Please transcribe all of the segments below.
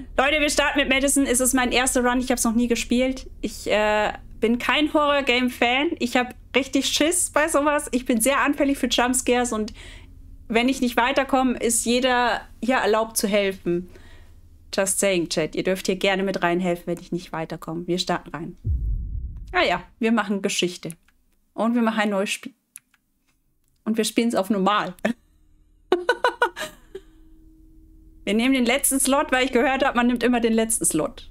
Leute, wir starten mit Madison. Es ist mein erster Run. Ich habe es noch nie gespielt. Ich bin kein Horror-Game-Fan. Ich habe richtig Schiss bei sowas. Ich bin sehr anfällig für Jumpscares und wenn ich nicht weiterkomme, ist jeder hier erlaubt zu helfen. Just saying, Chat. Ihr dürft hier gerne mit reinhelfen, wenn ich nicht weiterkomme. Wir starten rein. Ah ja, wir machen Geschichte. Und wir machen ein neues Spiel. Und wir spielen es auf normal. Wir nehmen den letzten Slot, weil ich gehört habe, man nimmt immer den letzten Slot.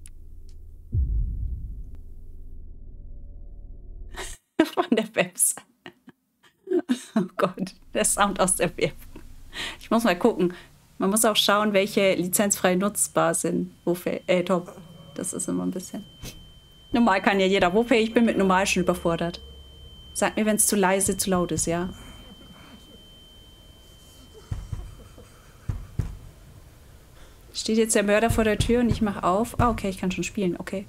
Von der Website. Oh Gott, der Sound aus der Werbung. Ich muss mal gucken. Man muss auch schauen, welche lizenzfrei nutzbar sind. Top. Das ist immer ein bisschen. Normal kann ja jeder. Wofür? Ich bin mit normal schon überfordert. Sag mir, wenn es zu leise, zu laut ist, ja? Steht jetzt der Mörder vor der Tür und ich mache auf. Ah, okay, ich kann schon spielen. Okay.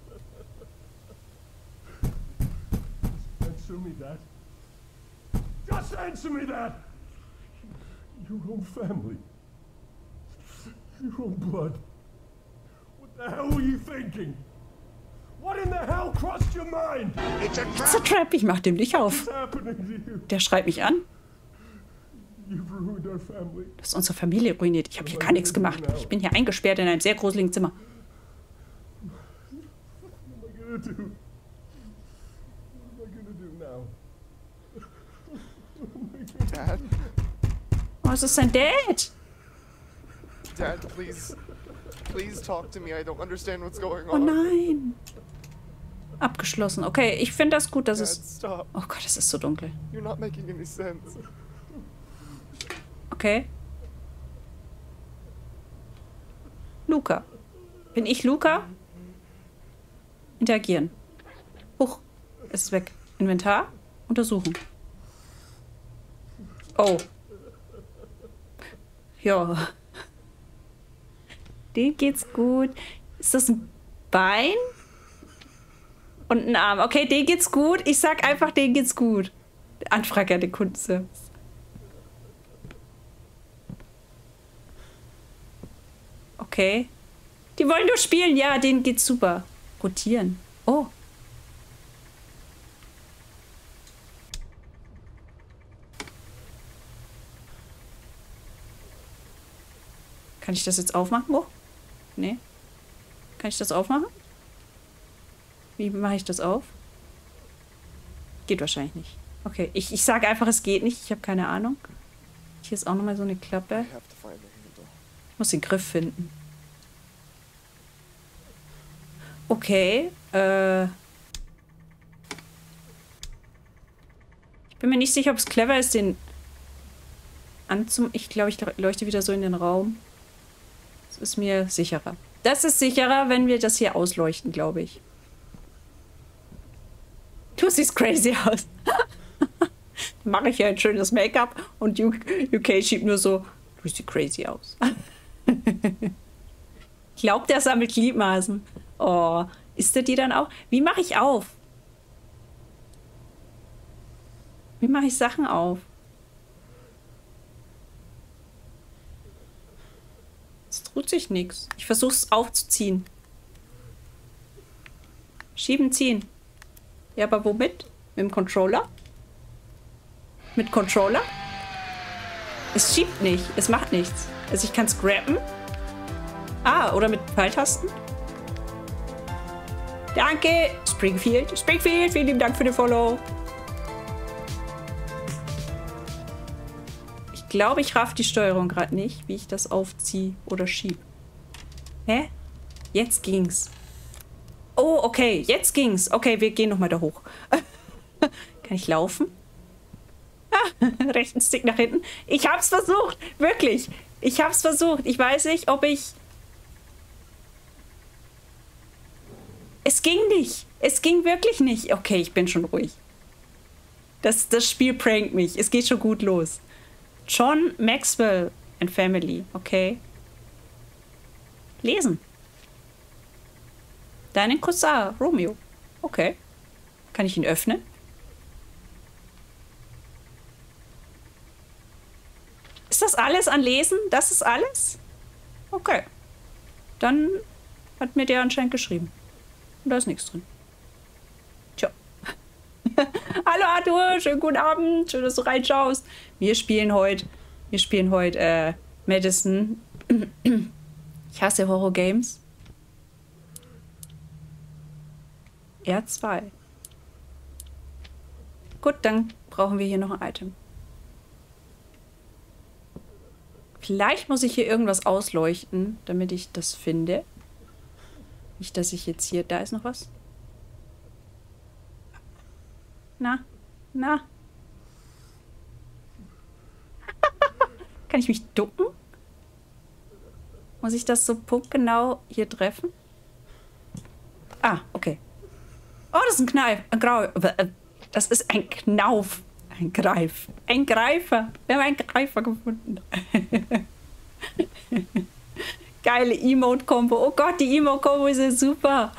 Answer me that. Just answer me that. Your own family. Your own blood. What the hell were you thinking? What in the hell crossed your mind? It's a trap. Ich mach dem nicht auf. What's happening to you? Der schreit mich an. You've ruined our family. Du hast unsere Familie ruiniert. Ich habe hier gar nichts gemacht. Ich bin hier eingesperrt in einem sehr gruseligen Zimmer. What am I gonna do? What am I gonna do now? Dad? Oh, es ist sein Dad. Dad, please. Please talk to me. I don't understand what's going Oh on. nein. Abgeschlossen. Okay, ich finde das gut, dass Dad, es... stop. Oh Gott, es ist so dunkel. You're not making any sense. Okay. Luca. Bin ich Luca? Interagieren. Huch. Es ist weg. Inventar. Untersuchen. Oh. Ja. Dem geht's gut. Ist das ein Bein? Und ein Arm. Okay, denen geht's gut. Ich sag einfach, denen geht's gut. Anfrage an den Kundenservice. Okay. Die wollen nur spielen. Ja, denen geht's super. Rotieren. Oh. Kann ich das jetzt aufmachen? Oh. Nee. Kann ich das aufmachen? Wie mache ich das auf? Geht wahrscheinlich nicht. Okay, ich sage einfach, es geht nicht. Ich habe keine Ahnung. Hier ist auch nochmal so eine Klappe. I have to find the handle. Ich muss den Griff finden. Okay. Ich bin mir nicht sicher, ob es clever ist, den Ich glaube, ich leuchte wieder so in den Raum. Das ist mir sicherer. Das ist sicherer, wenn wir das hier ausleuchten, glaube ich. Du siehst crazy aus. Dann mache ich ja ein schönes Make-up und UK schiebt nur so, du siehst crazy aus. Ich glaube, der sammelt Gliedmaßen. Oh, isst er die dann auch? Wie mache ich auf? Wie mache ich Sachen auf? Es tut sich nichts. Ich versuche es aufzuziehen. Schieben, ziehen. Ja, aber womit? Mit dem Controller? Mit Controller? Es schiebt nicht. Es macht nichts. Also ich kann es grabben. Ah, oder mit Pfeiltasten? Danke, Springfield. Springfield, vielen lieben Dank für den Follow. Ich glaube, ich raff die Steuerung gerade nicht, wie ich das aufziehe oder schieb. Hä? Jetzt ging's. Oh, okay, jetzt ging's. Okay, wir gehen nochmal da hoch. Kann ich laufen? Ah, rechten Stick nach hinten. Ich hab's versucht, wirklich. Ich hab's versucht. Ich weiß nicht, ob ich... Es ging nicht. Es ging wirklich nicht. Okay, ich bin schon ruhig. Das Spiel prankt mich. Es geht schon gut los. John Maxwell and Family. Okay. Lesen. Deinen Cousin, Romeo. Okay. Kann ich ihn öffnen? Ist das alles an Lesen? Das ist alles? Okay. Dann hat mir der anscheinend geschrieben. Und da ist nichts drin. Tja. Hallo Arthur, schönen guten Abend. Schön, dass du reinschaust. Wir spielen heute Madison. Ich hasse Horror-Games. R2. Gut, dann brauchen wir hier noch ein Item. Vielleicht muss ich hier irgendwas ausleuchten, damit ich das finde. Nicht, dass ich jetzt hier... Da ist noch was. Na? Na? Kann ich mich ducken? Muss ich das so punktgenau hier treffen? Ah, okay. Oh, das ist ein Kneif. Das ist ein Knauf. Ein Greif. Ein Greifer. Wir haben einen Greifer gefunden. Geile Emote-Kombo. Oh Gott, die Emote-Kombo ist ja super.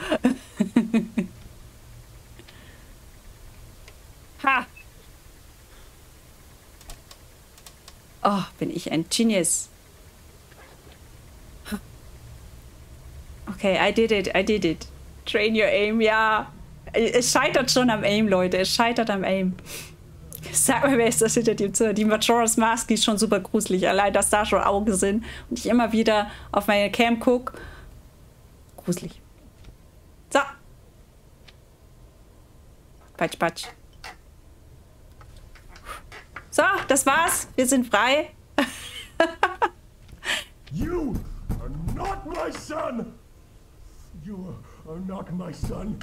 Ha. Oh, bin ich ein Genius. Okay, I did it. Train your aim, ja. Es scheitert schon am Aim, Leute. Es scheitert am Aim. Sag mal, wer ist das hinter dem Zimmer? Die Majora's Mask ist schon super gruselig. Allein, dass da schon Augen sind und ich immer wieder auf meine Cam gucke. Gruselig. So. Patsch, patsch. So, das war's. Wir sind frei. You are not my son! You are not my son.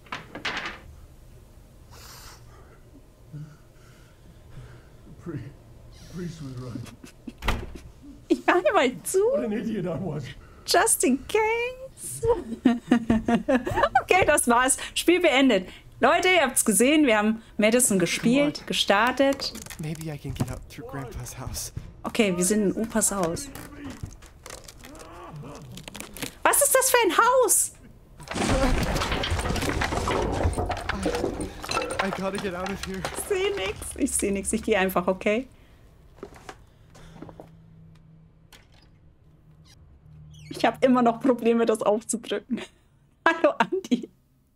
Priest was right. Ich mache mal zu. What an idiot I was. Just in case. Okay, das war's. Spiel beendet. Leute, ihr habt's gesehen. Wir haben Madison gespielt, gestartet. Maybe I can get out through Grandpa's house. Okay, wir sind in Opas Haus. Was ist das für ein Haus? I gotta get out of here. Ich sehe nichts. Ich sehe nichts. Ich gehe einfach, okay? Ich habe immer noch Probleme, das aufzudrücken. Hallo, Andi.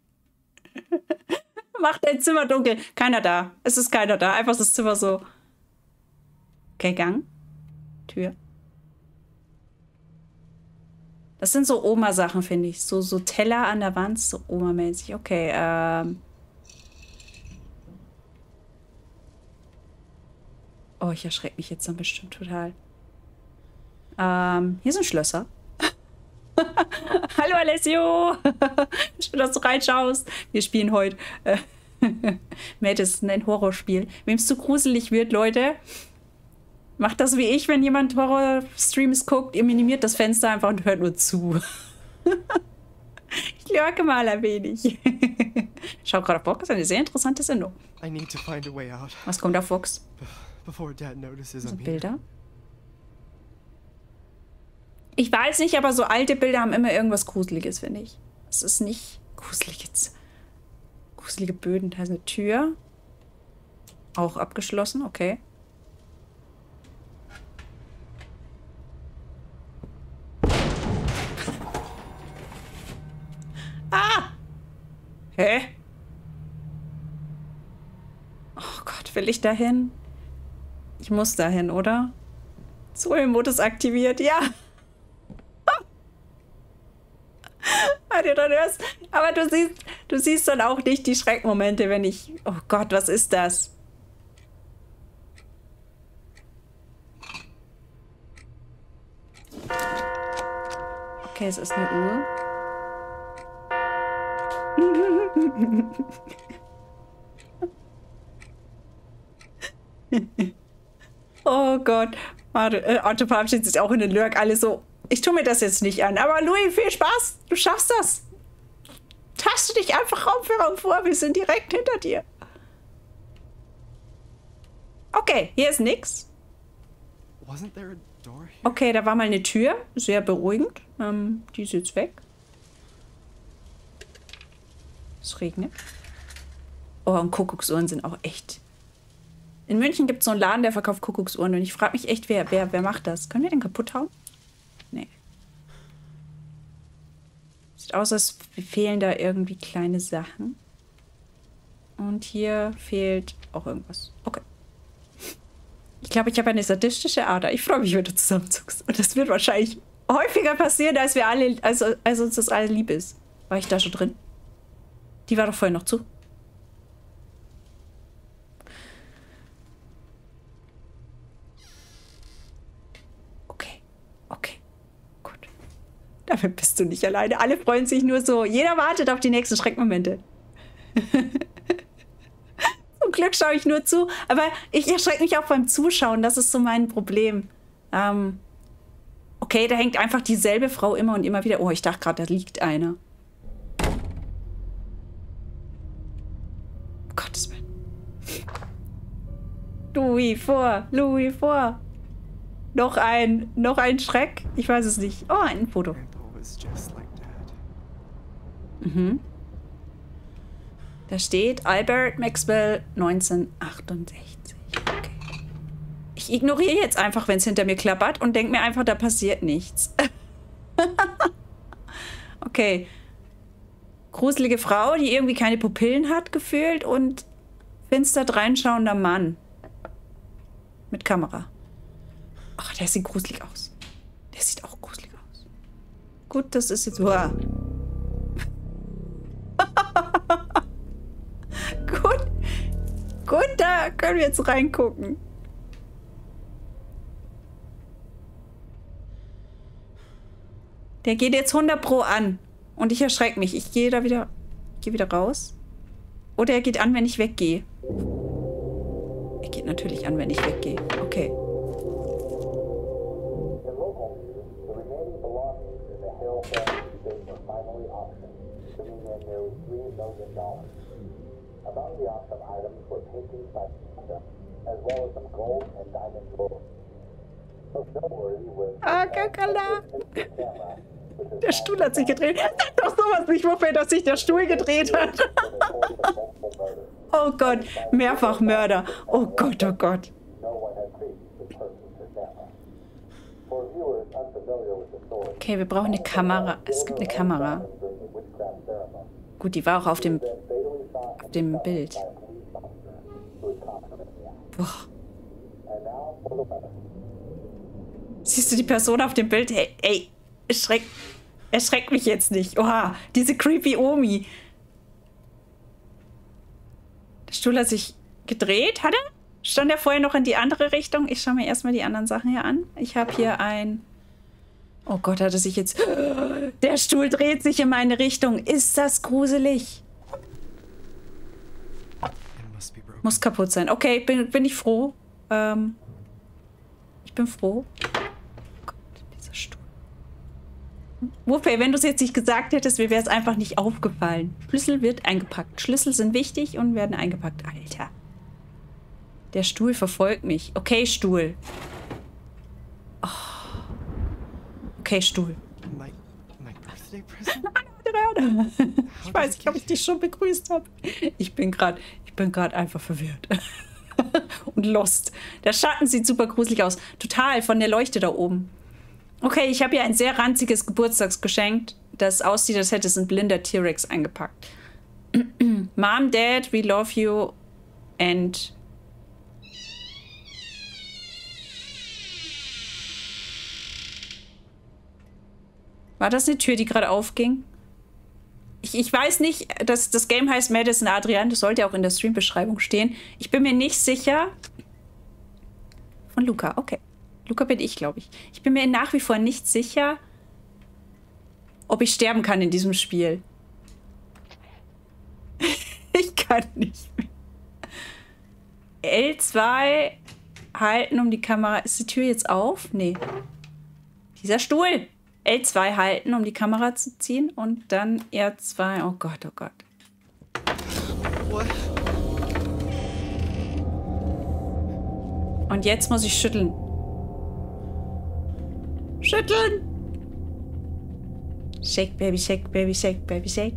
Mach dein Zimmer dunkel. Keiner da. Es ist keiner da. Einfach das Zimmer so. Okay, Gang. Tür. Das sind so Oma-Sachen, finde ich. So Teller an der Wand. So Oma-mäßig. Okay, Oh, ich erschrecke mich jetzt dann bestimmt total. Hier sind Schlösser. Hallo Alessio! Schön, dass du reinschaust. Wir spielen heute Madison, ein Horrorspiel. Wem es zu gruselig wird, Leute, macht das wie ich, wenn jemand Horror-Streams guckt. Ihr minimiert das Fenster einfach und hört nur zu. Ich lurke mal ein wenig. Schau gerade auf Vox, das ist eine sehr interessante Sendung. I need to find a way out. Was kommt auf Vox? Before Dad notices So I'm here. Bilder. Ich weiß nicht, aber so alte Bilder haben immer irgendwas Gruseliges, finde ich. Es ist nicht gruselig jetzt. Gruselige Böden. Da ist eine Tür. Auch abgeschlossen, okay. Ah! Hä? Oh Gott, will ich dahin? Ich muss dahin, oder? Soul-Modus aktiviert, ja. Aber du siehst dann auch nicht die Schreckmomente, wenn ich... Oh Gott, was ist das? Okay, es ist eine Uhr. Oh Gott. Otto verabschiedet sich auch in den Lurk. Alle so, ich tue mir das jetzt nicht an. Aber Louis, viel Spaß. Du schaffst das. Taste dich einfach Raum für Raum vor. Wir sind direkt hinter dir. Okay, hier ist nix. Wasn't there a door here? Okay, da war mal eine Tür. Sehr beruhigend. Die ist jetzt weg. Es regnet. Oh, und Kuckucksuhren sind auch echt. In München gibt es so einen Laden, der verkauft Kuckucksuhren. Und ich frage mich echt, wer macht das? Können wir den kaputt hauen? Nee. Sieht aus, als fehlen da irgendwie kleine Sachen. Und hier fehlt auch irgendwas. Okay. Ich glaube, ich habe eine sadistische Ader. Ich freue mich, wenn du zusammenzuckst. Und das wird wahrscheinlich häufiger passieren, als wir alle, als uns das alle lieb ist. War ich da schon drin? Die war doch vorhin noch zu. Okay. Okay. Gut. Damit bist du nicht alleine. Alle freuen sich nur so. Jeder wartet auf die nächsten Schreckmomente. Zum Glück schaue ich nur zu. Aber ich erschrecke mich auch beim Zuschauen. Das ist so mein Problem. Okay, da hängt einfach dieselbe Frau immer und immer wieder. Oh, ich dachte gerade, da liegt einer. Gottes Willen. Louis vor. Louis vor. Noch ein Schreck? Ich weiß es nicht. Oh, ein Foto. Mhm. Da steht Albert Maxwell 1968. Okay. Ich ignoriere jetzt einfach, wenn es hinter mir klappert und denke mir einfach, da passiert nichts. Okay. Gruselige Frau, die irgendwie keine Pupillen hat, gefühlt, und finster dreinschauender Mann. Mit Kamera. Ach, der sieht gruselig aus. Der sieht auch gruselig aus. Gut, das ist jetzt... Uah. Gut, da können wir jetzt reingucken. Der geht jetzt 100 Pro an. Und ich erschrecke mich. Ich gehe da wieder... Ich gehe wieder raus. Oder er geht an, wenn ich weggehe. Er geht natürlich an, wenn ich weggehe. Okay. Ah, Kakala. Der Stuhl hat sich gedreht. Sag doch sowas nicht, wofür dass sich der Stuhl gedreht hat. Oh Gott, Mehrfachmörder. Oh Gott, oh Gott. Okay, wir brauchen eine Kamera. Es gibt eine Kamera. Gut, die war auch auf dem Bild. Boah. Siehst du die Person auf dem Bild? Hey, ey, erschreckt mich jetzt nicht. Oha, diese creepy Omi. Der Stuhl hat sich gedreht, hat er? Stand er vorher noch in die andere Richtung? Ich schaue mir erstmal die anderen Sachen hier an. Ich habe hier ein... Oh Gott, hat er sich jetzt... Der Stuhl dreht sich in meine Richtung. Ist das gruselig? Muss kaputt sein. Okay, bin ich froh. Ich bin froh. Oh Gott, dieser Stuhl. Wofür, wenn du es jetzt nicht gesagt hättest, mir wäre es einfach nicht aufgefallen. Schlüssel wird eingepackt. Schlüssel sind wichtig und werden eingepackt. Alter. Der Stuhl verfolgt mich. Okay, Stuhl. Oh. Okay, Stuhl. Ich weiß nicht, ob ich dich schon begrüßt habe. Ich bin gerade einfach verwirrt. Und lost. Der Schatten sieht super gruselig aus. Total, von der Leuchte da oben. Okay, ich habe hier ein sehr ranziges Geburtstagsgeschenk, das aussieht, als hätte es ein blinder T-Rex eingepackt. Mom, Dad, we love you and... War das eine Tür, die gerade aufging? Ich weiß nicht, das Game heißt Madison Adrian, das sollte auch in der Stream-Beschreibung stehen. Ich bin mir nicht sicher. Von Luca, okay. Luca bin ich, glaube ich. Ich bin mir nach wie vor nicht sicher, ob ich sterben kann in diesem Spiel. Ich kann nicht mehr. L2 halten, um die Kamera... Ist die Tür jetzt auf? Nee. Dieser Stuhl! L2 halten, um die Kamera zu ziehen. Und dann R2. Oh Gott, oh Gott. What? Und jetzt muss ich schütteln. Schütteln! Shake, baby, shake, baby, shake, baby, shake.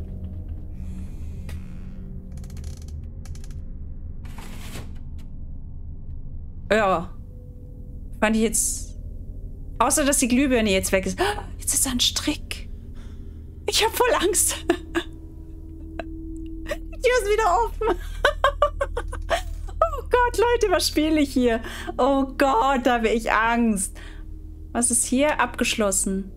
Ja. Fand ich jetzt... Außer, dass die Glühbirne jetzt weg ist. Jetzt ist da ein Strick. Ich Ich habe voll Angst. Die Tür ist wieder offen. Oh Gott, Leute, was spiele ich hier? Oh Gott, da habe ich Angst. Was ist hier? Abgeschlossen.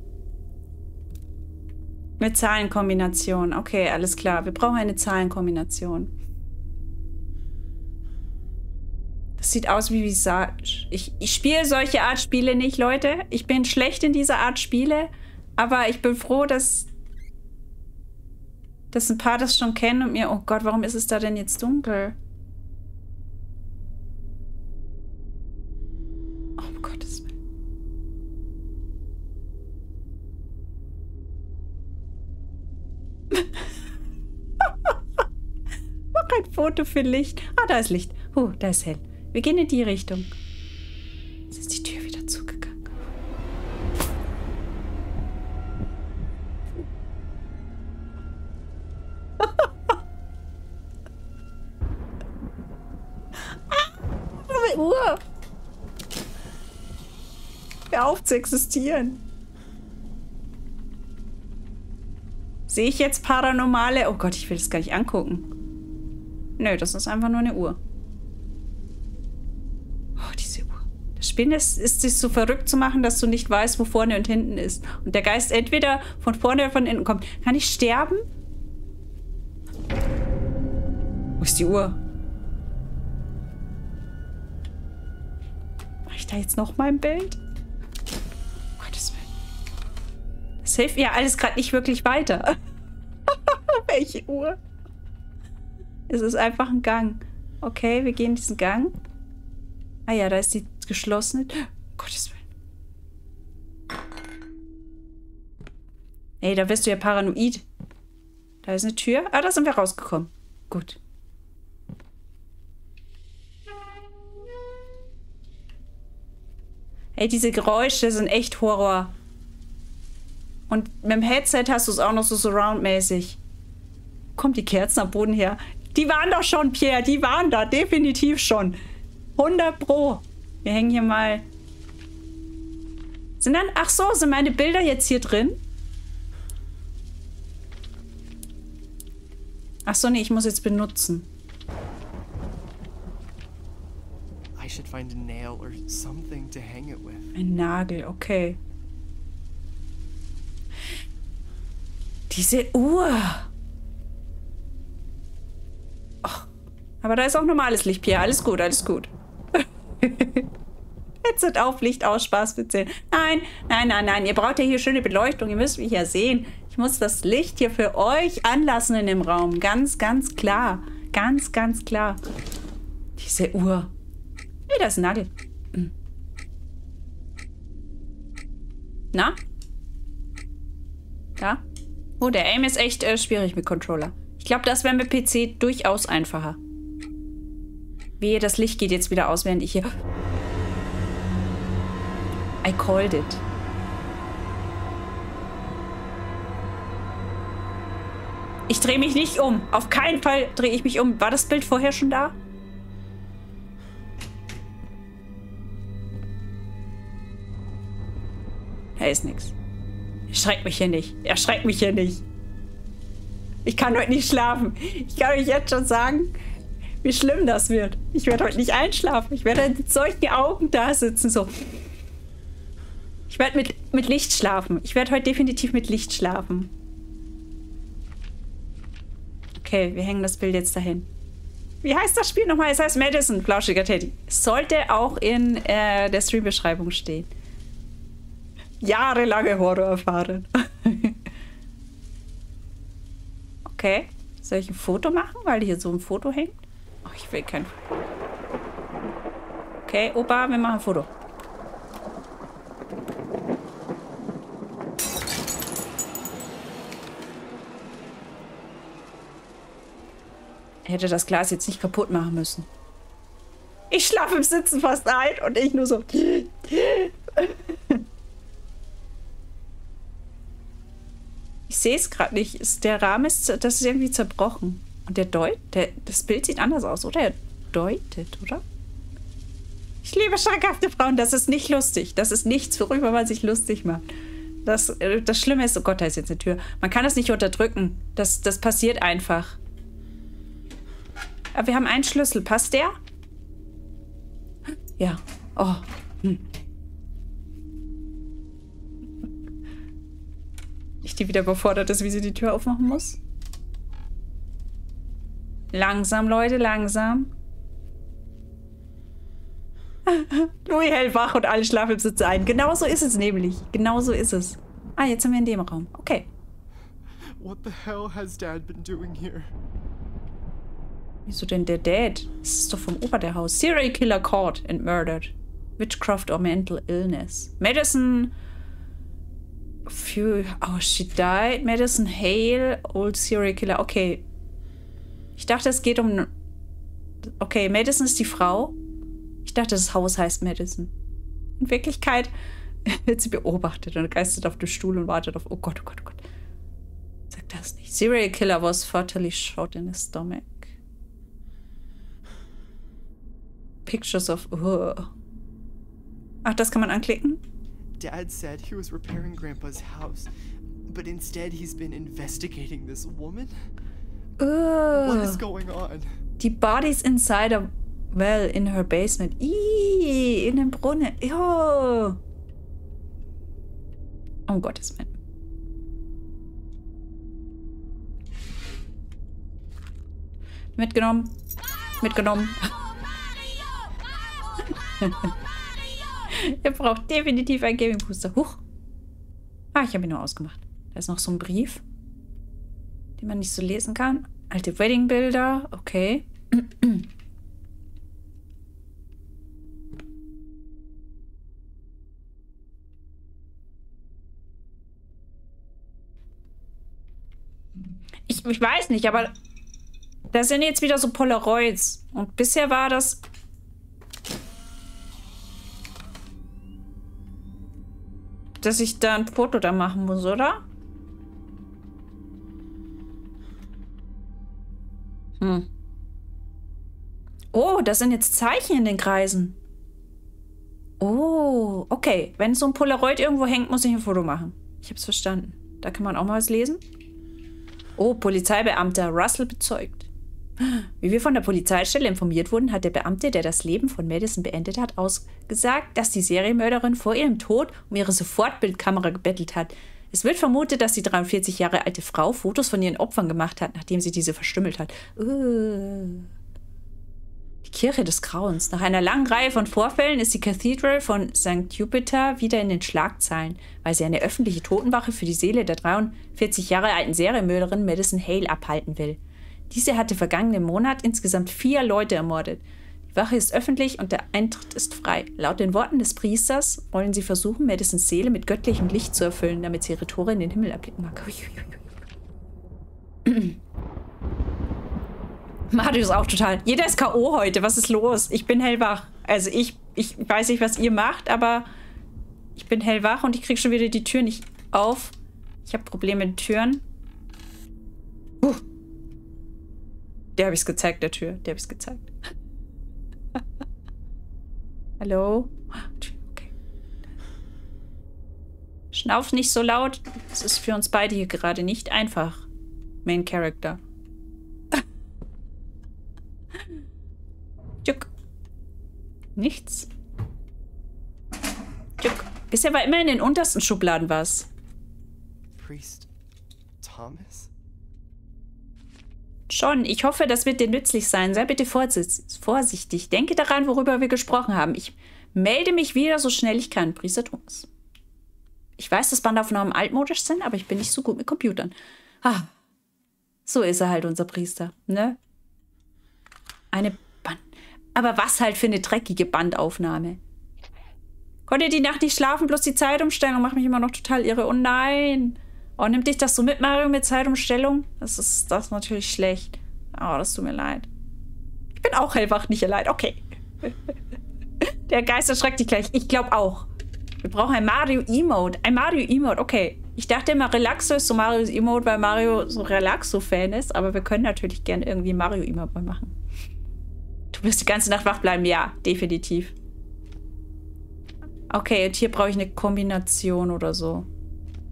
Mit Zahlenkombination. Okay, alles klar. Wir brauchen eine Zahlenkombination. Das sieht aus wie Visage. Ich spiele solche Art Spiele nicht, Leute. Ich bin schlecht in dieser Art Spiele. Aber ich bin froh, dass ein paar das schon kennen und mir... Oh Gott, warum ist es da denn jetzt dunkel? Oh, um Gottes Willen. Mach ein Foto für Licht. Ah, da ist Licht. Da ist hell. Wir gehen in die Richtung. Jetzt ist die Tür wieder zugegangen. Meine Uhr. Hör auf zu existieren. Sehe ich jetzt paranormale... Oh Gott, ich will das gar nicht angucken. Nö, das ist einfach nur eine Uhr. Oh, diese Uhr. Das Spiel ist sich so verrückt zu machen, dass du nicht weißt, wo vorne und hinten ist. Und der Geist entweder von vorne oder von hinten kommt. Kann ich sterben? Wo ist die Uhr? Mache ich da jetzt noch mal ein Bild? Gottes Willen. Das hilft mir alles gerade nicht wirklich weiter. Welche Uhr? Es ist einfach ein Gang. Okay, wir gehen in diesen Gang. Ah ja, da ist die geschlossene. Gottes Willen. Ey, da wirst du ja paranoid. Da ist eine Tür. Ah, da sind wir rausgekommen. Gut. Ey, diese Geräusche sind echt Horror. Und mit dem Headset hast du es auch noch so surround-mäßig. Kommt die Kerzen am Boden her? Die waren doch schon, Pierre. Die waren da. Definitiv schon. 100 Pro. Wir hängen hier mal... Sind dann... Ach so, sind meine Bilder jetzt hier drin? Ach so, nee, ich muss jetzt benutzen. I should find a nail or something to hang it with. Ein Nagel, okay. Diese Uhr. Oh, aber da ist auch normales Licht, Pierre. Alles gut, alles gut. Headset auf, Licht aus, Spaß mit 10. Nein, nein, nein, nein. Ihr braucht ja hier schöne Beleuchtung. Ihr müsst mich ja sehen. Ich muss das Licht hier für euch anlassen in dem Raum. Ganz, ganz klar. Ganz, ganz klar. Diese Uhr. Hey, da ist ein Nagel. Na? Ja? Oh, der Aim ist echt schwierig mit Controller. Ich glaube, das wäre mit PC durchaus einfacher. Wehe, das Licht geht jetzt wieder aus, während ich hier... I called it. Ich drehe mich nicht um. Auf keinen Fall drehe ich mich um. War das Bild vorher schon da? Da ist nichts. Erschreckt mich hier nicht. Erschreckt mich hier nicht. Ich kann heute nicht schlafen. Ich kann euch jetzt schon sagen, wie schlimm das wird. Ich werde heute nicht einschlafen. Ich werde mit solchen Augen da sitzen, so. Ich werde mit Licht schlafen. Ich werde heute definitiv mit Licht schlafen. Okay, wir hängen das Bild jetzt dahin. Wie heißt das Spiel nochmal? Es heißt Madison, flauschiger Teddy. Es sollte auch in der Streambeschreibung stehen. Jahrelange Horror erfahren. Okay. Soll ich ein Foto machen, weil hier so ein Foto hängt? Oh, ich will kein Foto. Okay, Opa, wir machen ein Foto. Hätte das Glas jetzt nicht kaputt machen müssen. Ich schlafe im Sitzen fast ein und ich nur so. Ich sehe es gerade nicht. Der Rahmen ist, das ist irgendwie zerbrochen. Und das Bild sieht anders aus, oder? Er deutet, oder? Ich liebe schrankhafte Frauen. Das ist nicht lustig. Das ist nichts, worüber man sich lustig macht. Das Schlimme ist, oh Gott, da ist jetzt eine Tür. Man kann das nicht unterdrücken. Das passiert einfach. Aber wir haben einen Schlüssel. Passt der? Ja. Oh. Ich die wieder überfordert ist, wie sie die Tür aufmachen muss. Langsam, Leute, langsam. Louis hält wach und alle schlafen im Sitz ein. Genau so ist es nämlich. Genau so ist es. Ah, jetzt sind wir in dem Raum. Okay. What the hell has Dad been doing here? Wieso denn der Dad? Das ist doch vom Opa der Haus. Serial Killer caught and murdered. Witchcraft or mental illness. Madison... Oh, she died. Madison Hale, old serial killer. Okay. Ich dachte, es geht um... Okay, Madison ist die Frau. Ich dachte, das Haus heißt Madison. In Wirklichkeit wird sie beobachtet und geistert auf dem Stuhl und wartet auf... Oh Gott, oh Gott, oh Gott. Sag das nicht. Serial killer was fatally shot in the stomach. Pictures of... Ach, das kann man anklicken? Dad said he was repairing Grandpa's house, but instead he's been investigating this woman? What is going on? Die Bodies inside a well in her basement. Ih, in dem Brunnen. Oh. Um Gottes Willen. Mitgenommen. Mitgenommen. Ihr braucht definitiv ein Gaming-Booster. Huch. Ah, ich habe ihn nur ausgemacht. Da ist noch so ein Brief, den man nicht so lesen kann. Alte Wedding-Bilder. Okay. Ich weiß nicht, aber das sind jetzt wieder so Polaroids. Und bisher war das... dass ich da ein Foto da machen muss, oder? Oh, das sind jetzt Zeichen in den Kreisen. Oh, okay. Wenn so ein Polaroid irgendwo hängt, muss ich ein Foto machen. Ich hab's verstanden. Da kann man auch mal was lesen. Oh, Polizeibeamter Russell bezeugt. Wie wir von der Polizeistelle informiert wurden, hat der Beamte, der das Leben von Madison beendet hat, ausgesagt, dass die Serienmörderin vor ihrem Tod um ihre Sofortbildkamera gebettelt hat. Es wird vermutet, dass die 43 Jahre alte Frau Fotos von ihren Opfern gemacht hat, nachdem sie diese verstümmelt hat. Die Kirche des Grauens. Nach einer langen Reihe von Vorfällen ist die Cathedral von St. Jupiter wieder in den Schlagzeilen, weil sie eine öffentliche Totenwache für die Seele der 43 Jahre alten Serienmörderin Madison Hale abhalten will. Diese hatte vergangenen Monat insgesamt 4 Leute ermordet. Die Wache ist öffentlich und der Eintritt ist frei. Laut den Worten des Priesters wollen sie versuchen, Madisons Seele mit göttlichem Licht zu erfüllen, damit sie ihre Tore in den Himmel erblicken mag. Mario ist auch total... Jeder ist K.O. heute. Was ist los? Ich bin hellwach. Also ich weiß nicht, was ihr macht, aber ich bin hellwach und ich kriege schon wieder die Tür nicht auf. Ich habe Probleme mit Türen. Der habe ich es gezeigt, der Tür. Der habe ich es gezeigt. Hallo? Okay. Schnauf nicht so laut. Es ist für uns beide hier gerade nicht einfach. Main Character. Tschück. Nichts. Tschück. Bisher war immer in den untersten Schubladen was. Priest Thomas? Schon, ich hoffe, das wird dir nützlich sein. Sei bitte vorsichtig. Denke daran, worüber wir gesprochen haben. Ich melde mich wieder, so schnell ich kann. Priester Thomas. Ich weiß, dass Bandaufnahmen altmodisch sind, aber ich bin nicht so gut mit Computern. Ah, so ist er halt, unser Priester, ne? Eine Band... Aber was halt für eine dreckige Bandaufnahme. Konnte die Nacht nicht schlafen, bloß die Zeitumstellung macht mich immer noch total irre. Oh nein! Oh, nimmt dich das so mit, Mario, mit Zeitumstellung? Das ist natürlich schlecht. Oh, das tut mir leid. Ich bin auch hellwach, nicht allein. Okay. Der Geist erschreckt dich gleich. Ich glaube auch. Wir brauchen ein Mario-Emote. Ein Mario-Emote, okay. Ich dachte immer, Relaxo ist so Marios Emote, weil Mario so Relaxo-Fan ist. Aber wir können natürlich gerne irgendwie Mario-Emote mal machen. Du wirst die ganze Nacht wach bleiben. Ja, definitiv. Okay, und hier brauche ich eine Kombination oder so.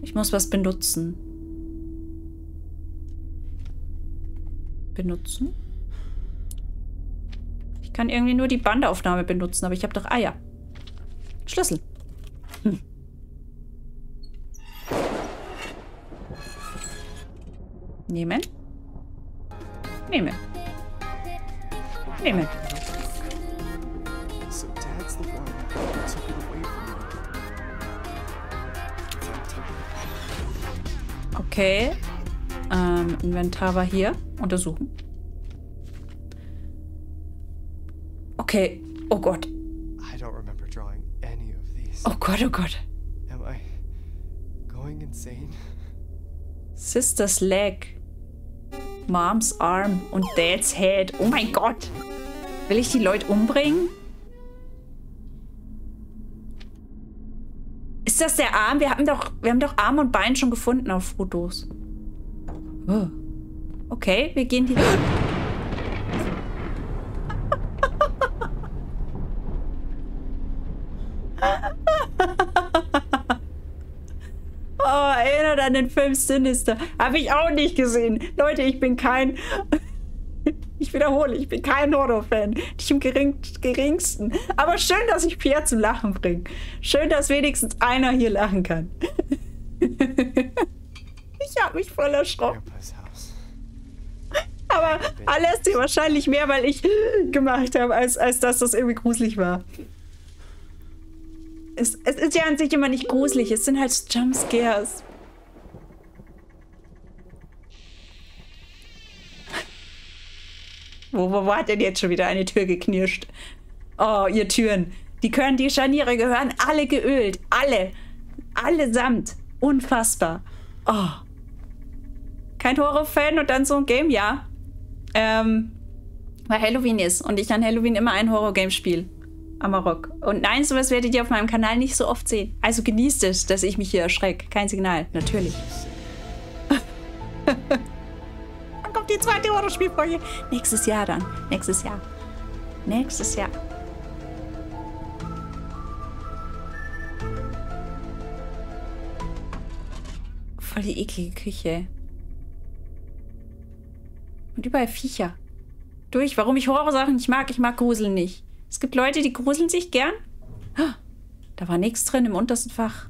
Ich muss was benutzen. Benutzen? Ich kann irgendwie nur die Bandaufnahme benutzen, aber ich habe doch Eier. Schlüssel. Hm. Nehmen. Nehmen. Nehmen. So Dad's the one who took it away from me. Okay. Inventar war hier. Untersuchen. Okay. Oh Gott. I don't remember drawing any of these. Oh Gott, oh Gott. Am I going insane? Sister's leg. Mom's arm und Dad's head. Oh mein Gott. Will ich die Leute umbringen? Ist das der Arm? Wir haben doch Arm und Bein schon gefunden auf Fotos. Oh. Okay, wir gehen die... Oh, erinnert an den Film Sinister. Habe ich auch nicht gesehen. Leute, ich bin kein... Ich wiederhole, ich bin kein Horror-Fan. Nicht im geringsten. Aber schön, dass ich Pierre zum Lachen bringe. Schön, dass wenigstens einer hier lachen kann. Ich habe mich voll erschrocken. Aber alles dir wahrscheinlich mehr, weil ich gemacht habe, als dass das irgendwie gruselig war. Es ist ja an sich immer nicht gruselig. Es sind halt Jumpscares. Wo hat denn jetzt schon wieder eine Tür geknirscht? Oh, ihr Türen. Die Scharniere gehören alle geölt. Alle. Allesamt. Unfassbar. Oh. Kein Horror-Fan und dann so ein Game? Ja. Weil Halloween ist und ich an Halloween immer ein Horror-Game spiele. Amarok. Und nein, sowas werdet ihr auf meinem Kanal nicht so oft sehen. Also genießt es, dass ich mich hier erschrecke. Kein Signal. Natürlich. Dann kommt die zweite Horrorspielfolge. Nächstes Jahr dann. Nächstes Jahr. Nächstes Jahr. Voll die eklige Küche. Und überall Viecher. Warum ich Horrorsachen nicht mag. Ich mag Gruseln nicht. Es gibt Leute, die gruseln sich gern. Da war nichts drin im untersten Fach.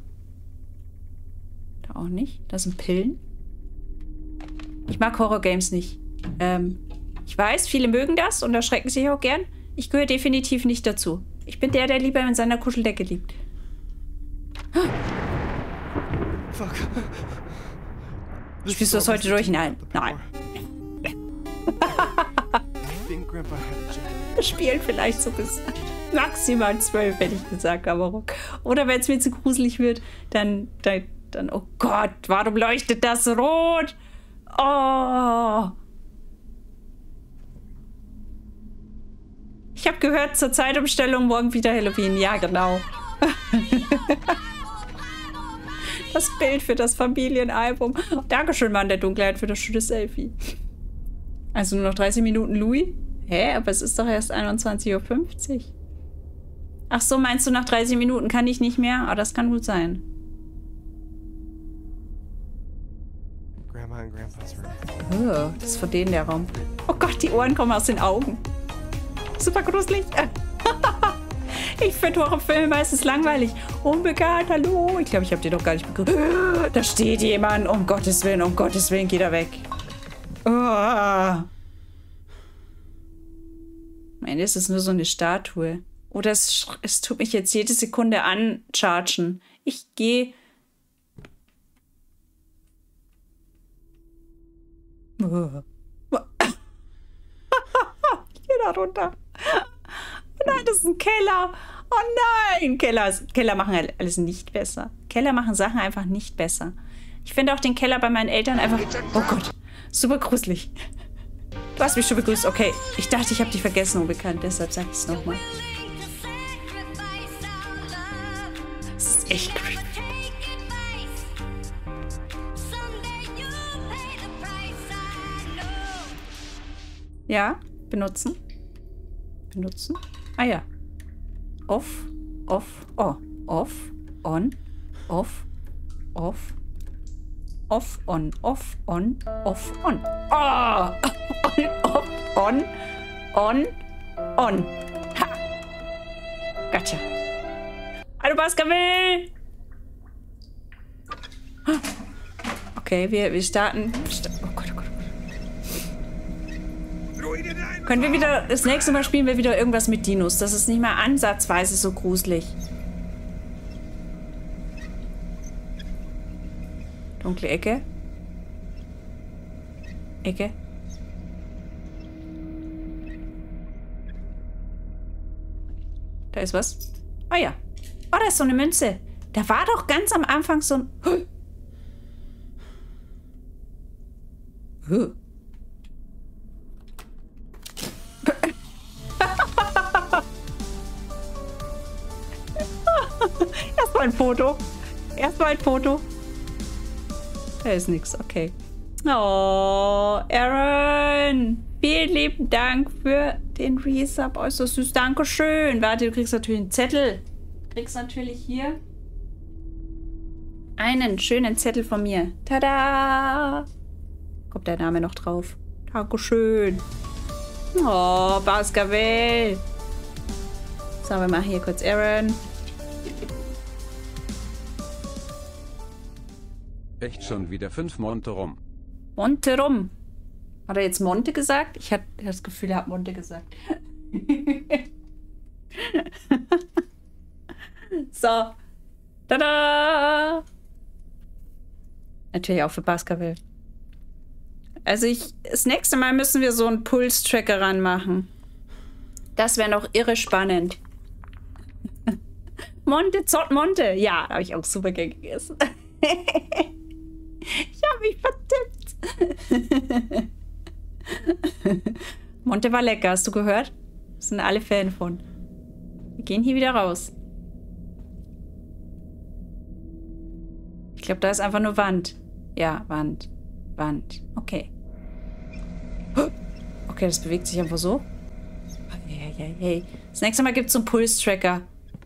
Da auch nicht. Da sind Pillen. Ich mag Horrorgames nicht. Ich weiß, viele mögen das und erschrecken sich auch gern. Ich gehöre definitiv nicht dazu. Ich bin der lieber in seiner Kuscheldecke liegt. Fuck. Spielst du das heute durch? Nein. Nein. Wir spielen vielleicht so bis maximal 12, hätte ich gesagt, aber oder wenn es mir zu gruselig wird, dann, oh Gott, warum leuchtet das rot? Oh. Ich habe gehört, zur Zeitumstellung morgen wieder Halloween. Ja, genau. Das Bild für das Familienalbum. Dankeschön, Mann der Dunkelheit, für das schöne Selfie. Also nur noch 30 Minuten Louis? Hä? Aber es ist doch erst 21:50 Uhr. Ach so, meinst du, nach 30 Minuten kann ich nicht mehr? Ah, das kann gut sein. Grandma and Grandpa's room. Oh, das ist von denen der Raum. Oh Gott, die Ohren kommen aus den Augen. Super gruselig. Ich finde Horrorfilme meistens langweilig. Unbekannt, hallo. Ich glaube, ich habe die doch gar nicht begrüßt. Da steht jemand. Um Gottes Willen, geht er weg. Oh. Am Ende ist es nur so eine Statue. Oder es tut mich jetzt jede Sekunde anchargen. Ich gehe... Oh. Ich gehe da runter. Oh nein, das ist ein Keller. Oh nein. Keller machen alles nicht besser. Keller machen Sachen einfach nicht besser. Ich finde auch den Keller bei meinen Eltern einfach... Oh Gott. Super gruselig. Du hast mich schon begrüßt. Okay. Ich dachte, ich habe dich vergessen, unbekannt. Deshalb sage ich es nochmal. Das ist echt creepy. Ja, benutzen. Benutzen. Ah ja. Off, off, oh. Off, on, off, off, Off, on, off, on, off, on. Oh! On, off, on, on. Ha! Gotcha. Hallo Baskerville! Okay, wir starten. Oh Gott, oh Gott. Können wir wieder, das nächste Mal spielen wir wieder irgendwas mit Dinos. Das ist nicht mal ansatzweise so gruselig. Dunkle Ecke. Ecke. Da ist was. Oh ja. Oh, da ist so eine Münze. Da war doch ganz am Anfang so ein... Erstmal ein Foto. Erstmal ein Foto. Da ist nichts, okay. Oh, Aaron. Vielen lieben Dank für den Resub. Äußerst süß. Dankeschön. Warte, du kriegst natürlich einen Zettel. Du kriegst natürlich hier einen schönen Zettel von mir. Tada! Kommt der Name noch drauf. Dankeschön. Oh, Baskerville. So, wir machen hier kurz Aaron. Echt schon wieder 5 Monate rum. Monte rum. Hat er jetzt Monte gesagt? Ich hatte das Gefühl, er hat Monte gesagt. So. Tada! Natürlich auch für Baskerville. Also das nächste Mal müssen wir so einen Pulstracker ranmachen. Das wäre noch irre spannend. Monte, Zott, Monte. Ja, habe ich auch super gern gegessen. Ich habe mich vertippt. Monte war lecker, hast du gehört? Das sind alle Fan von. Wir gehen hier wieder raus. Ich glaube, da ist einfach nur Wand. Ja, Wand. Wand. Okay. Okay, das bewegt sich einfach so. Hey. Das nächste Mal gibt es so einen Pulstracker.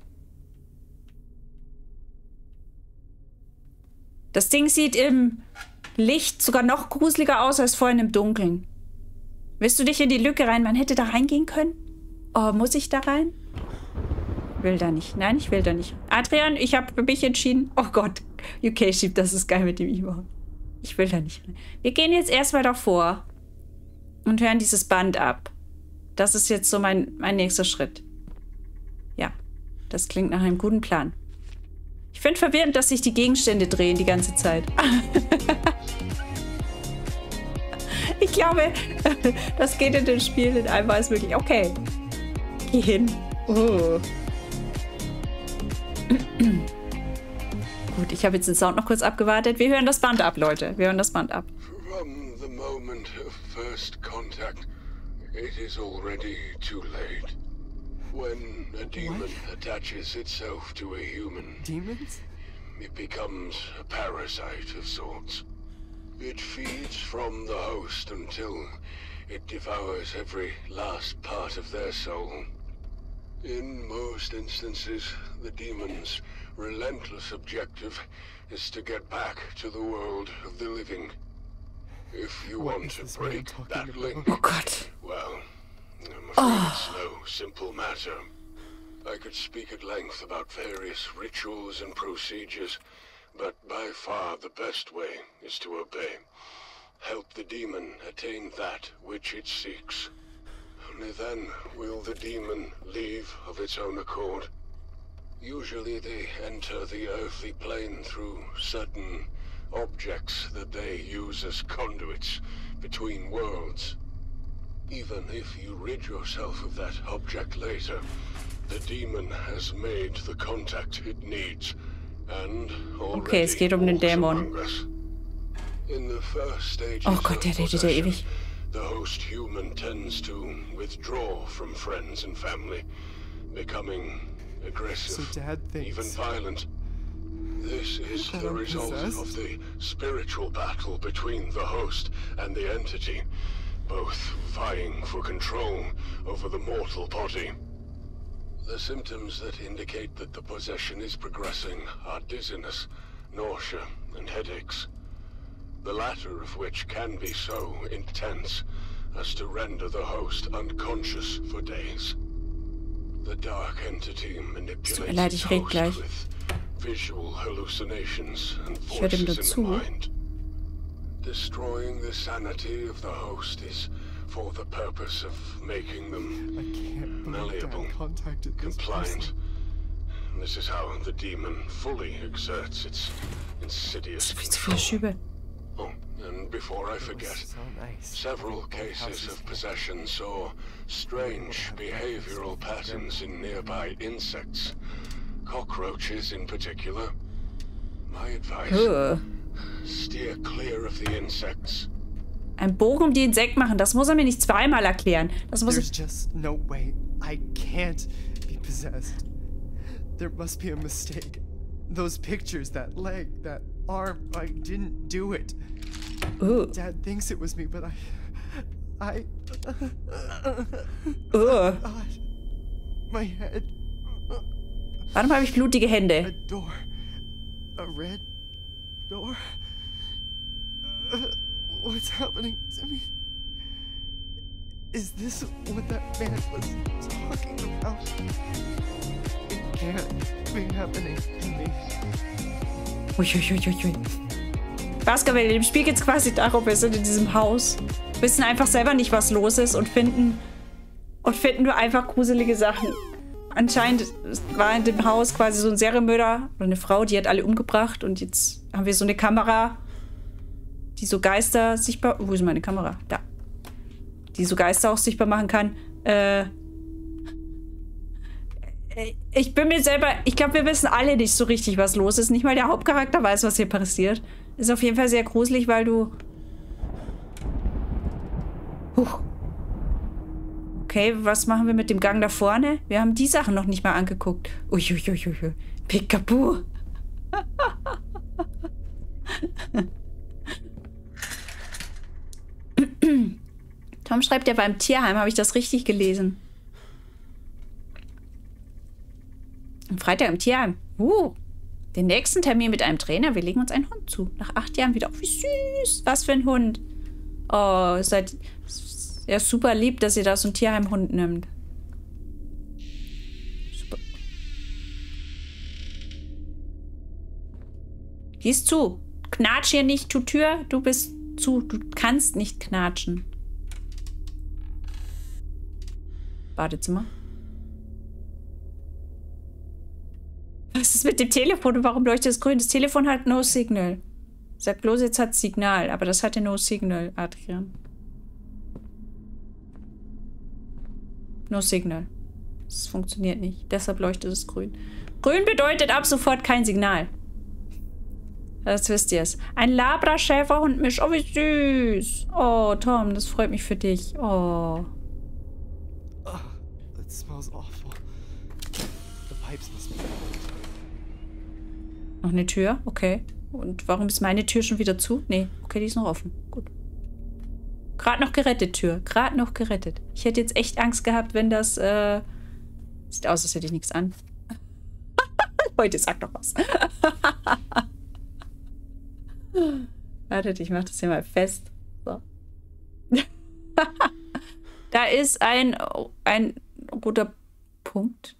Das Ding sieht im Licht sogar noch gruseliger aus als vorhin im Dunkeln. Willst du dich in die Lücke rein? Man hätte da reingehen können. Oh, muss ich da rein? Will da nicht. Nein, ich will da nicht. Adrian, ich habe für mich entschieden. Oh Gott, UK schiebt, das ist geil mit dem E-Mail. Ich will da nicht rein. Wir gehen jetzt erstmal davor und hören dieses Band ab. Das ist jetzt so mein nächster Schritt. Ja, das klingt nach einem guten Plan. Ich finde verwirrend, dass sich die Gegenstände drehen die ganze Zeit. Ich glaube, das geht in dem Spiel in einmal ist wirklich okay. Geh hin. Oh. Gut, ich habe jetzt den Sound noch kurz abgewartet. Wir hören das Band ab, Leute. Wir hören das Band ab. From the moment of first contact, it is already too late. When a demon attaches itself to a human, Demons? it becomes a parasite of sorts. It feeds from the host until it devours every last part of their soul. In most instances, the demon's relentless objective is to get back to the world of the living. If you want to break that link, Oh Gott. well, I'm afraid it's no simple matter. I could speak at length about various rituals and procedures, but by far the best way is to obey. Help the demon attain that which it seeks. Only then will the demon leave of its own accord. Usually they enter the earthly plane through certain objects that they use as conduits between worlds. Even if you rid yourself of that object later, the demon has made the contact it needs, and already Okay, es geht um den walks Dämon. among us. In the first stages Oh Gott, der of redet ja possession, ewig. the host human tends to withdraw from friends and family, becoming aggressive, So Dad thinks- even violent. This is That the I'm result possessed? of the spiritual battle between the host and the entity, both vying for control over the mortal body. The symptoms that indicate that the possession is progressing are dizziness, nausea, and headaches. the latter of which can be so intense as to render the host unconscious for days. The dark entity manipulates its host with visual hallucinations and voices in the mind. Destroying the sanity of the host is for the purpose of making them malleable, compliant. This is how the demon fully exerts its insidious control. Oh, and before I forget, several cases of possession saw strange behavioral patterns in nearby insects, cockroaches in particular. My advice, steer clear of the insects. Ein Bogen um die Insekten machen, das muss er mir nicht zweimal erklären. Das muss There's just no way. I can't be possessed. There must be a mistake. Those pictures, that leg, that arm, I didn't do it. Dad thinks it was me, but I God, my head. Warum habe ich blutige Hände? A door. A red door. What's happening to me? Is this what that man was talking about? It can't be happening to me. Uiuiuiui. Baskerville, in dem Spiel geht es quasi darum, wir sind in diesem Haus, wissen einfach selber nicht, was los ist und finden nur einfach gruselige Sachen. Anscheinend war in dem Haus quasi so ein Serienmörder oder eine Frau, die hat alle umgebracht und jetzt haben wir so eine Kamera, die so Geister sichtbar... Wo ist meine Kamera? Da. Die so Geister auch sichtbar machen kann. Ich bin mir selber... Ich glaube, wir wissen alle nicht so richtig, was los ist. Nicht mal der Hauptcharakter weiß, was hier passiert. Ist auf jeden Fall sehr gruselig, weil du... Okay, was machen wir mit dem Gang da vorne? Wir haben die Sachen noch nicht mal angeguckt. Uiuiuiui. Pikapu. Tom schreibt, er war im Tierheim. Habe ich das richtig gelesen? Am Freitag im Tierheim. Den nächsten Termin mit einem Trainer. Wir legen uns einen Hund zu. Nach 8 Jahren wieder. Oh, wie süß. Was für ein Hund. Oh, seid ja super lieb, dass ihr da so einen Tierheimhund nimmt. Super. Die ist zu. Knatsch hier nicht, tu Tür. Du bist zu. Du kannst nicht knatschen. Badezimmer. Was ist mit dem Telefon und warum leuchtet es grün? Das Telefon hat no signal. Sagt bloß, jetzt hat Signal, aber das hatte no signal, Adrian. No signal. Das funktioniert nicht. Deshalb leuchtet es grün. Grün bedeutet ab sofort kein Signal. Das wisst ihr es. Ein Labra-Schäferhund-Misch. Oh, wie süß. Oh, Tom, das freut mich für dich. Oh. It smells awful. The pipes must be... Noch eine Tür? Okay. Und warum ist meine Tür schon wieder zu? Nee, okay, die ist noch offen. Gut. Gerade noch gerettet, Tür. Gerade noch gerettet. Ich hätte jetzt echt Angst gehabt, wenn das, sieht aus, als hätte ich nichts an. Leute, sag doch was. Wartet, ich mach das hier mal fest. So. Da ist ein roter Punkt.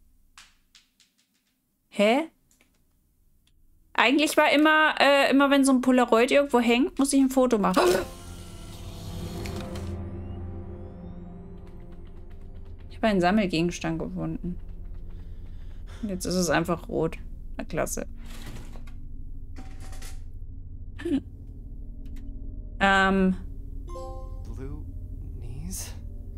Hä? Eigentlich war immer wenn so ein Polaroid irgendwo hängt, muss ich ein Foto machen. Ich habe einen Sammelgegenstand gefunden. Und jetzt ist es einfach rot. Na klasse. Blue knees?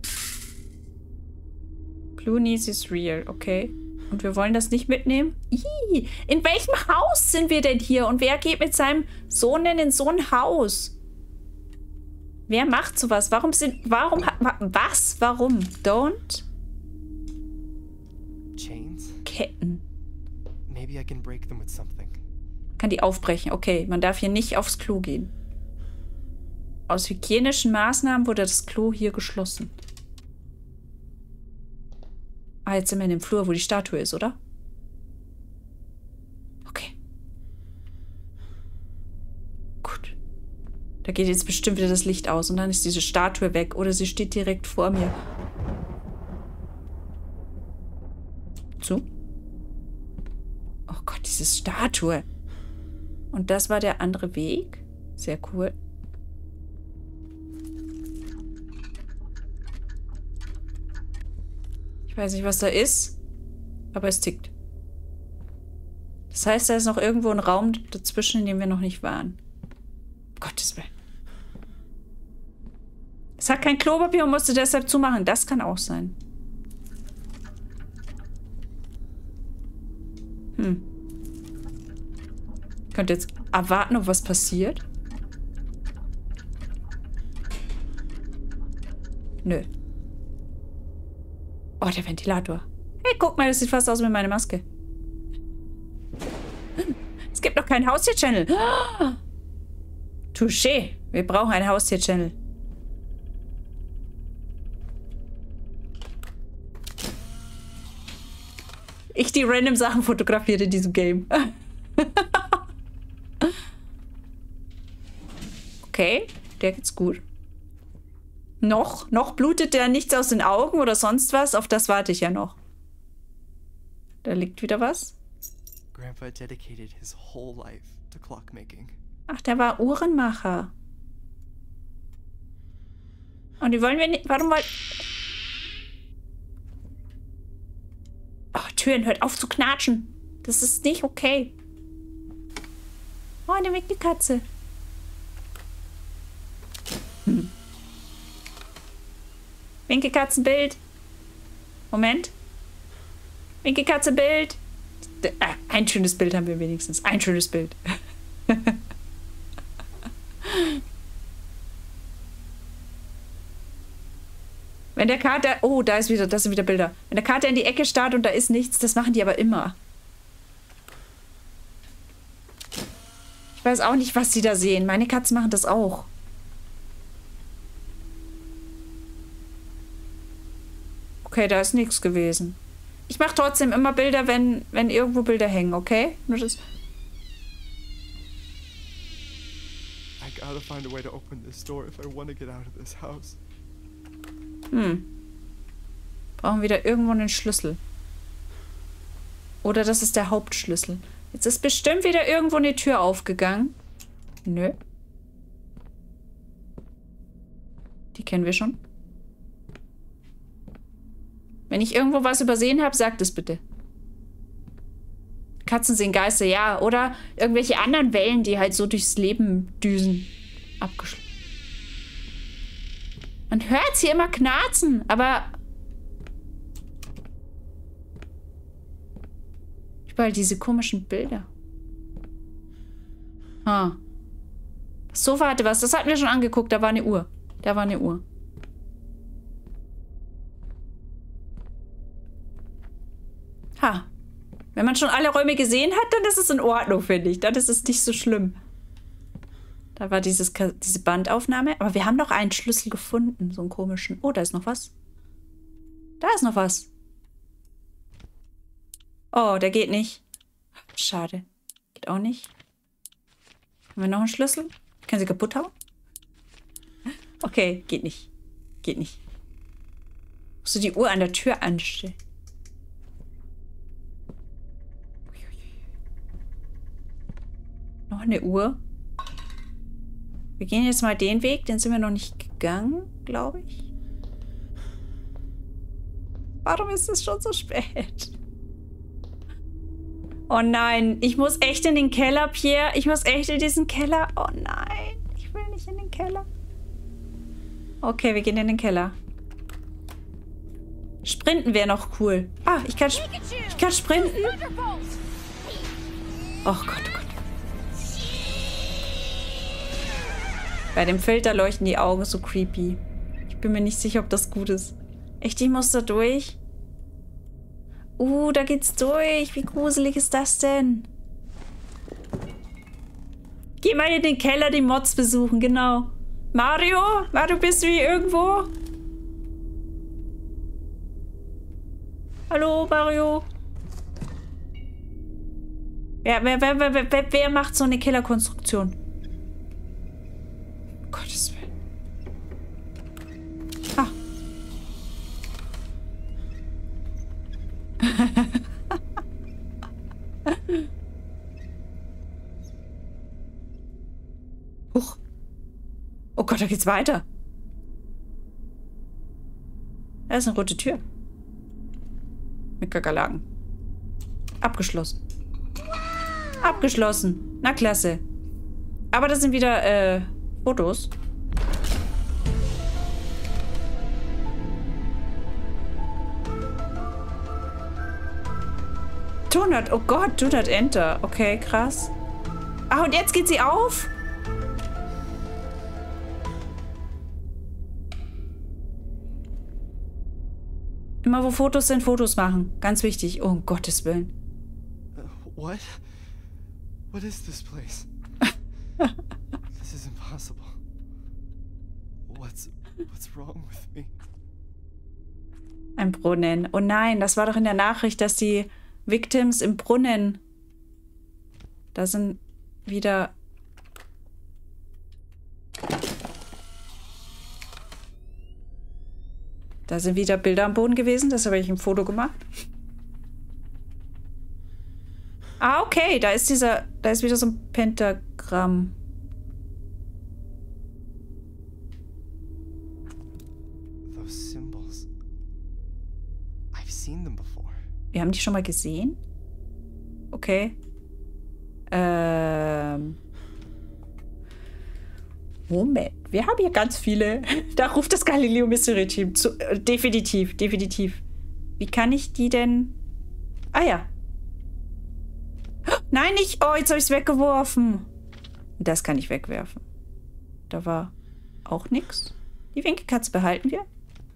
Blue knees is real, okay. Und wir wollen das nicht mitnehmen? Ih, in welchem Haus sind wir denn hier? Und wer geht mit seinem Sohn denn in so ein Haus? Wer macht sowas? Warum? Warum? Don't? Chains? Ketten. Maybe I can break them with something. Kann die aufbrechen. Okay, man darf hier nicht aufs Klo gehen. Aus hygienischen Maßnahmen wurde das Klo hier geschlossen. Ah, jetzt sind wir in dem Flur, wo die Statue ist, oder? Okay. Gut. Da geht jetzt bestimmt wieder das Licht aus und dann ist diese Statue weg. Oder sie steht direkt vor mir. So. Oh Gott, diese Statue. Und das war der andere Weg. Sehr cool. Ich weiß nicht, was da ist. Aber es tickt. Das heißt, da ist noch irgendwo ein Raum dazwischen, in dem wir noch nicht waren. Gottes Willen. Es hat kein Klopapier und musste deshalb zumachen. Das kann auch sein. Könnt jetzt erwarten, ob was passiert? Nö. Oh, der Ventilator. Hey, guck mal, das sieht fast aus wie meine Maske. Es gibt noch keinen Haustier-Channel. Touché. Wir brauchen einen Haustier-Channel. Ich die random Sachen fotografiert in diesem Game. Okay, der geht's gut. Noch blutet der nichts aus den Augen oder sonst was? Auf das warte ich ja noch. Da liegt wieder was. Grandpa dedicated his whole life to clockmaking. Ach, der war Uhrenmacher. Und die wollen wir nicht... Warum wollen... Oh, Türen, hört auf zu knatschen. Das ist nicht okay. Oh, eine Winkelkatze. Winkelkatzenbild. Moment. Winkelkatzenbild. Ein schönes Bild haben wir wenigstens. Ein schönes Bild. Wenn der Kater... Oh, das sind wieder Bilder. Wenn der Kater in die Ecke starrt und da ist nichts, das machen die aber immer. Ich weiß auch nicht, was sie da sehen. Meine Katzen machen das auch. Okay, da ist nichts gewesen. Ich mache trotzdem immer Bilder, wenn irgendwo Bilder hängen, okay? Nur das... I gotta find a way to open this door if I want to get out of this house. Brauchen wieder irgendwo einen Schlüssel. Oder das ist der Hauptschlüssel. Jetzt ist bestimmt wieder irgendwo eine Tür aufgegangen. Nö. Die kennen wir schon. Wenn ich irgendwo was übersehen habe, sagt es bitte. Katzen sehen Geister, ja. Oder irgendwelche anderen Wellen, die halt so durchs Leben düsen. Abgeschlossen. Man hört sie immer knarzen, aber... Überall diese komischen Bilder. Das Sofa hatte was. Das hatten wir schon angeguckt. Da war eine Uhr. Da war eine Uhr. Wenn man schon alle Räume gesehen hat, dann ist es in Ordnung, finde ich. Dann ist es nicht so schlimm. Da war diese Bandaufnahme. Aber wir haben noch einen Schlüssel gefunden. So einen komischen. Oh, da ist noch was. Da ist noch was. Oh, der geht nicht. Schade. Geht auch nicht. Haben wir noch einen Schlüssel? Können sie kaputt hauen? Okay, geht nicht. Geht nicht. Musst du die Uhr an der Tür anstellen? Noch eine Uhr. Wir gehen jetzt mal den Weg. Den sind wir noch nicht gegangen, glaube ich. Warum ist es schon so spät? Oh nein, ich muss echt in den Keller, Pierre. Ich muss echt in diesen Keller. Oh nein, ich will nicht in den Keller. Okay, wir gehen in den Keller. Sprinten wäre noch cool. Ah, ich kann sprinten. Oh Gott, oh Gott. Bei dem Filter leuchten die Augen so creepy. Ich bin mir nicht sicher, ob das gut ist. Echt, ich muss da durch? Da geht's durch. Wie gruselig ist das denn? Geh mal in den Keller die Mods besuchen, genau. Mario? Mario, bist du hier irgendwo? Hallo, Mario? Ja, wer macht so eine Killerkonstruktion? Gottes Willen. Ah. Huch. Oh Gott, da geht's weiter. Da ist eine rote Tür. Mit Kakerlaken. Abgeschlossen. Abgeschlossen. Na klasse. Aber das sind wieder, Fotos. Oh Gott, do not enter. Okay, krass. Ah, und jetzt geht sie auf? Immer wo Fotos sind, Fotos machen. Ganz wichtig. Oh, um Gottes Willen. What? What is this place? This is impossible. What's wrong with me? Ein Brunnen. Oh nein, das war doch in der Nachricht, dass die Victims im Brunnen. Da sind wieder. Da sind wieder Bilder am Boden gewesen. Das habe ich im Foto gemacht. Ah, okay. Da ist wieder so ein Pentagramm. Those symbols. I've seen them before. Wir haben die schon mal gesehen? Okay. Moment. Wir haben hier ganz viele. Da ruft das Galileo Mystery Team zu. Definitiv, definitiv. Wie kann ich die denn... Ah ja. Nein, nicht. Oh, jetzt habe ich es weggeworfen. Das kann ich wegwerfen. Da war auch nichts. Die Winkelkatze behalten wir.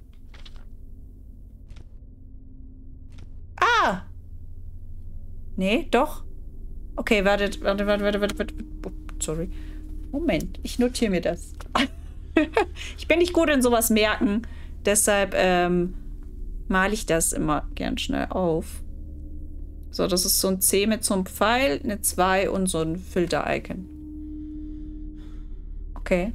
Ah! Nee, doch. Okay, warte. Oh, sorry. Moment, ich notiere mir das. Ich bin nicht gut in sowas merken. Deshalb male ich das immer gern schnell auf. So, das ist so ein C mit so einem Pfeil, eine 2 und so ein Filter-Icon. Okay.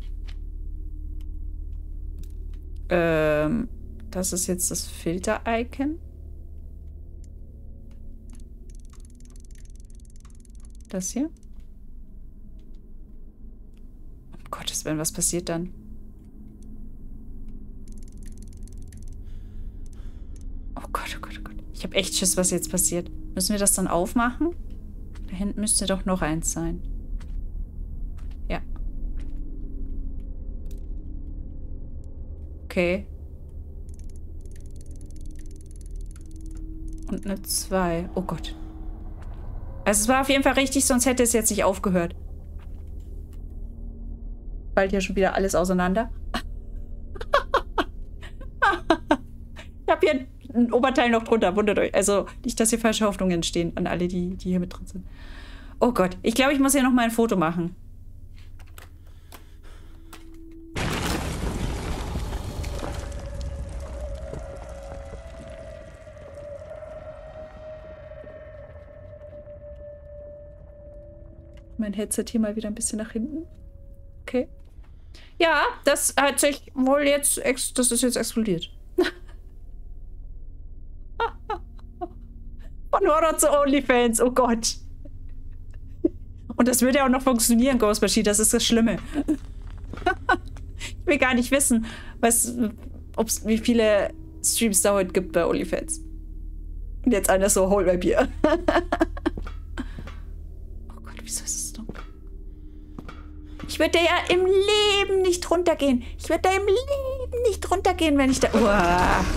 Das ist jetzt das Filter-Icon. Das hier. Um Gottes Willen, was passiert dann? Oh Gott, oh Gott, oh Gott. Ich habe echt Schiss, was jetzt passiert. Müssen wir das dann aufmachen? Da hinten müsste doch noch eins sein. Ja. Okay. Und eine 2. Oh Gott. Also es war auf jeden Fall richtig, sonst hätte es jetzt nicht aufgehört. Bald hier schon wieder alles auseinander. Ich habe hier ein Oberteil noch drunter, wundert euch. Also nicht, dass hier falsche Hoffnungen entstehen an alle, die hier mit drin sind. Oh Gott, ich glaube, ich muss hier noch mal ein Foto machen. Mein Headset hier mal wieder ein bisschen nach hinten. Okay. Ja, das hat sich wohl jetzt, das ist jetzt explodiert. Von Horror zu OnlyFans, oh Gott. Und das würde ja auch noch funktionieren, Ghostbusters, das ist das Schlimme. Ich will gar nicht wissen, wie viele Streams da heute gibt bei OnlyFans. Und jetzt einer so, hol my Bier. Oh Gott, wieso ist es dunkel? Ich würde ja im Leben nicht runtergehen. Ich würde da im Leben nicht runtergehen, wenn ich da... Uah.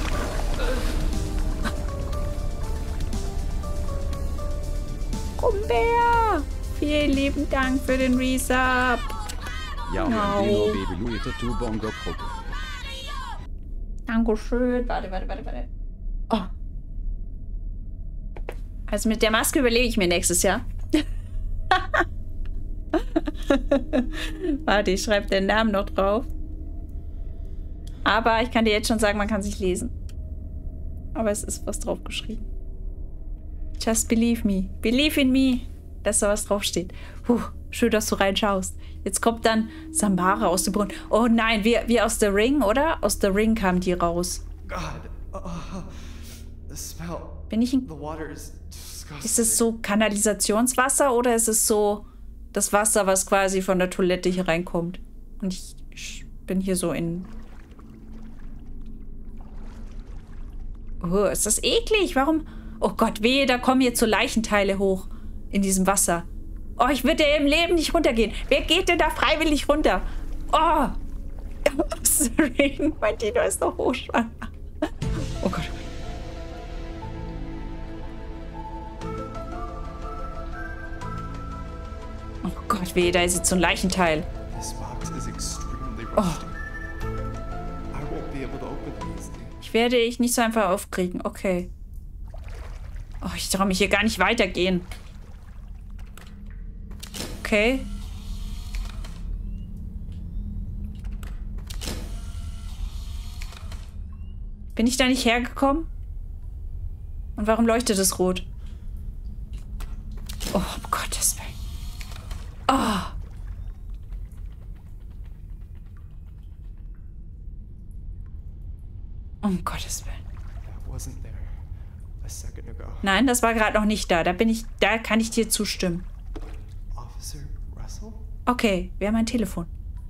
Rumbär! Vielen lieben Dank für den Resub. Ja, No. Baby Tattoo Bongo Gruppe. Dankeschön. Warte. Oh. Also mit der Maske überlege ich mir nächstes Jahr. Warte, ich schreibe den Namen noch drauf. Aber ich kann dir jetzt schon sagen, man kann sich lesen. Aber es ist was drauf geschrieben. Just believe me. Believe in me. Dass da was draufsteht. Schön, dass du reinschaust. Jetzt kommt dann Samara aus dem Brunnen. Oh nein, wie aus The Ring, oder? Aus The Ring kamen die raus. God. The smell. Bin ich The water is disgusting. Ist es so Kanalisationswasser oder ist es so das Wasser, was quasi von der Toilette hier reinkommt? Und ich bin hier so in... Oh, ist das eklig? Warum? Oh Gott, wehe, da kommen jetzt so Leichenteile hoch in diesem Wasser. Oh, ich würde ja im Leben nicht runtergehen. Wer geht denn da freiwillig runter? Oh! Mein Dino ist noch hochschwanger. Oh Gott. Oh Gott, wehe, da ist jetzt so ein Leichenteil. This box is extremely rusty. I won't be able to open these things. Ich werde ich nicht so einfach aufkriegen. Okay. Oh, ich traue mich hier gar nicht weitergehen. Okay. Bin ich da nicht hergekommen? Und warum leuchtet es rot? Oh, um Gottes Willen. Oh. Um Gottes Willen. That wasn't there a second ago. Nein, das war gerade noch nicht da. Da kann ich dir zustimmen. Officer Russell? Okay, wir haben ein Telefon.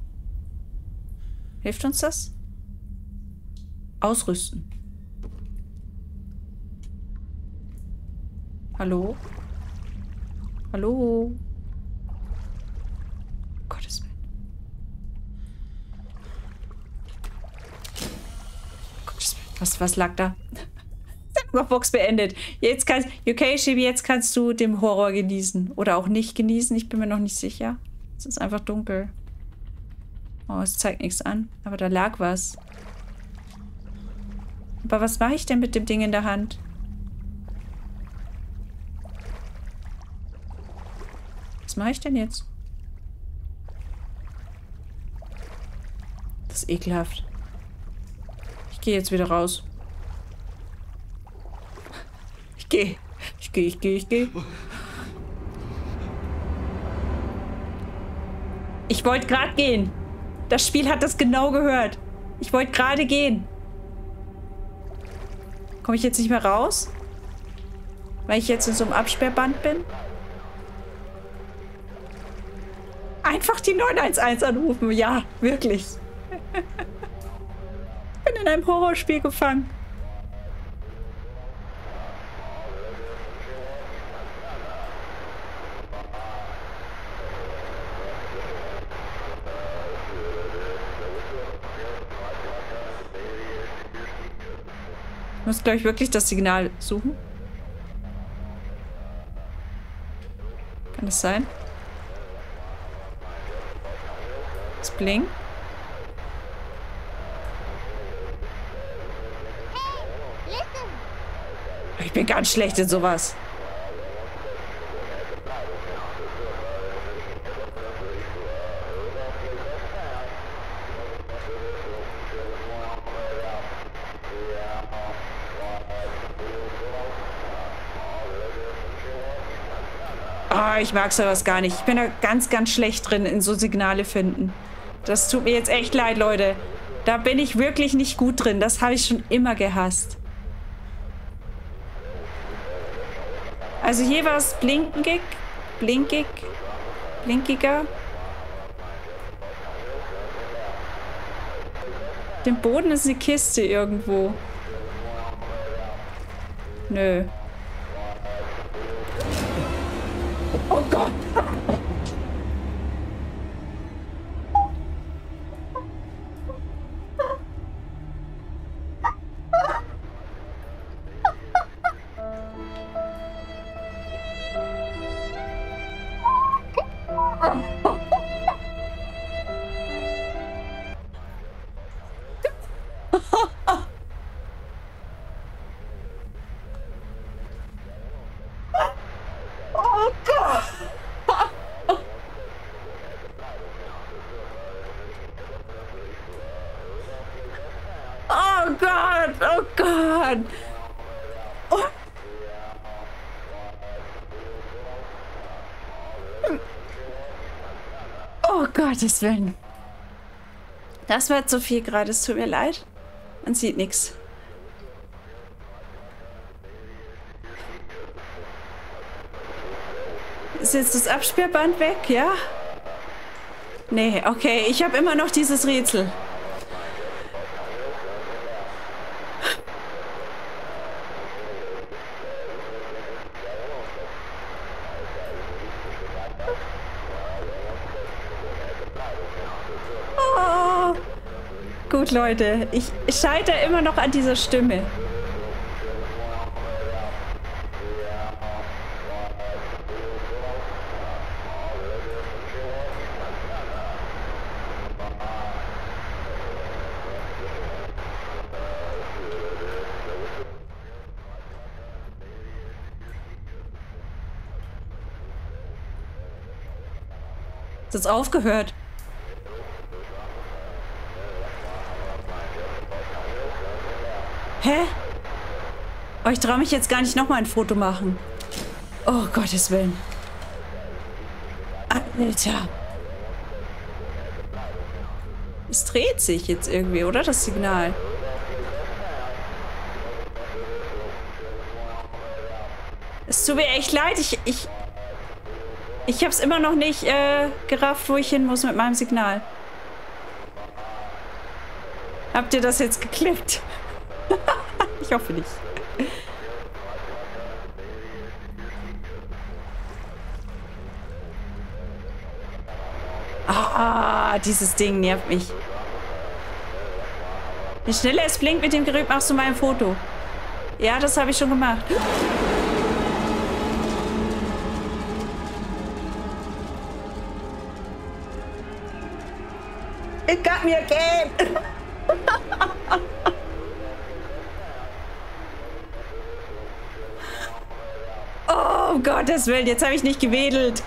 Hilft uns das? Ausrüsten. Hallo? Hallo? Gottes Willen. Gottes Willen. Was lag da? Box beendet. Jetzt kannst Shibi, jetzt kannst du den Horror genießen. Oder auch nicht genießen. Ich bin mir noch nicht sicher. Es ist einfach dunkel. Oh, es zeigt nichts an. Aber da lag was. Aber was mache ich denn mit dem Ding in der Hand? Was mache ich denn jetzt? Das ist ekelhaft. Ich gehe jetzt wieder raus. Ich gehe. Ich wollte gerade gehen. Das Spiel hat das genau gehört. Ich wollte gerade gehen. Komme ich jetzt nicht mehr raus? Weil ich jetzt in so einem Absperrband bin? Einfach die 911 anrufen. Ja, wirklich. Ich bin in einem Horrorspiel gefangen. Ich muss, glaube ich, wirklich das Signal suchen. Kann das sein? Das Bling. Ich bin ganz schlecht in sowas. Ah, ich mag sowas gar nicht. Ich bin da ganz, ganz schlecht drin, in so Signale finden. Das tut mir jetzt echt leid, Leute. Da bin ich wirklich nicht gut drin. Das habe ich schon immer gehasst. Also hier war es blinkiger. Dem Boden ist eine Kiste irgendwo. Nö. Oh Gott. Oh Gott, oh Gott. Oh. Oh Gottes Willen. Das wird zu viel gerade. Es tut mir leid. Man sieht nichts. Ist jetzt das Absperrband weg, ja? Nee, okay. Ich habe immer noch dieses Rätsel. Oh. Gut, Leute. Ich scheitere immer noch an dieser Stimme. Ist jetzt aufgehört. Hä? Oh, ich traue mich jetzt gar nicht nochmal ein Foto machen. Oh, Gottes Willen. Alter. Es dreht sich jetzt irgendwie, oder? Das Signal. Es tut mir echt leid. Ich habe es immer noch nicht gerafft, wo ich hin muss mit meinem Signal. Habt ihr das jetzt geklippt? Ich hoffe nicht. Ah, dieses Ding nervt mich. Je schneller es blinkt mit dem Gerät, machst du mal ein Foto. Ja, das habe ich schon gemacht. It got me again. Oh, um Gottes Willen, jetzt habe ich nicht gewedelt.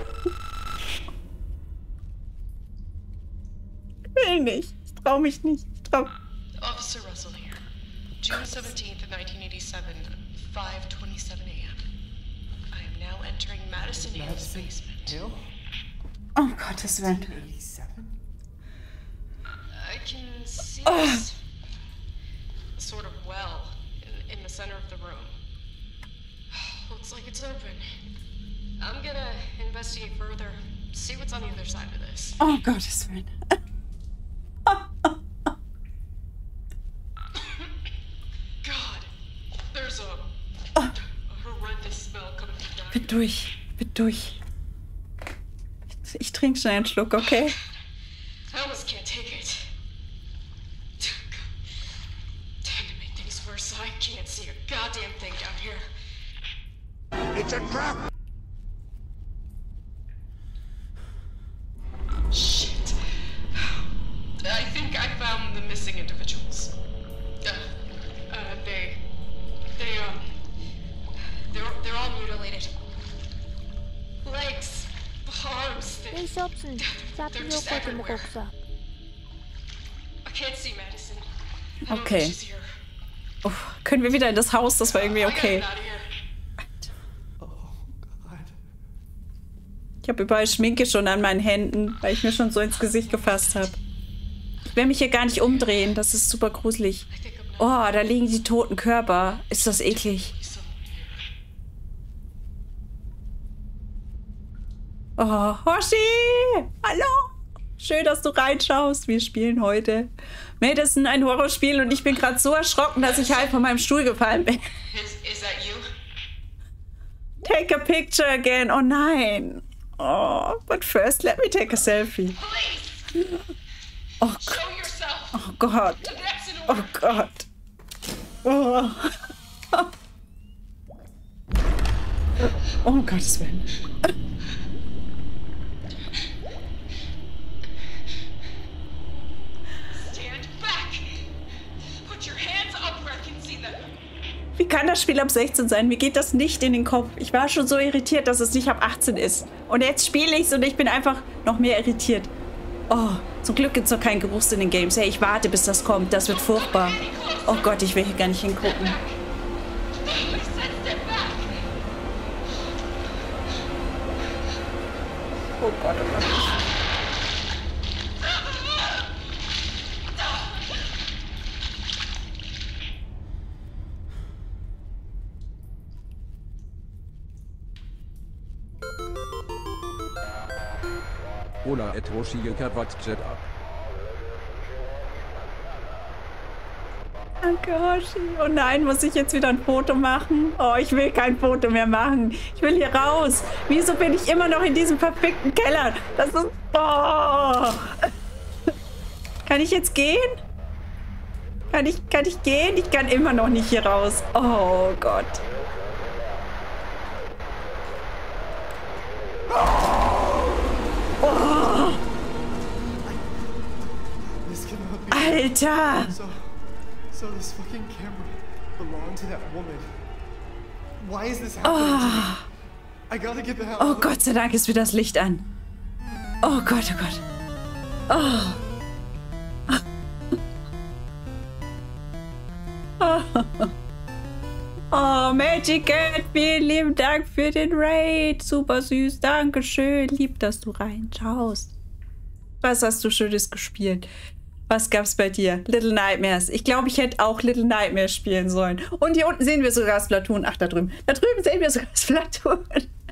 Ich will nicht. Ich traue mich nicht. Officer Russell here. June 17th, 1987, 5:27 a.m. I am now entering Madison Hill's basement. Hill? Oh, Gottes Willen. 87? I can see this sort of well in the center of the room. Looks like it's open. I'm gonna investigate further, see what's on the other side of this. Oh, Gottes Willen. God, there's a horrendous smell coming from down Bin durch. Bin durch. Ich trinke schnell einen Schluck, okay? I almost can't take it. Damn, to make things worse, I can't see a goddamn thing down here. It's a trap! Shit. I think I found the missing individuals. They're all mutilated. Legs, arms, Ich 없음. they're just 잡히려고 everywhere. 먹었어. I can't see Madison. I don't Okay. think she's here. Uff, können wir wieder in das Haus? Das war irgendwie I gotta okay. get out of here. Oh, God. Ich habe überall Schminke schon an meinen Händen, weil ich mir schon so ins Gesicht gefasst habe. Ich will mich hier gar nicht umdrehen. Das ist super gruselig. I think I'm not Oh, da liegen die toten Körper. Ist das eklig. someone here. Oh, Hoshi! Hallo! Schön, dass du reinschaust. Wir spielen heute Madison, ein Horrorspiel, und ich bin gerade so erschrocken, dass ich halb von meinem Stuhl gefallen bin. Is that you? Take a picture again. Oh nein. Oh, but first let me take a selfie. Please, Oh Gott. show yourself. Oh Gott. That's in Oh order. Gott. Oh. Oh, um Gottes Willen. Stand back. Put your hands up where I can see them. Wie kann das Spiel ab 16 sein? Mir geht das nicht in den Kopf. Ich war schon so irritiert, dass es nicht ab 18 ist. Und jetzt spiele ich es und ich bin einfach noch mehr irritiert. Oh, zum Glück gibt es noch keinen Geruchssinn in den Games. Hey, ich warte, bis das kommt. Das wird furchtbar. Oh Gott, ich will hier gar nicht hingucken. I said step back. Oh Gott, oh Gott. Ola Etoshi Kavatjet ab. Danke, Hoshi. Oh nein, muss ich jetzt wieder ein Foto machen? Oh, ich will kein Foto mehr machen. Ich will hier raus. Wieso bin ich immer noch in diesem verfickten Keller? Das ist... Oh. Kann ich jetzt gehen? Kann ich gehen? Ich kann immer noch nicht hier raus. Oh Gott. Oh. Alter! So this fucking camera belonged to that woman. Why is this happening to me? I gotta get the hell Oh Gott sei Dank ist wieder das Licht an. Oh Gott, oh Gott. Oh. Oh, Magic Cat, vielen lieben Dank für den Raid. Super süß, dankeschön. Lieb, dass du reinschaust. Was hast du Schönes gespielt? Was gab's bei dir? Little Nightmares. Ich glaube, ich hätte auch Little Nightmares spielen sollen. Und hier unten sehen wir sogar Splatoon. Ach, da drüben. Da drüben sehen wir sogar Splatoon.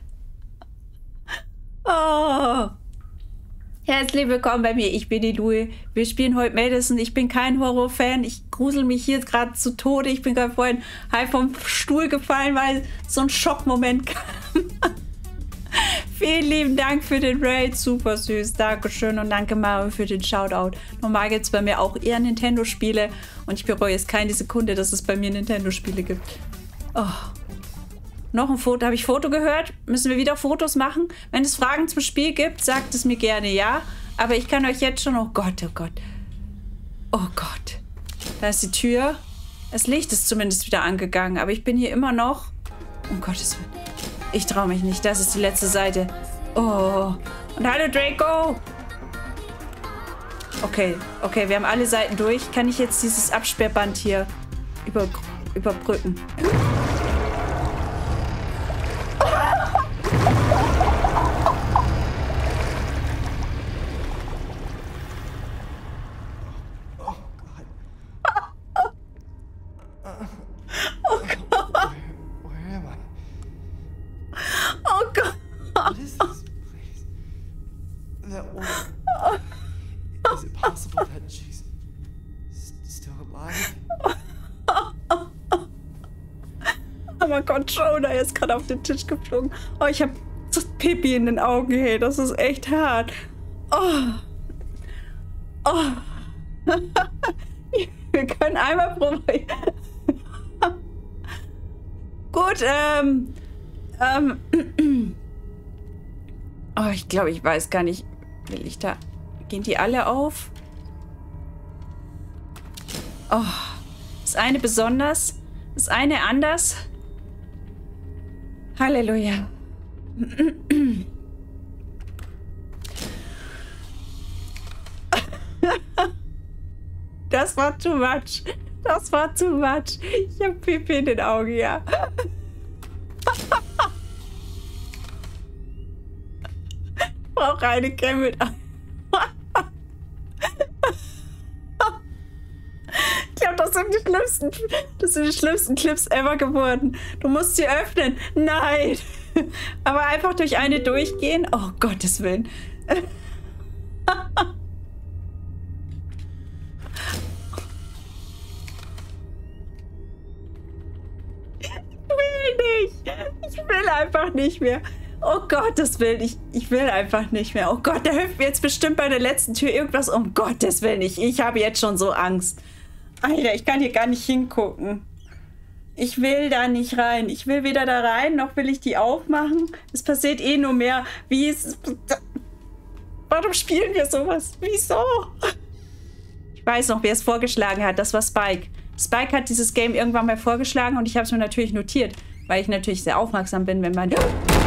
Oh. Herzlich willkommen bei mir. Ich bin die Louie. Wir spielen heute Madison. Ich bin kein Horrorfan. Ich grusel mich hier gerade zu Tode. Ich bin gerade vorhin halb vom Stuhl gefallen, weil so ein Schockmoment kam. Vielen lieben Dank für den Raid. Super süß. Dankeschön. Und danke Mario für den Shoutout. Normal gibt es bei mir auch eher Nintendo-Spiele. Und ich bereue jetzt keine Sekunde, dass es bei mir Nintendo-Spiele gibt. Oh. Noch ein Foto. Habe ich Foto gehört? Müssen wir wieder Fotos machen? Wenn es Fragen zum Spiel gibt, sagt es mir gerne, ja. Aber ich kann euch jetzt schon... Oh Gott, oh Gott. Oh Gott. Da ist die Tür. Das Licht ist zumindest wieder angegangen. Aber ich bin hier immer noch... Um Gottes Willen. Ich traue mich nicht. Das ist die letzte Seite. Oh. Und hallo Draco. Okay. Okay, wir haben alle Seiten durch. Kann ich jetzt dieses Absperrband hier überbrücken? Mein Controller ist gerade auf den Tisch geflogen. Oh, ich habe so Pipi in den Augen. Hey, das ist echt hart. Oh. Oh. Wir können einmal probieren. Gut, Oh, ich glaube, ich weiß gar nicht. Will ich da... Gehen die alle auf? Oh. Das eine besonders. Das eine anders. Halleluja. Das war too much. Das war too much. Ich habe Pipi in den Augen, ja. Ich brauche eine Cam mit. Ich glaube, das sind die schlimmsten Clips ever geworden. Du musst sie öffnen. Nein. Aber einfach durch eine durchgehen. Oh, Gottes Willen. Ich will einfach nicht mehr. Oh Gottes Willen, ich will einfach nicht mehr. Oh Gott, da hilft mir jetzt bestimmt bei der letzten Tür irgendwas. Um Gottes Willen, ich habe jetzt schon so Angst. Alter, ich kann hier gar nicht hingucken. Ich will da nicht rein. Ich will weder da rein, noch will ich die aufmachen. Es passiert eh nur mehr. Wie ist... Warum spielen wir sowas? Wieso? Ich weiß noch, wer es vorgeschlagen hat. Das war Spike. Spike hat dieses Game irgendwann mal vorgeschlagen und ich habe es mir natürlich notiert, weil ich natürlich sehr aufmerksam bin, wenn man...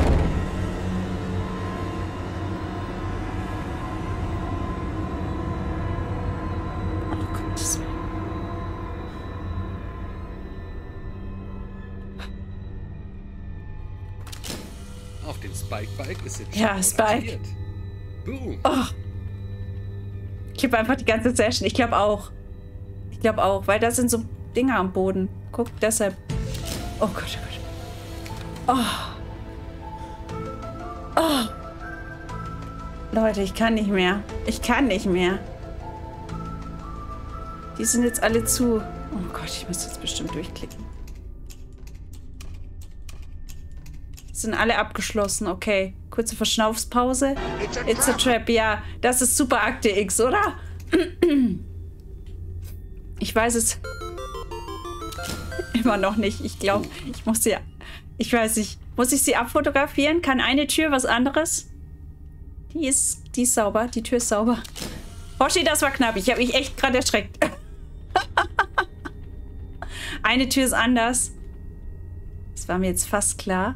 Auf den Spike-Bike ist jetzt ja, Spike. Boom. Oh. Ich kippe einfach die ganze Session. Ich glaube auch. Ich glaube auch, weil da sind so Dinger am Boden. Guck, deshalb. Oh Gott, oh Gott. Oh. Oh. Leute, ich kann nicht mehr. Ich kann nicht mehr. Die sind jetzt alle zu. Oh Gott, ich muss jetzt bestimmt durchklicken. Die sind alle abgeschlossen, okay. Kurze Verschnaufspause. It's a trap, ja. Das ist Super Akte X, oder? Ich weiß es immer noch nicht. Ich glaube, ich muss sie... Ich weiß nicht. Muss ich sie abfotografieren? Kann eine Tür was anderes? Die ist sauber. Die Tür ist sauber. Hoshi, das war knapp. Ich habe mich echt gerade erschreckt. Eine Tür ist anders. Das war mir jetzt fast klar.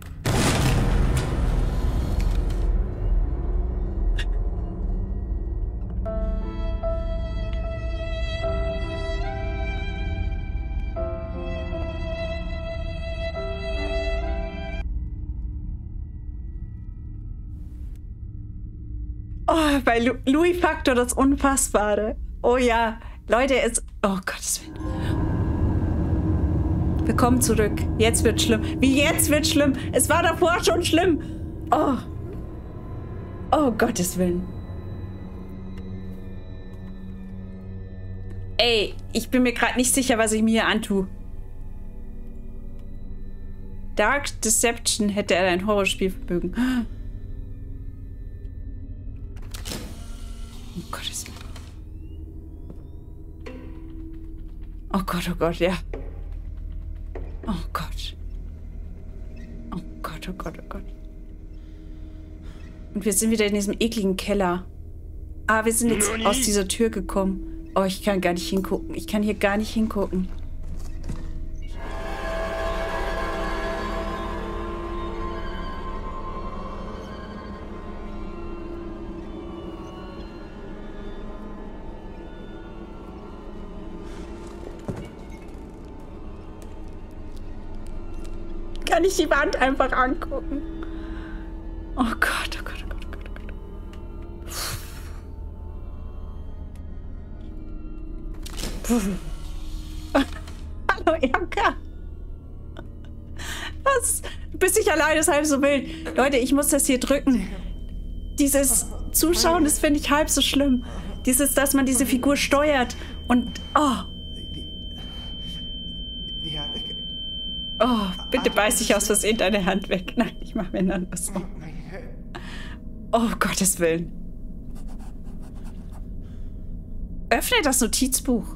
Oh, bei Louis Factor das Unfassbare. Oh ja. Leute, es... Oh Gottes Willen. Willkommen zurück. Jetzt wird schlimm. Wie jetzt wird schlimm? Es war davor schon schlimm. Oh. Oh Gottes Willen. Ey, ich bin mir gerade nicht sicher, was ich mir hier antue. Dark Deception hätte er ein Horrorspiel mögen. Oh Gottes Willen. Oh Gott, ja. Oh Gott. Oh Gott, oh Gott, oh Gott. Und wir sind wieder in diesem ekligen Keller. Ah, wir sind jetzt aus dieser Tür gekommen. Oh, ich kann gar nicht hingucken. Ich kann hier gar nicht hingucken. Kann ich die Wand einfach angucken? Oh Gott, oh Gott, oh Gott, oh Gott, oh Gott. Hallo, Erika. Was? Du bist nicht allein, ist halb so wild. Leute, ich muss das hier drücken. Dieses Zuschauen, das finde ich halb so schlimm. Dieses, dass man diese Figur steuert und... Oh. Oh, bitte beiß dich aus Versehen deine Hand weg. Nein, ich mache mir dann was. Oh, Gottes Willen. Öffne das Notizbuch.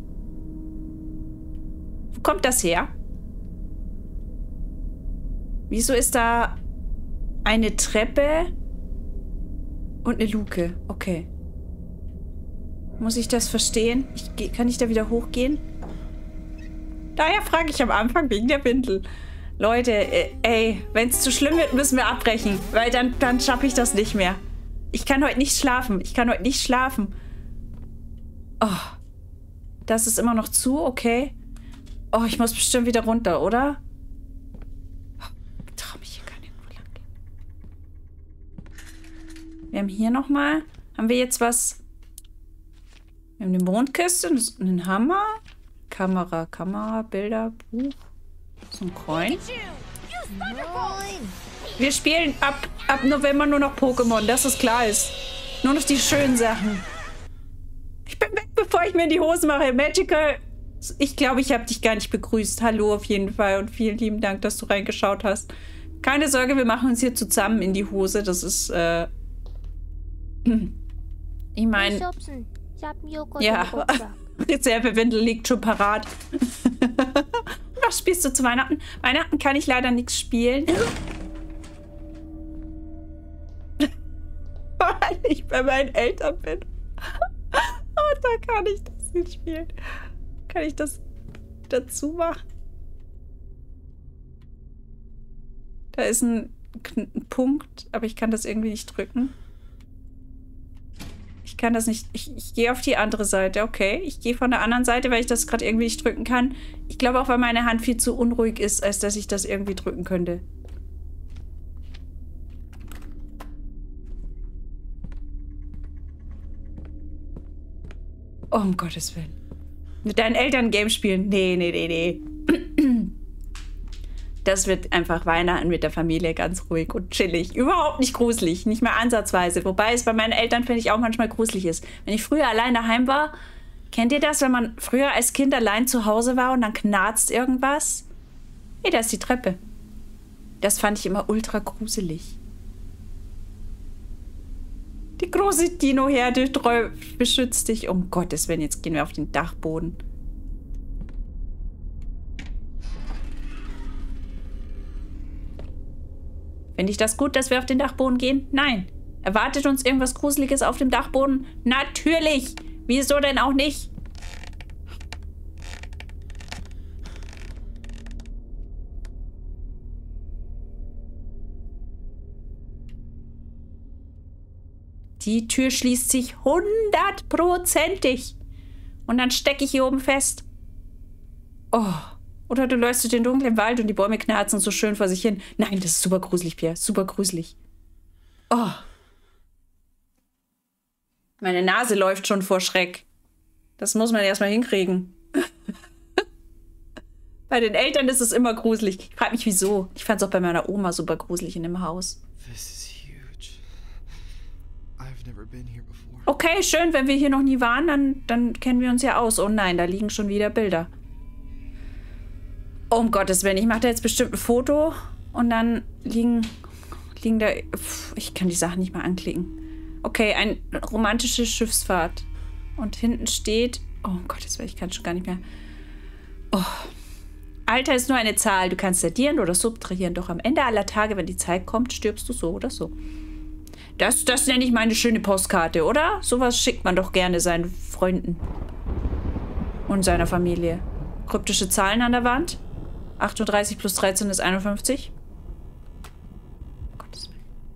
Wo kommt das her? Wieso ist da eine Treppe und eine Luke? Okay. Muss ich das verstehen? Kann ich da wieder hochgehen? Daher frage ich am Anfang wegen der Windel. Leute, ey, wenn es zu schlimm wird, müssen wir abbrechen. Weil dann schaffe ich das nicht mehr. Ich kann heute nicht schlafen. Ich kann heute nicht schlafen. Oh. Das ist immer noch zu, okay. Oh, ich muss bestimmt wieder runter, oder? Ich traue mich hier gar nicht irgendwo lang gehen. Wir haben hier nochmal. Haben wir jetzt was? Wir haben eine Mondkiste, einen Hammer. Kamera, Bilder, Buch. So ein Coin. Wir spielen ab November nur noch Pokémon, dass es klar ist. Nur noch die schönen Sachen. Ich bin weg, bevor ich mir in die Hose mache. Magical, ich glaube, ich habe dich gar nicht begrüßt. Hallo auf jeden Fall und vielen lieben Dank, dass du reingeschaut hast. Keine Sorge, wir machen uns hier zusammen in die Hose. Das ist, ich meine... Ja, Reservewindel liegt schon parat. Was spielst du zu Weihnachten? Weihnachten kann ich leider nichts spielen. Weil ich bei meinen Eltern bin. Und da kann ich das nicht spielen. Kann ich das dazu machen? Da ist ein Punkt, aber ich kann das irgendwie nicht drücken. Ich kann das nicht... Ich gehe auf die andere Seite, okay. Ich gehe von der anderen Seite, weil ich das gerade irgendwie nicht drücken kann. Ich glaube auch, weil meine Hand viel zu unruhig ist, als dass ich das irgendwie drücken könnte. Oh, um Gottes Willen. Mit deinen Eltern ein Game spielen? Nee. Das wird einfach Weihnachten mit der Familie ganz ruhig und chillig. Überhaupt nicht gruselig, nicht mehr ansatzweise. Wobei es bei meinen Eltern, finde ich, auch manchmal gruselig ist. Wenn ich früher allein daheim war, kennt ihr das, wenn man früher als Kind allein zu Hause war und dann knarzt irgendwas? Hey, da ist die Treppe. Das fand ich immer ultra gruselig. Die große Dino-Herde beschützt dich. Um Gottes Willen, jetzt gehen wir auf den Dachboden. Finde ich das gut, dass wir auf den Dachboden gehen? Nein. Erwartet uns irgendwas Gruseliges auf dem Dachboden? Natürlich. Wieso denn auch nicht? Die Tür schließt sich 100%ig. Und dann stecke ich hier oben fest. Oh. Oder du läufst durch den dunklen Wald und die Bäume knarzen so schön vor sich hin. Nein, das ist super gruselig, Pierre. Super gruselig. Oh. Meine Nase läuft schon vor Schreck. Das muss man erstmal hinkriegen. Bei den Eltern ist es immer gruselig. Ich frage mich, wieso. Ich fand es auch bei meiner Oma super gruselig in dem Haus. Okay, schön. Wenn wir hier noch nie waren, dann kennen wir uns ja aus. Oh nein, da liegen schon wieder Bilder. Um Gottes Willen, ich mache da jetzt bestimmt ein Foto und dann liegen da... Ich kann die Sachen nicht mal anklicken. Okay, eine romantische Schiffsfahrt. Und hinten steht... Oh Gottes Willen, ich kann schon gar nicht mehr... Oh. Alter ist nur eine Zahl. Du kannst addieren oder subtrahieren. Doch am Ende aller Tage, wenn die Zeit kommt, stirbst du so oder so. Das nenne ich meine schöne Postkarte, oder? Sowas schickt man doch gerne seinen Freunden. Und seiner Familie. Kryptische Zahlen an der Wand. 38 plus 13 ist 51. Gottes Willen.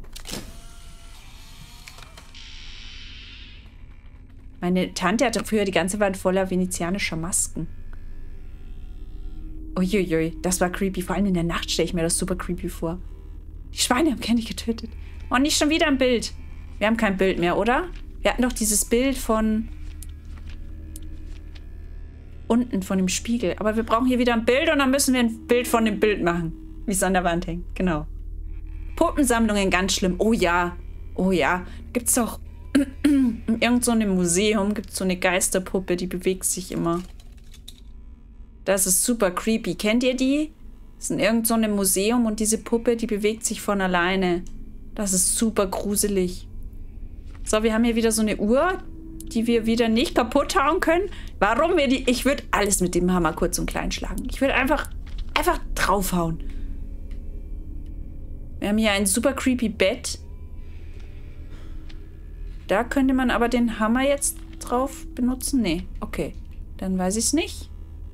Meine Tante hatte früher die ganze Wand voller venezianischer Masken. Uiuiui, das war creepy. Vor allem in der Nacht stelle ich mir das super creepy vor. Die Schweine haben Candy getötet. Oh, nicht schon wieder ein Bild. Wir haben kein Bild mehr, oder? Wir hatten doch dieses Bild von... unten von dem Spiegel. Aber wir brauchen hier wieder ein Bild und dann müssen wir ein Bild von dem Bild machen. Wie es an der Wand hängt. Genau. Puppensammlungen, ganz schlimm. Oh ja. Oh ja. Gibt's doch in irgend so einem Museum gibt es so eine Geisterpuppe, die bewegt sich immer. Das ist super creepy. Kennt ihr die? Das ist in irgend so einem Museum und diese Puppe, die bewegt sich von alleine. Das ist super gruselig. So, wir haben hier wieder so eine Uhr, die wir wieder nicht kaputt hauen können. Warum wir die... Ich würde alles mit dem Hammer kurz und klein schlagen. Ich würde einfach draufhauen. Wir haben hier ein super creepy Bett. Da könnte man aber den Hammer jetzt drauf benutzen. Nee, okay. Dann weiß ich es nicht.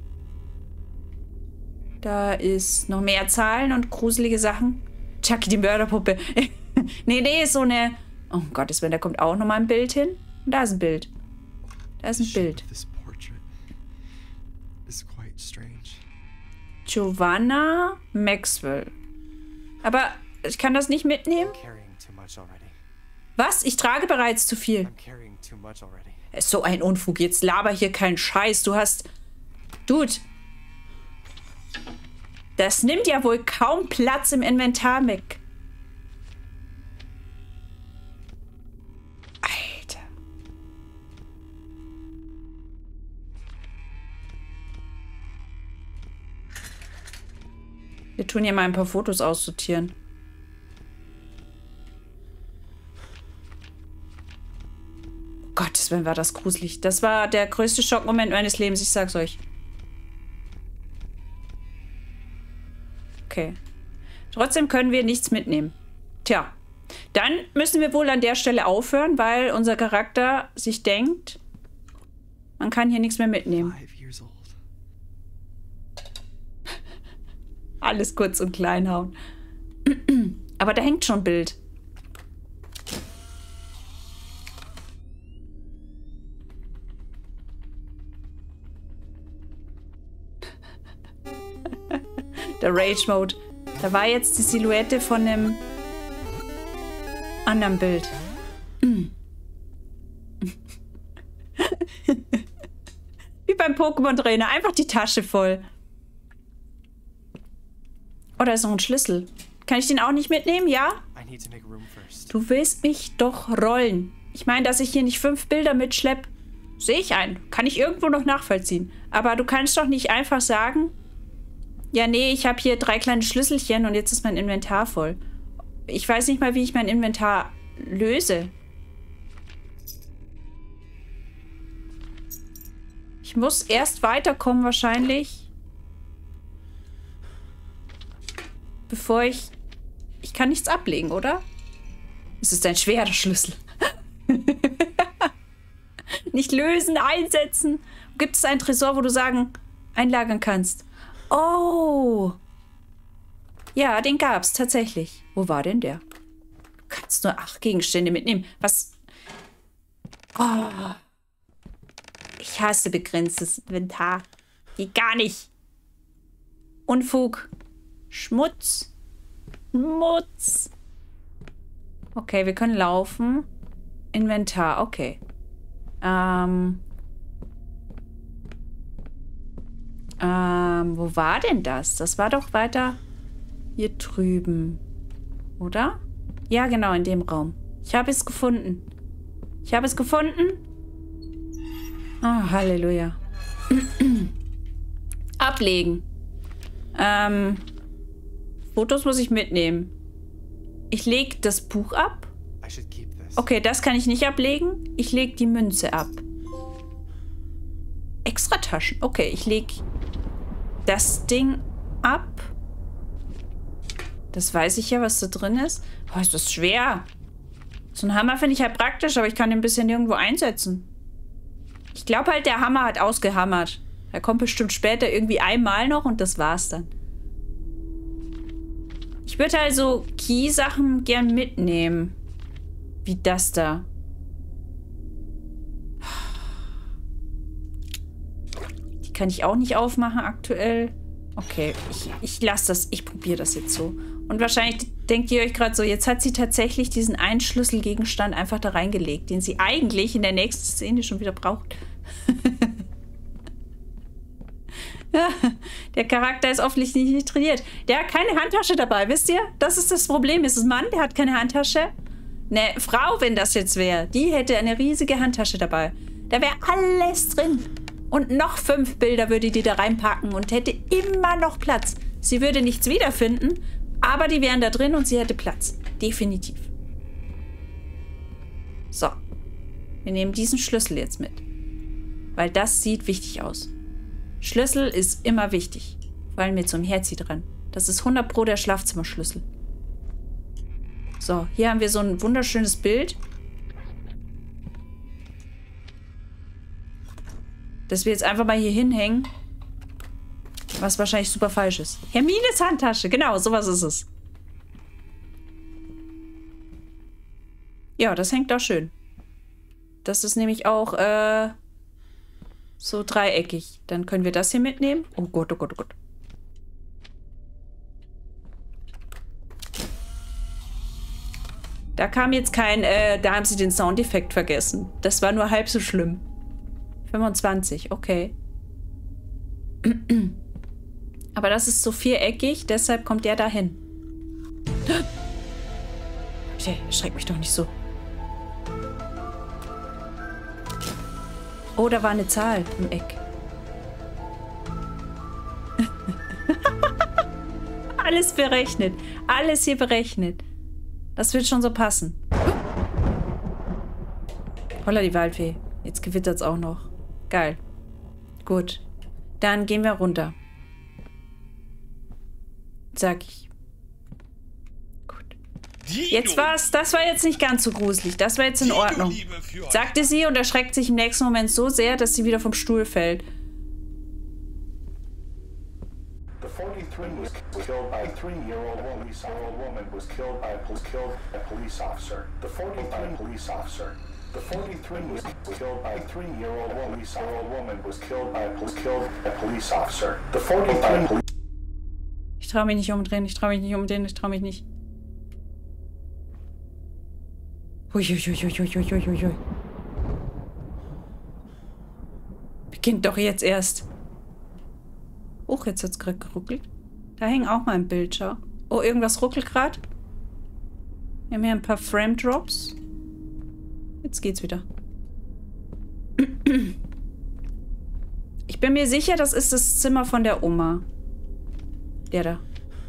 Da ist noch mehr Zahlen und gruselige Sachen. Chucky, die Mörderpuppe. Nee, ist so eine... Oh Gottes Willen, da kommt auch nochmal ein Bild hin. Und da ist ein Bild. Da ist ein Bild. Giovanna Maxwell. Aber ich kann das nicht mitnehmen? Was? Ich trage bereits zu viel. Ist so ein Unfug. Jetzt laber hier keinen Scheiß. Du hast... Dude. Das nimmt ja wohl kaum Platz im Inventar weg. Alter. Wir tun hier mal ein paar Fotos aussortieren. Gottes Willen, war das gruselig. Das war der größte Schockmoment meines Lebens, ich sag's euch. Okay. Trotzdem können wir nichts mitnehmen. Tja, dann müssen wir wohl an der Stelle aufhören, weil unser Charakter sich denkt, man kann hier nichts mehr mitnehmen. Alles kurz und klein hauen. Aber da hängt schon ein Bild. Der Rage-Mode. Da war jetzt die Silhouette von einem anderen Bild. Wie beim Pokémon-Trainer. Einfach die Tasche voll. Oh, da ist noch ein Schlüssel. Kann ich den auch nicht mitnehmen? Ja? I need to make room first. Du willst mich doch rollen. Ich meine, dass ich hier nicht 5 Bilder mitschlepp, sehe ich ein. Kann ich irgendwo noch nachvollziehen. Aber du kannst doch nicht einfach sagen, ja, nee, ich habe hier 3 kleine Schlüsselchen und jetzt ist mein Inventar voll. Ich weiß nicht mal, wie ich mein Inventar löse. Ich muss erst weiterkommen wahrscheinlich. Bevor ich... Ich kann nichts ablegen, oder? Es ist ein schwerer Schlüssel. Nicht lösen, einsetzen. Gibt es einen Tresor, wo du einlagern kannst? Oh. Ja, den gab's tatsächlich. Wo war denn der? Du kannst nur 8 Gegenstände mitnehmen. Was? Oh. Ich hasse begrenztes Inventar. Geht gar nicht. Unfug. Schmutz. Schmutz. Okay, wir können laufen. Inventar, okay. Wo war denn das? Das war doch weiter hier drüben. Oder? Ja, genau, in dem Raum. Ich habe es gefunden. Ich habe es gefunden. Ah, Halleluja. Ablegen. Fotos muss ich mitnehmen. Ich lege das Buch ab. Okay, das kann ich nicht ablegen. Ich lege die Münze ab. Extra Taschen. Okay, ich lege das Ding ab. Das weiß ich ja, was da drin ist. Oh, ist das schwer. So ein Hammer finde ich halt praktisch, aber ich kann den ein bisschen nirgendwo einsetzen. Ich glaube halt, der Hammer hat ausgehammert. Er kommt bestimmt später irgendwie einmal noch und das war's dann. Ich würde also Key-Sachen gern mitnehmen. Wie das da. Die kann ich auch nicht aufmachen aktuell. Okay, ich lasse das. Ich probiere das jetzt so. Und wahrscheinlich denkt ihr euch gerade so, jetzt hat sie tatsächlich diesen einen Schlüsselgegenstand einfach da reingelegt, den sie eigentlich in der nächsten Szene schon wieder braucht. Ja, der Charakter ist offensichtlich nicht trainiert. Der hat keine Handtasche dabei, wisst ihr? Das ist das Problem. Ist es ein Mann, der hat keine Handtasche? Eine Frau, wenn das jetzt wäre, die hätte eine riesige Handtasche dabei. Da wäre alles drin. Und noch 5 Bilder würde die da reinpacken und hätte immer noch Platz. Sie würde nichts wiederfinden, aber die wären da drin und sie hätte Platz. Definitiv. So. Wir nehmen diesen Schlüssel jetzt mit. Weil das sieht wichtig aus. Schlüssel ist immer wichtig. Vor allem mit so einem Herzi dran. Das ist 100% der Schlafzimmerschlüssel. So, hier haben wir so ein wunderschönes Bild. Das wir jetzt einfach mal hier hinhängen. Was wahrscheinlich super falsch ist. Hermines Handtasche. Genau, sowas ist es. Ja, das hängt da schön. Das ist nämlich auch, so dreieckig. Dann können wir das hier mitnehmen. Oh Gott, oh Gott, oh Gott. Da kam jetzt kein, da haben sie den Soundeffekt vergessen. Das war nur halb so schlimm. 25, okay. Aber das ist so viereckig, deshalb kommt der da hin. Erschreck mich doch nicht so. Oh, da war eine Zahl im Eck. Alles berechnet. Alles hier berechnet. Das wird schon so passen. Holla die Waldfee. Jetzt gewittert es auch noch. Geil. Gut. Dann gehen wir runter. Sag ich. Gut. Jetzt war's. Das war jetzt nicht ganz so gruselig. Das war jetzt in Ordnung. Sagte sie und erschreckt sich im nächsten Moment so sehr, dass sie wieder vom Stuhl fällt. The 43 was killed by a 3-year-old woman was killed by a police officer. The 43 police officer. The 43 was killed by a 3-year-old woman was killed by a police officer. The 43 Ich traue mich nicht umdrehen, ich traue mich nicht umdrehen, ich traue mich nicht. Huiuiuiuiuiuiui. Beginnt doch jetzt erst. Jetzt hat es gerade geruckelt. Da hängen auch mal ein Bild, schau. Oh, irgendwas ruckelt gerade. Wir haben hier ein paar Frame-Drops. Jetzt geht's wieder. Ich bin mir sicher, das ist das Zimmer von der Oma. Der da.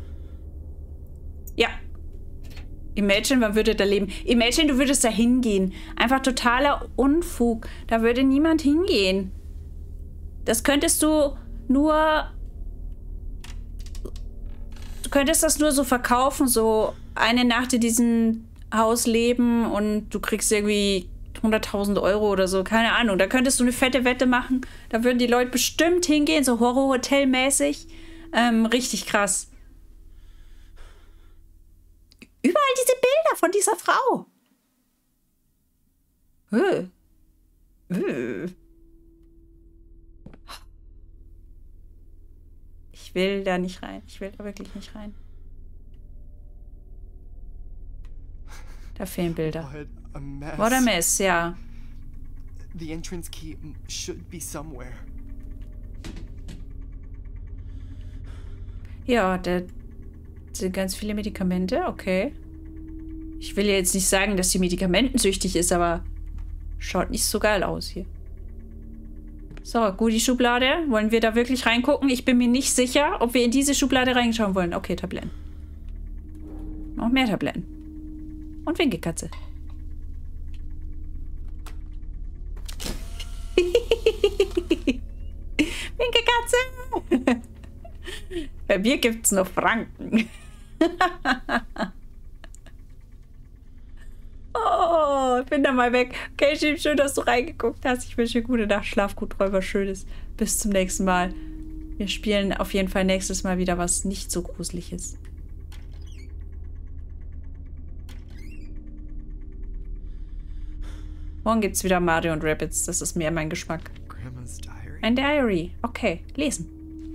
Ja. Imagine, man würde da leben. Imagine, du würdest da hingehen. Einfach totaler Unfug. Da würde niemand hingehen. Das könntest du nur... Du könntest das nur so verkaufen, so eine Nacht in diesem Haus leben und du kriegst irgendwie 100.000 Euro oder so, keine Ahnung. Da könntest du eine fette Wette machen. Da würden die Leute bestimmt hingehen, so Horror-Hotel-mäßig. Richtig krass. Überall diese Bilder von dieser Frau. Ich will da nicht rein. Ich will da wirklich nicht rein. Da fehlen Bilder. What a mess, ja. The entrance key should be somewhere. Ja, da sind ganz viele Medikamente, okay. Ich will ja jetzt nicht sagen, dass sie medikamentensüchtig ist, aber schaut nicht so geil aus hier. So, gut, die Schublade. Wollen wir da wirklich reingucken? Ich bin mir nicht sicher, ob wir in diese Schublade reinschauen wollen. Okay, Tabletten. Noch mehr Tabletten. Und Winkelkatze. Winkelkatze! Bei mir gibt's noch Franken. Oh, ich bin da mal weg. Okay, schön, dass du reingeguckt hast. Ich wünsche dir gute Nacht, schlaf gut, träum was Schönes. Bis zum nächsten Mal. Wir spielen auf jeden Fall nächstes Mal wieder was nicht so Gruseliges. Morgen gibt's wieder Mario und Rabbids. Das ist mehr mein Geschmack. Ein Diary. Okay, lesen.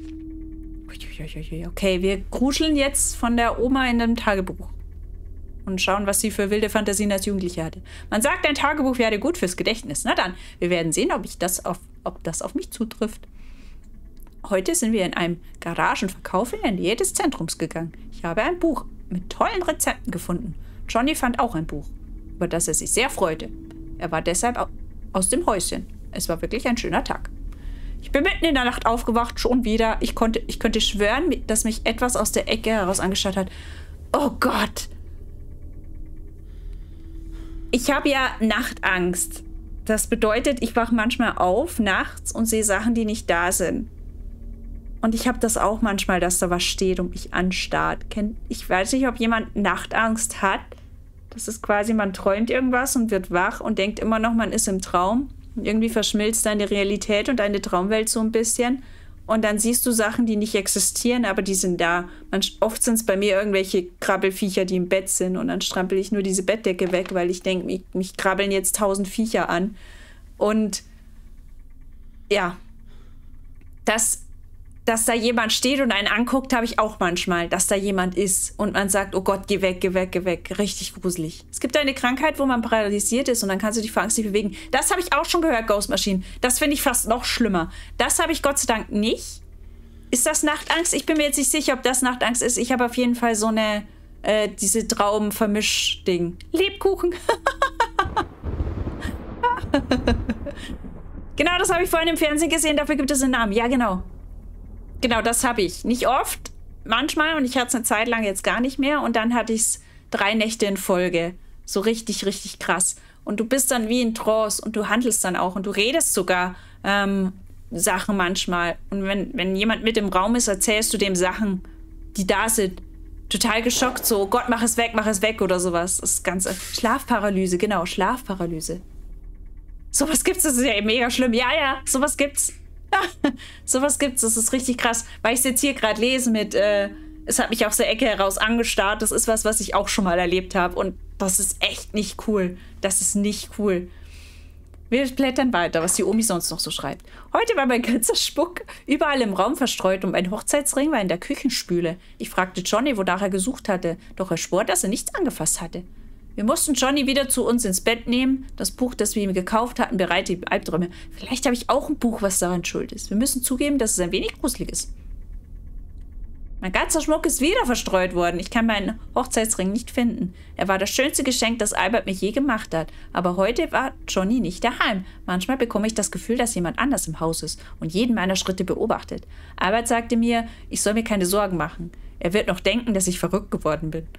Okay, wir gruscheln jetzt von der Oma in einem Tagebuch. Und schauen, was sie für wilde Fantasien als Jugendliche hatte. Man sagt, ein Tagebuch wäre gut fürs Gedächtnis. Na dann, wir werden sehen, ob das auf mich zutrifft. Heute sind wir in einem Garagenverkauf in der Nähe des Zentrums gegangen. Ich habe ein Buch mit tollen Rezepten gefunden. Johnny fand auch ein Buch, über das er sich sehr freute. Er war deshalb aus dem Häuschen. Es war wirklich ein schöner Tag. Ich bin mitten in der Nacht aufgewacht, schon wieder. Ich könnte schwören, dass mich etwas aus der Ecke heraus angeschaut hat. Oh Gott! Ich habe ja Nachtangst. Das bedeutet, ich wache manchmal auf nachts und sehe Sachen, die nicht da sind. Und ich habe das auch manchmal, dass da was steht und mich anstarrt. Ich weiß nicht, ob jemand Nachtangst hat. Das ist quasi, man träumt irgendwas und wird wach und denkt immer noch, man ist im Traum. Und irgendwie verschmilzt deine Realität und deine Traumwelt so ein bisschen. Und dann siehst du Sachen, die nicht existieren, aber die sind da. Oft sind es bei mir irgendwelche Krabbelfiecher, die im Bett sind. Und dann strampel ich nur diese Bettdecke weg, weil ich denke, mich krabbeln jetzt 1000 Viecher an. Und ja, dass da jemand steht und einen anguckt, habe ich auch manchmal, dass da jemand ist und man sagt, oh Gott, geh weg, geh weg, geh weg. Richtig gruselig. Es gibt eine Krankheit, wo man paralysiert ist und dann kannst du dich vor Angst nicht bewegen. Das habe ich auch schon gehört, Ghost Machine. Das finde ich fast noch schlimmer. Das habe ich Gott sei Dank nicht. Ist das Nachtangst? Ich bin mir jetzt nicht sicher, ob das Nachtangst ist. Ich habe auf jeden Fall so eine, diese Traum-Vermisch-Ding. Lebkuchen. Genau, das habe ich vorhin im Fernsehen gesehen. Dafür gibt es einen Namen. Ja, genau. Genau, das habe ich. Nicht oft, manchmal. Und ich hatte es eine Zeit lang jetzt gar nicht mehr. Und dann hatte ich es 3 Nächte in Folge. So richtig, richtig krass. Und du bist dann wie in Trance und du handelst dann auch. Und du redest sogar Sachen manchmal. Und wenn jemand mit im Raum ist, erzählst du dem Sachen, die da sind. Total geschockt, so, oh Gott, mach es weg oder sowas. Das ist ganz... Schlafparalyse, genau, Schlafparalyse. Sowas gibt's, das ist ja mega schlimm. Ja, sowas gibt's. Sowas gibt's, das ist richtig krass. Weil ich es jetzt hier gerade lese mit, es hat mich aus der Ecke heraus angestarrt. Das ist was ich auch schon mal erlebt habe. Und das ist echt nicht cool. Das ist nicht cool. Wir blättern weiter, was die Omi sonst noch so schreibt. Heute war mein ganzer Spuck überall im Raum verstreut und mein Hochzeitsring war in der Küchenspüle. Ich fragte Johnny, wonach er gesucht hatte, doch er schwor, dass er nichts angefasst hatte. Wir mussten Johnny wieder zu uns ins Bett nehmen. Das Buch, das wir ihm gekauft hatten, bereitet die Albträume. Vielleicht habe ich auch ein Buch, was daran schuld ist. Wir müssen zugeben, dass es ein wenig gruselig ist. Mein ganzer Schmuck ist wieder verstreut worden. Ich kann meinen Hochzeitsring nicht finden. Er war das schönste Geschenk, das Albert mir je gemacht hat. Aber heute war Johnny nicht daheim. Manchmal bekomme ich das Gefühl, dass jemand anders im Haus ist und jeden meiner Schritte beobachtet. Albert sagte mir, ich soll mir keine Sorgen machen. Er wird noch denken, dass ich verrückt geworden bin.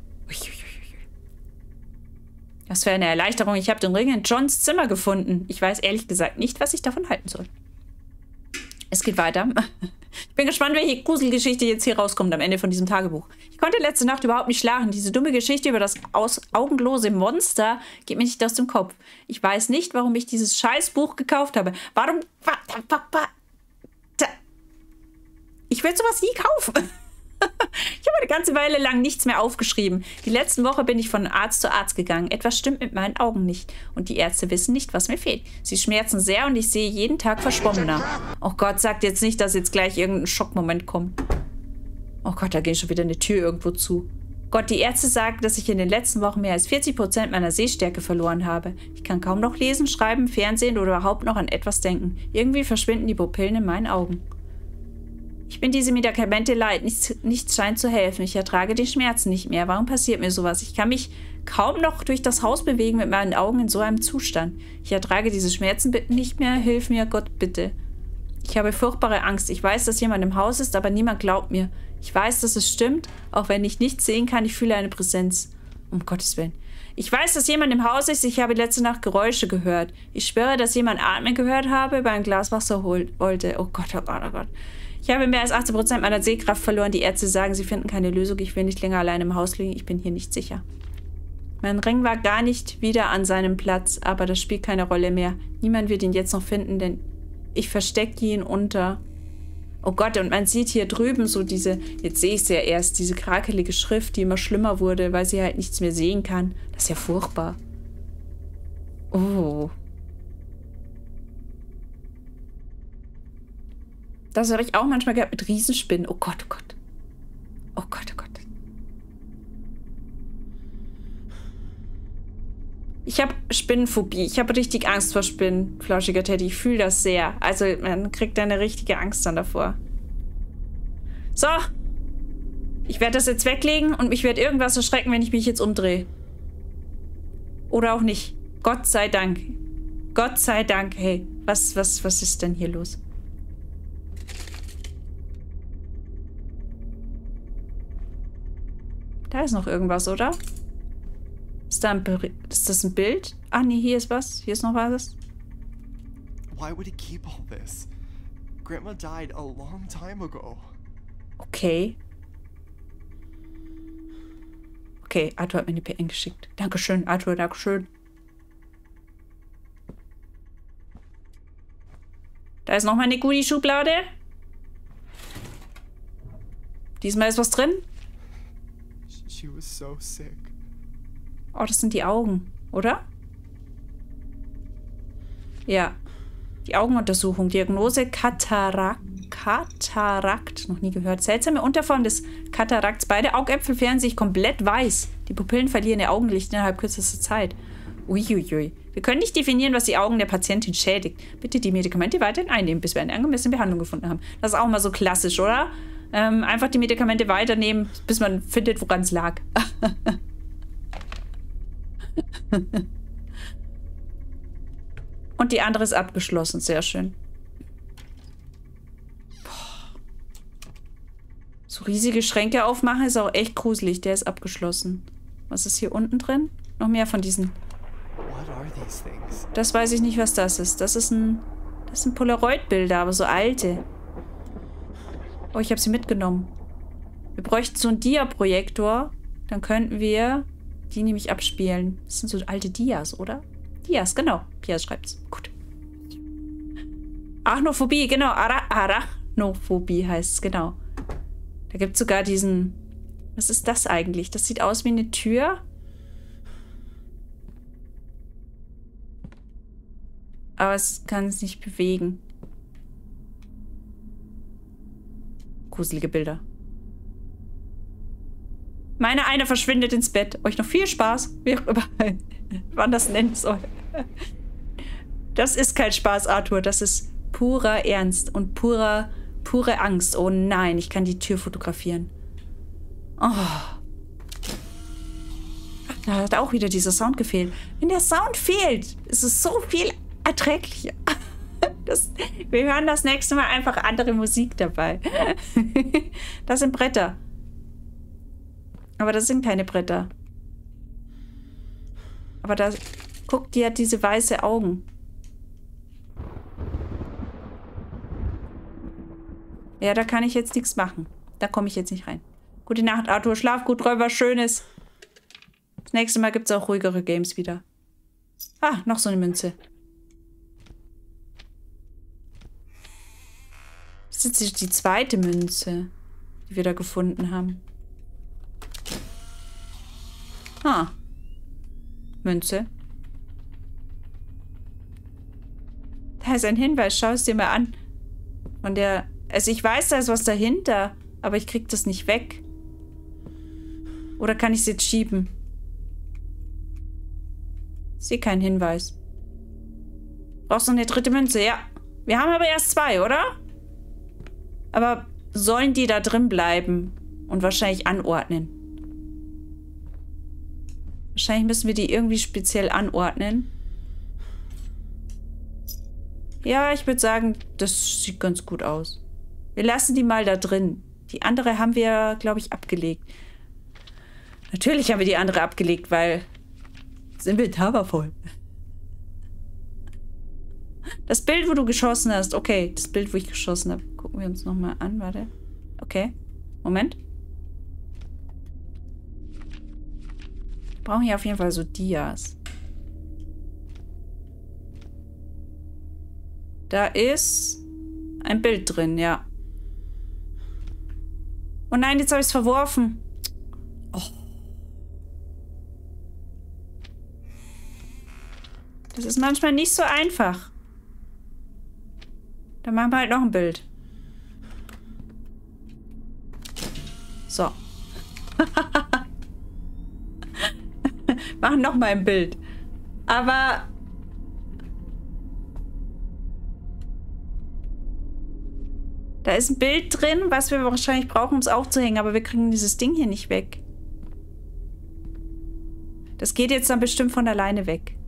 Was für eine Erleichterung. Ich habe den Ring in Johns Zimmer gefunden. Ich weiß ehrlich gesagt nicht, was ich davon halten soll. Es geht weiter. Ich bin gespannt, welche Gruselgeschichte jetzt hier rauskommt am Ende von diesem Tagebuch. Ich konnte letzte Nacht überhaupt nicht schlafen. Diese dumme Geschichte über das augenlose Monster geht mir nicht aus dem Kopf. Ich weiß nicht, warum ich dieses Scheißbuch gekauft habe. Warum? Ich will sowas nie kaufen. Ich habe eine ganze Weile lang nichts mehr aufgeschrieben. Die letzten Woche bin ich von Arzt zu Arzt gegangen. Etwas stimmt mit meinen Augen nicht. Und die Ärzte wissen nicht, was mir fehlt. Sie schmerzen sehr und ich sehe jeden Tag verschwommener. Oh Gott, sagt jetzt nicht, dass jetzt gleich irgendein Schockmoment kommt. Oh Gott, da geht schon wieder eine Tür irgendwo zu. Gott, die Ärzte sagen, dass ich in den letzten Wochen mehr als 40% meiner Sehstärke verloren habe. Ich kann kaum noch lesen, schreiben, fernsehen oder überhaupt noch an etwas denken. Irgendwie verschwinden die Pupillen in meinen Augen. Ich bin diese Medikamente leid. Nichts scheint zu helfen. Ich ertrage die Schmerzen nicht mehr. Warum passiert mir sowas? Ich kann mich kaum noch durch das Haus bewegen mit meinen Augen in so einem Zustand. Ich ertrage diese Schmerzen bitte nicht mehr. Hilf mir, Gott, bitte. Ich habe furchtbare Angst. Ich weiß, dass jemand im Haus ist, aber niemand glaubt mir. Ich weiß, dass es stimmt. Auch wenn ich nichts sehen kann, ich fühle eine Präsenz. Um Gottes Willen. Ich weiß, dass jemand im Haus ist. Ich habe letzte Nacht Geräusche gehört. Ich schwöre, dass jemand atmen gehört habe, über ein Glas Wasser wollte. Oh Gott, oh Gott, oh Gott. Ich habe mehr als 80% meiner Sehkraft verloren. Die Ärzte sagen, sie finden keine Lösung. Ich will nicht länger allein im Haus liegen. Ich bin hier nicht sicher. Mein Ring war gar nicht wieder an seinem Platz, aber das spielt keine Rolle mehr. Niemand wird ihn jetzt noch finden, denn ich verstecke ihn unter... Oh Gott, und man sieht hier drüben so diese... Jetzt sehe ich es ja erst, diese krakelige Schrift, die immer schlimmer wurde, weil sie halt nichts mehr sehen kann. Das ist ja furchtbar. Oh... Das habe ich auch manchmal gehabt mit Riesenspinnen. Oh Gott, oh Gott. Oh Gott, oh Gott. Ich habe Spinnenphobie. Ich habe richtig Angst vor Spinnen, flauschiger Teddy. Ich fühle das sehr. Also man kriegt eine richtige Angst dann davor. So. Ich werde das jetzt weglegen und mich wird irgendwas erschrecken, wenn ich mich jetzt umdrehe. Oder auch nicht. Gott sei Dank. Gott sei Dank. Hey, was ist denn hier los? Da ist noch irgendwas, oder? Ist das ein Bild? Ah, nee, hier ist was. Hier ist noch was. Why would he keep all this? Grandma died a long time ago. Okay. Okay, Arthur hat mir eine PN geschickt. Dankeschön, Arthur, dankeschön. Da ist noch mal eine Goodie-Schublade. Diesmal ist was drin. She was so sick. Oh, das sind die Augen, oder? Ja. Die Augenuntersuchung. Diagnose Katarakt. Noch nie gehört. Seltsame Unterform des Katarakts. Beide Augäpfel färben sich komplett weiß. Die Pupillen verlieren ihr Augenlicht innerhalb kürzester Zeit. Uiuiui. Wir können nicht definieren, was die Augen der Patientin schädigt. Bitte die Medikamente weiterhin einnehmen, bis wir eine angemessene Behandlung gefunden haben. Das ist auch mal so klassisch, oder? Einfach die Medikamente weiternehmen, bis man findet, woran es lag. Und die andere ist abgeschlossen. Sehr schön. Boah. So riesige Schränke aufmachen ist auch echt gruselig. Der ist abgeschlossen. Was ist hier unten drin? Noch mehr von diesen. Das weiß ich nicht, was das ist. Das sind Polaroid-Bilder, aber so alte. Oh, ich habe sie mitgenommen. Wir bräuchten so einen Dia-Projektor. Dann könnten wir die nämlich abspielen. Das sind so alte Dias, oder? Dias, genau. Pia schreibt's. Gut. Arachnophobie, genau. Arachnophobie heißt es, genau. Da gibt es sogar diesen... Was ist das eigentlich? Das sieht aus wie eine Tür. Aber es kann es nicht bewegen. Gruselige Bilder. Meine eine verschwindet ins Bett. Euch noch viel Spaß. Wie auch immer man das nennen soll. Das ist kein Spaß, Arthur. Das ist purer Ernst und purer Pure Angst. Oh nein, ich kann die Tür fotografieren. Oh. Da hat auch wieder dieser Sound gefehlt. Wenn der Sound fehlt, ist es so viel erträglicher. Wir hören das nächste Mal einfach andere Musik dabei. Das sind Bretter. Aber das sind keine Bretter. Aber da... Guck, die hat diese weiße Augen. Ja, da kann ich jetzt nichts machen. Da komme ich jetzt nicht rein. Gute Nacht, Arthur. Schlaf gut, träum was Schönes. Das nächste Mal gibt es auch ruhigere Games wieder. Ah, noch so eine Münze. Das ist jetzt die zweite Münze, die wir da gefunden haben. Ah. Münze. Da ist ein Hinweis. Schau es dir mal an. Von der... Also ich weiß, da ist was dahinter, aber ich krieg das nicht weg. Oder kann ich es jetzt schieben? Ich sehe keinen Hinweis. Brauchst du noch eine dritte Münze? Ja. Wir haben aber erst 2, oder? Aber sollen die da drin bleiben und wahrscheinlich anordnen? Wahrscheinlich müssen wir die irgendwie speziell anordnen. Ja, ich würde sagen, das sieht ganz gut aus. Wir lassen die mal da drin. Die andere haben wir, glaube ich, abgelegt. Natürlich haben wir die andere abgelegt, weil das Inventar war voll. Das Bild, wo du geschossen hast. Okay, das Bild, wo ich geschossen habe. Gucken wir uns nochmal an. Warte. Okay. Moment. Wir brauchen hier auf jeden Fall so Dias. Da ist ein Bild drin, ja. Oh nein, jetzt habe ich es verworfen. Oh. Das ist manchmal nicht so einfach. Dann machen wir halt noch ein Bild. So. Machen noch mal ein Bild. Aber... Da ist ein Bild drin, was wir wahrscheinlich brauchen, um es aufzuhängen. Aber wir kriegen dieses Ding hier nicht weg. Das geht jetzt dann bestimmt von alleine weg.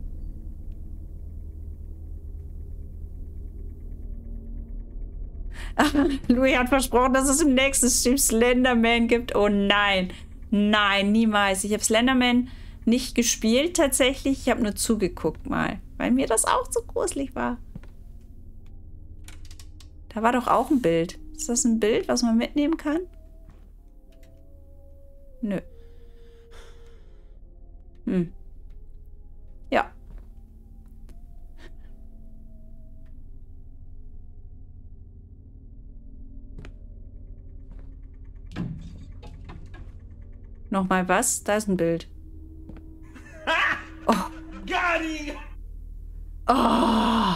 Louis hat versprochen, dass es im nächsten Stream Slenderman gibt. Oh nein. Nein, niemals. Ich habe Slenderman nicht gespielt tatsächlich. Ich habe nur zugeguckt mal. Weil mir das auch so gruselig war. Da war doch auch ein Bild. Ist das ein Bild, was man mitnehmen kann? Nö. Hm. Ja. Nochmal was? Da ist ein Bild. Oh. Oh.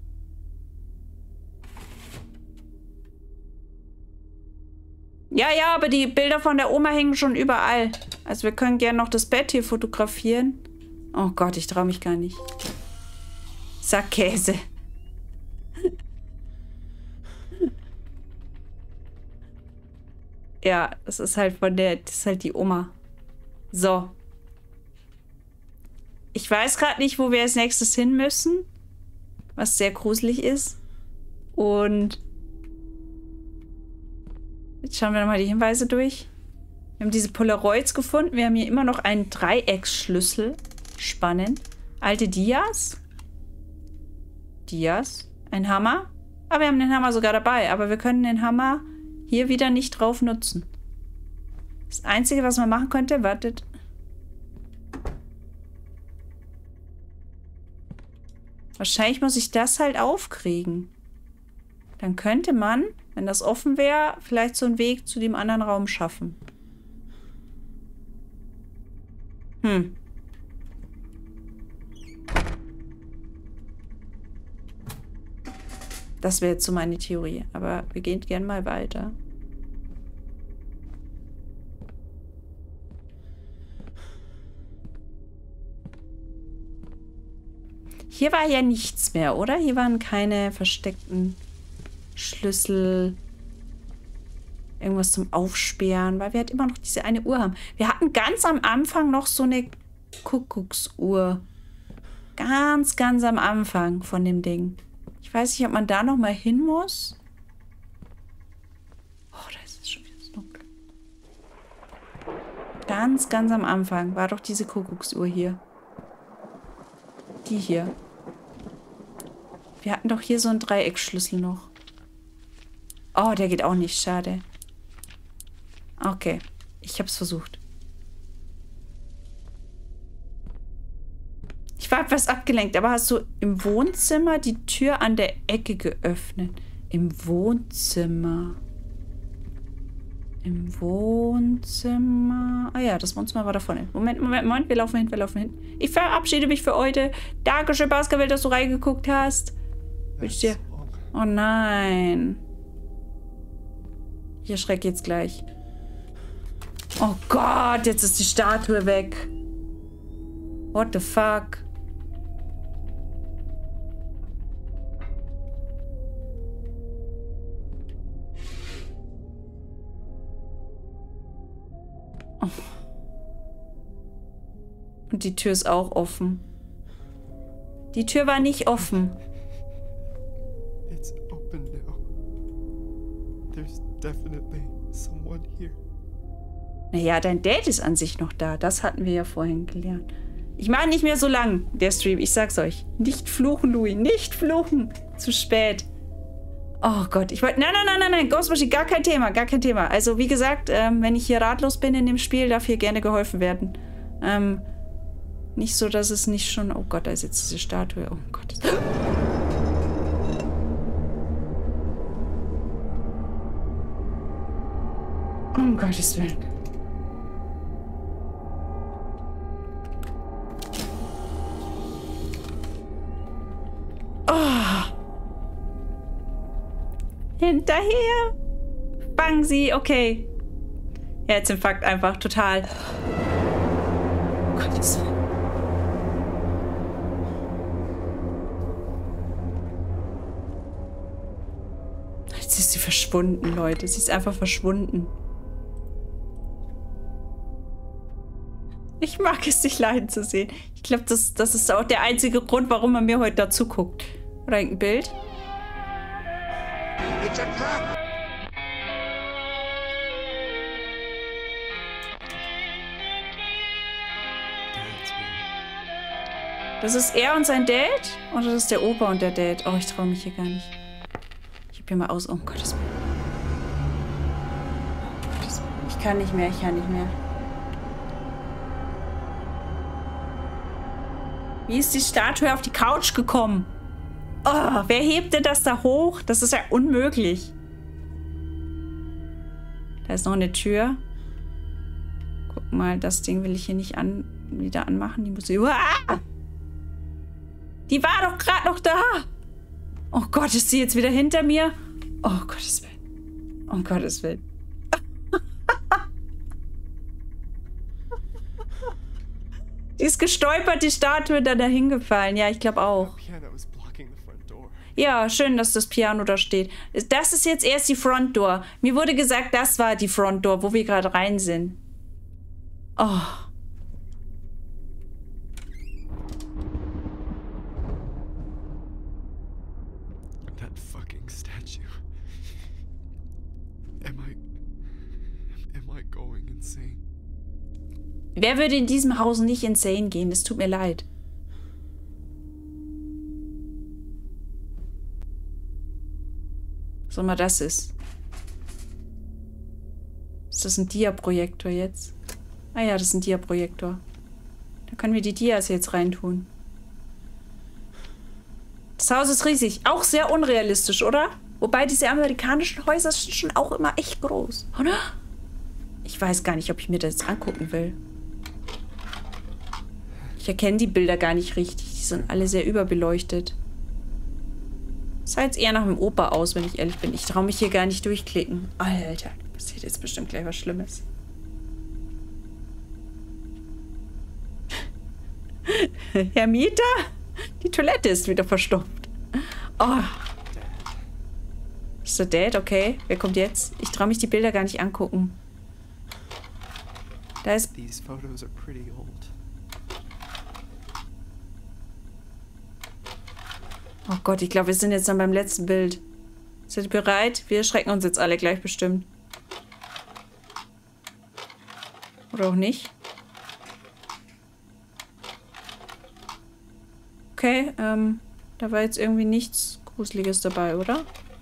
Ja, ja, aber die Bilder von der Oma hängen schon überall. Also wir können gerne noch das Bett hier fotografieren. Oh Gott, ich traue mich gar nicht. Sackkäse. Ja, das ist halt das ist halt die Oma. So. Ich weiß gerade nicht, wo wir als nächstes hin müssen. Was sehr gruselig ist. Und jetzt schauen wir nochmal die Hinweise durch. Wir haben diese Polaroids gefunden. Wir haben hier immer noch einen Dreiecksschlüssel. Spannend. Alte Dias. Dias. Ein Hammer. Aber wir haben den Hammer sogar dabei. Aber wir können den Hammer hier wieder nicht drauf nutzen. Das Einzige, was man machen könnte, wartet. Wahrscheinlich muss ich das halt aufkriegen. Dann könnte man, wenn das offen wäre, vielleicht so einen Weg zu dem anderen Raum schaffen. Hm. Das wäre jetzt so meine Theorie. Aber wir gehen gerne mal weiter. Hier war ja nichts mehr, oder? Hier waren keine versteckten Schlüssel. Irgendwas zum Aufsperren, weil wir halt immer noch diese eine Uhr haben. Wir hatten ganz am Anfang noch so eine Kuckucksuhr. Ganz, ganz am Anfang von dem Ding. Ich weiß nicht, ob man da noch mal hin muss. Oh, da ist es schon wieder so dunkel. Ganz, ganz am Anfang war doch diese Kuckucksuhr hier. Die hier. Wir hatten doch hier so einen Dreiecksschlüssel noch. Oh, der geht auch nicht. Schade. Okay. Ich hab's versucht. Ich war etwas abgelenkt, aber hast du im Wohnzimmer die Tür an der Ecke geöffnet? Im Wohnzimmer. Im Wohnzimmer. Ah ja, das Wohnzimmer war da vorne. Moment. Wir laufen hin. Ich verabschiede mich für heute. Dankeschön, Baskerville, dass du reingeguckt hast. Dir. Oh nein. Ich erschrecke jetzt gleich. Oh Gott, jetzt ist die Statue weg. What the fuck? Oh. Und die Tür ist auch offen. Die Tür war nicht offen. It's open now. There's definitely someone here. Naja, dein Date ist an sich noch da. Das hatten wir ja vorhin gelernt. Ich mache nicht mehr so lang, der Stream. Ich sag's euch. Nicht fluchen, Louis. Nicht fluchen. Zu spät. Oh Gott. Ich wollte... Nein. Ghost Machine, gar kein Thema. Gar kein Thema. Also, wie gesagt, wenn ich hier ratlos bin in dem Spiel, darf hier gerne geholfen werden. Nicht so, dass es nicht schon... Oh Gott, da ist jetzt diese Statue. Oh Gott. Um Gottes Willen. Oh. Hinterher. Fangen sie. Okay. Herzinfarkt einfach total. Oh Gottes Willen. Jetzt ist sie verschwunden, Leute. Sie ist einfach verschwunden. Ich mag es, dich leiden zu sehen. Ich glaube, das ist auch der einzige Grund, warum man mir heute dazu guckt. Oder ein Bild. Das ist er und sein Date? Oder das ist der Opa und der Date? Oh, ich traue mich hier gar nicht. Ich habe hier mal aus... Oh, Gottes Willen. Ich kann nicht mehr, Wie ist die Statue auf die Couch gekommen? Oh, wer hebt denn das da hoch? Das ist ja unmöglich. Da ist noch eine Tür. Guck mal, das Ding will ich hier nicht wieder anmachen. Die muss... Uah! Die war doch gerade noch da. Oh Gott, ist sie jetzt wieder hinter mir? Oh Gottes Willen. Oh Gottes Willen. Die ist gestolpert, die Statue, dann dahin gefallen. Ja, ich glaube auch. Ja, schön, dass das Piano da steht. Das ist jetzt erst die Front Door. Mir wurde gesagt, das war die Front Door, wo wir gerade rein sind. Oh. That fucking statue. Am I going insane? Wer würde in diesem Haus nicht insane gehen? Es tut mir leid. Was auch immer das ist. Ist das ein Dia-Projektor jetzt? Ah ja, das ist ein Dia-Projektor. Da können wir die Dias jetzt reintun. Das Haus ist riesig. Auch sehr unrealistisch, oder? Wobei diese amerikanischen Häuser sind schon auch immer echt groß, oder? Ich weiß gar nicht, ob ich mir das jetzt angucken will. Ich erkenne die Bilder gar nicht richtig. Die sind alle sehr überbeleuchtet. Sah jetzt eher nach einem Opa aus, wenn ich ehrlich bin. Ich traue mich hier gar nicht durchklicken. Alter, passiert jetzt bestimmt gleich was Schlimmes. Herr Mieter? Die Toilette ist wieder verstopft. Oh. Ist der Dad? Okay. Wer kommt jetzt? Ich traue mich die Bilder gar nicht angucken. Da ist... These photos are pretty old. Oh Gott, ich glaube, wir sind jetzt dann beim letzten Bild. Seid ihr bereit? Wir erschrecken uns jetzt alle gleich bestimmt. Oder auch nicht. Okay, da war jetzt irgendwie nichts Gruseliges dabei, oder?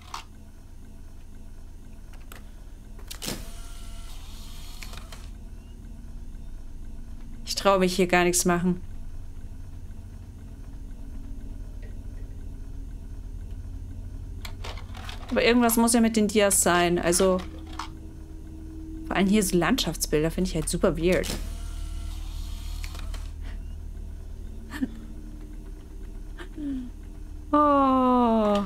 Ich traue mich hier gar nichts machen. Aber irgendwas muss ja mit den Dias sein. Also, vor allem hier so Landschaftsbilder finde ich halt super weird. Oh.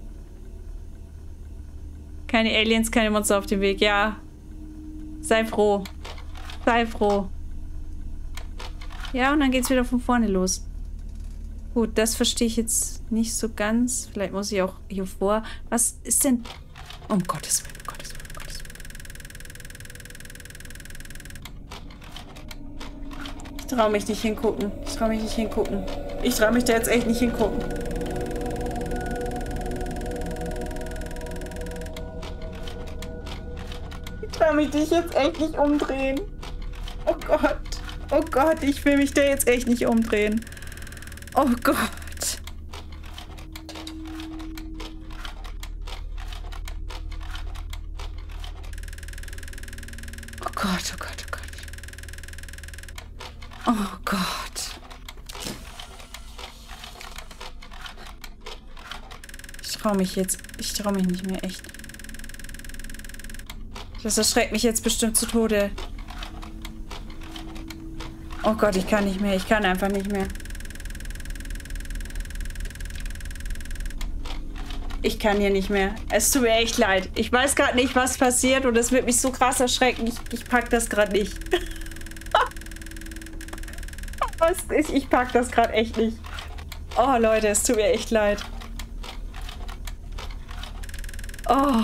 Keine Aliens, keine Monster auf dem Weg. Ja. Sei froh. Sei froh. Ja, und dann geht's wieder von vorne los. Gut, das verstehe ich jetzt nicht so ganz. Vielleicht muss ich auch hier vor. Was ist denn... Um Gottes Willen, um Gottes Willen, um Gottes Willen. Ich traue mich nicht hingucken. Ich traue mich nicht hingucken. Ich traue mich da jetzt echt nicht hingucken. Ich traue mich dich jetzt echt nicht umdrehen. Oh Gott. Oh Gott, ich will mich da jetzt echt nicht umdrehen. Oh Gott. Oh Gott, oh Gott, oh Gott. Oh Gott. Ich traue mich jetzt. Ich traue mich nicht mehr, echt. Das erschreckt mich jetzt bestimmt zu Tode. Oh Gott, ich kann nicht mehr. Ich kann einfach nicht mehr. Ich kann hier nicht mehr. Es tut mir echt leid. Ich weiß gerade nicht, was passiert und es wird mich so krass erschrecken. Ich pack das gerade nicht. Ich pack das gerade echt nicht. Oh, Leute, es tut mir echt leid. Oh.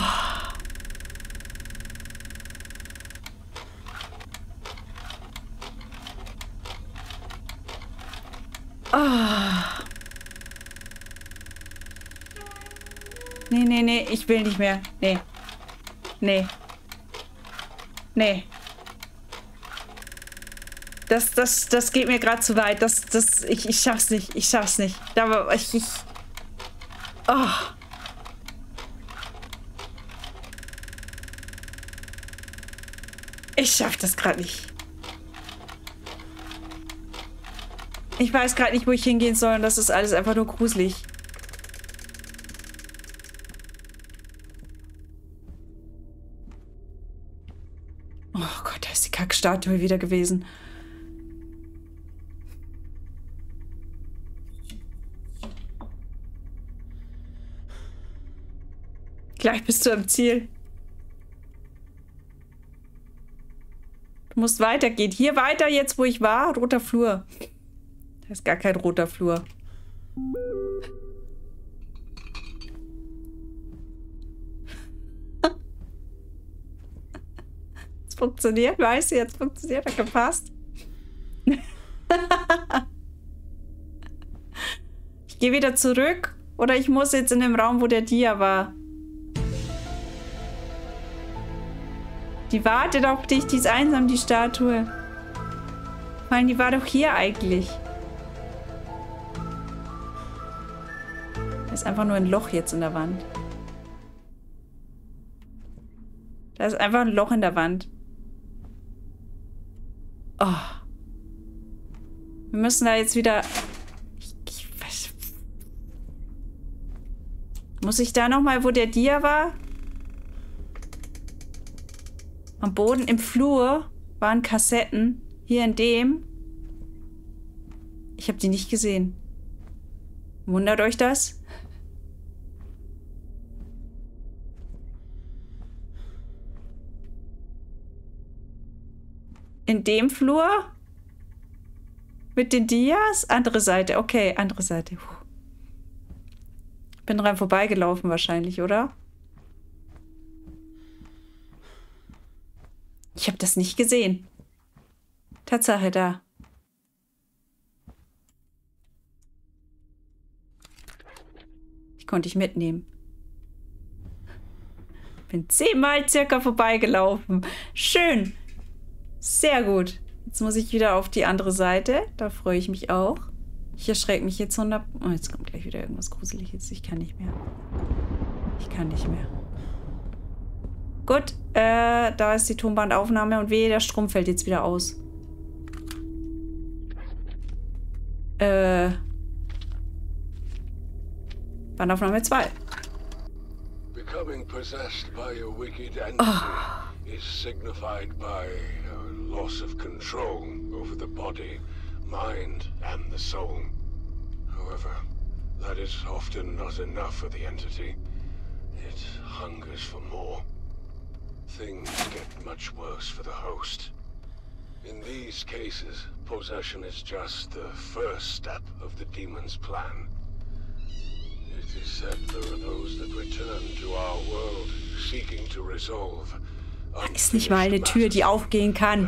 Nee, nee, nee, ich will nicht mehr. Nee. Nee. Nee. Das geht mir gerade zu weit. Ich schaff's nicht. Ich schaff's nicht. Oh. Ich schaff das gerade nicht. Ich weiß gerade nicht, wo ich hingehen soll und das ist alles einfach nur gruselig. Oh Gott, da ist die Kackstatue wieder gewesen. Gleich bist du am Ziel. Du musst weitergehen. Hier weiter, jetzt wo ich war. Roter Flur. Da ist gar kein roter Flur. Es funktioniert, weißt du, jetzt funktioniert, hat gepasst. Ich gehe wieder zurück oder ich muss jetzt in dem Raum, wo der Dia war. Die wartet auf dich, die ist einsam, die Statue. Ich meine, die war doch hier eigentlich. Da ist einfach nur ein Loch jetzt in der Wand. Da ist einfach ein Loch in der Wand. Oh. Wir müssen da jetzt wieder... Muss ich da nochmal, wo der Dia war? Am Boden im Flur waren Kassetten. Hier in dem. Ich habe die nicht gesehen. Wundert euch das? In dem Flur? Mit den Dias? Andere Seite. Okay, andere Seite. Bin dran vorbeigelaufen wahrscheinlich, oder? Ich habe das nicht gesehen. Tatsache da. Die konnte ich mitnehmen. Bin 10-mal circa vorbeigelaufen. Schön. Sehr gut. Jetzt muss ich wieder auf die andere Seite. Da freue ich mich auch. Ich erschrecke mich jetzt 100... Oh, jetzt kommt gleich wieder irgendwas Gruseliges. Ich kann nicht mehr. Ich kann nicht mehr. Gut, da ist die Tonbandaufnahme und wehe, der Strom fällt jetzt wieder aus. Bandaufnahme 2. Becoming possessed by a wicked entity is signified by a loss of control over the body, mind, and the soul. However, that is often not enough for the entity. It hungers for more. Things get much worse for the host. In these cases, possession is just the first step of the demon's plan. It is said there are those that return to our world, seeking to resolve ist nicht mal eine Tür, die aufgehen kann.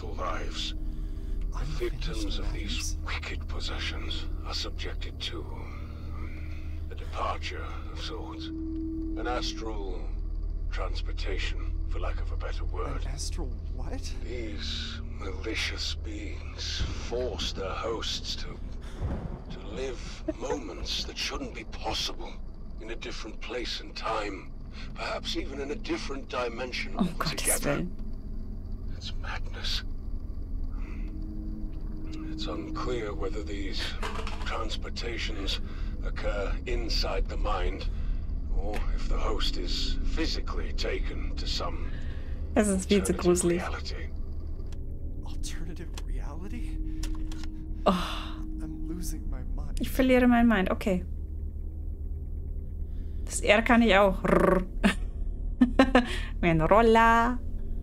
Victims of these wicked possessions are subjected to a departure of sorts, an astral transportation, for lack of a better word. An astral what? These malicious beings force their hosts to live moments that shouldn't be possible in a different place and time, perhaps even in a different dimension altogether. It's madness. It's unclear whether these transportations occur inside the mind or if the host is physically taken to some Es ist viel zu gruselig. reality. Alternative reality? Oh. I'm losing my mind. Ich verliere mein Mind. Okay. Das R kann ich auch. Mein Roller.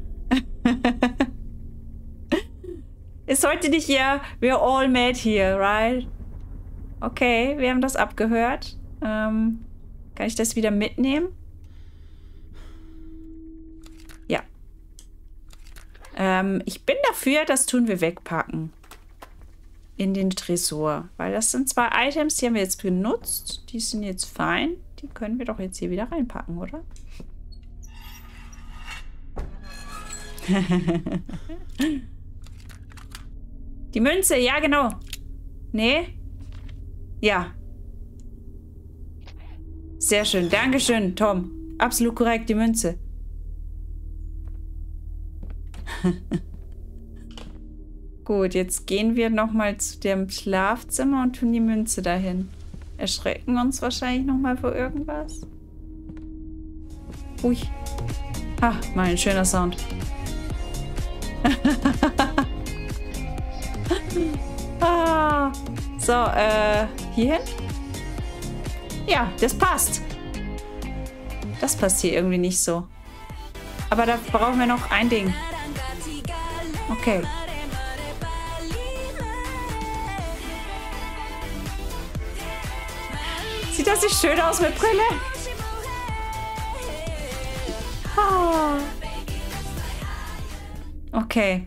Ist heute nicht hier. We're all mad here, right? Okay, wir haben das abgehört. Kann ich das wieder mitnehmen? Ja. Ich bin dafür, das tun wir wegpacken. In den Tresor. Weil das sind 2 Items, die haben wir jetzt benutzt. Die sind jetzt fein. Die können wir doch jetzt hier wieder reinpacken, oder? Die Münze, ja genau. Nee? Ja. Sehr schön. Dankeschön, Tom. Absolut korrekt, die Münze. Gut, jetzt gehen wir nochmal zu dem Schlafzimmer und tun die Münze dahin. Erschrecken uns wahrscheinlich nochmal vor irgendwas. Ui. Ha, mal ein schöner Sound. Ah. So, hierhin? Ja, das passt. Das passt hier irgendwie nicht so. Aber da brauchen wir noch ein Ding. Okay. Sieht das nicht schön aus mit Brille? Oh. Okay.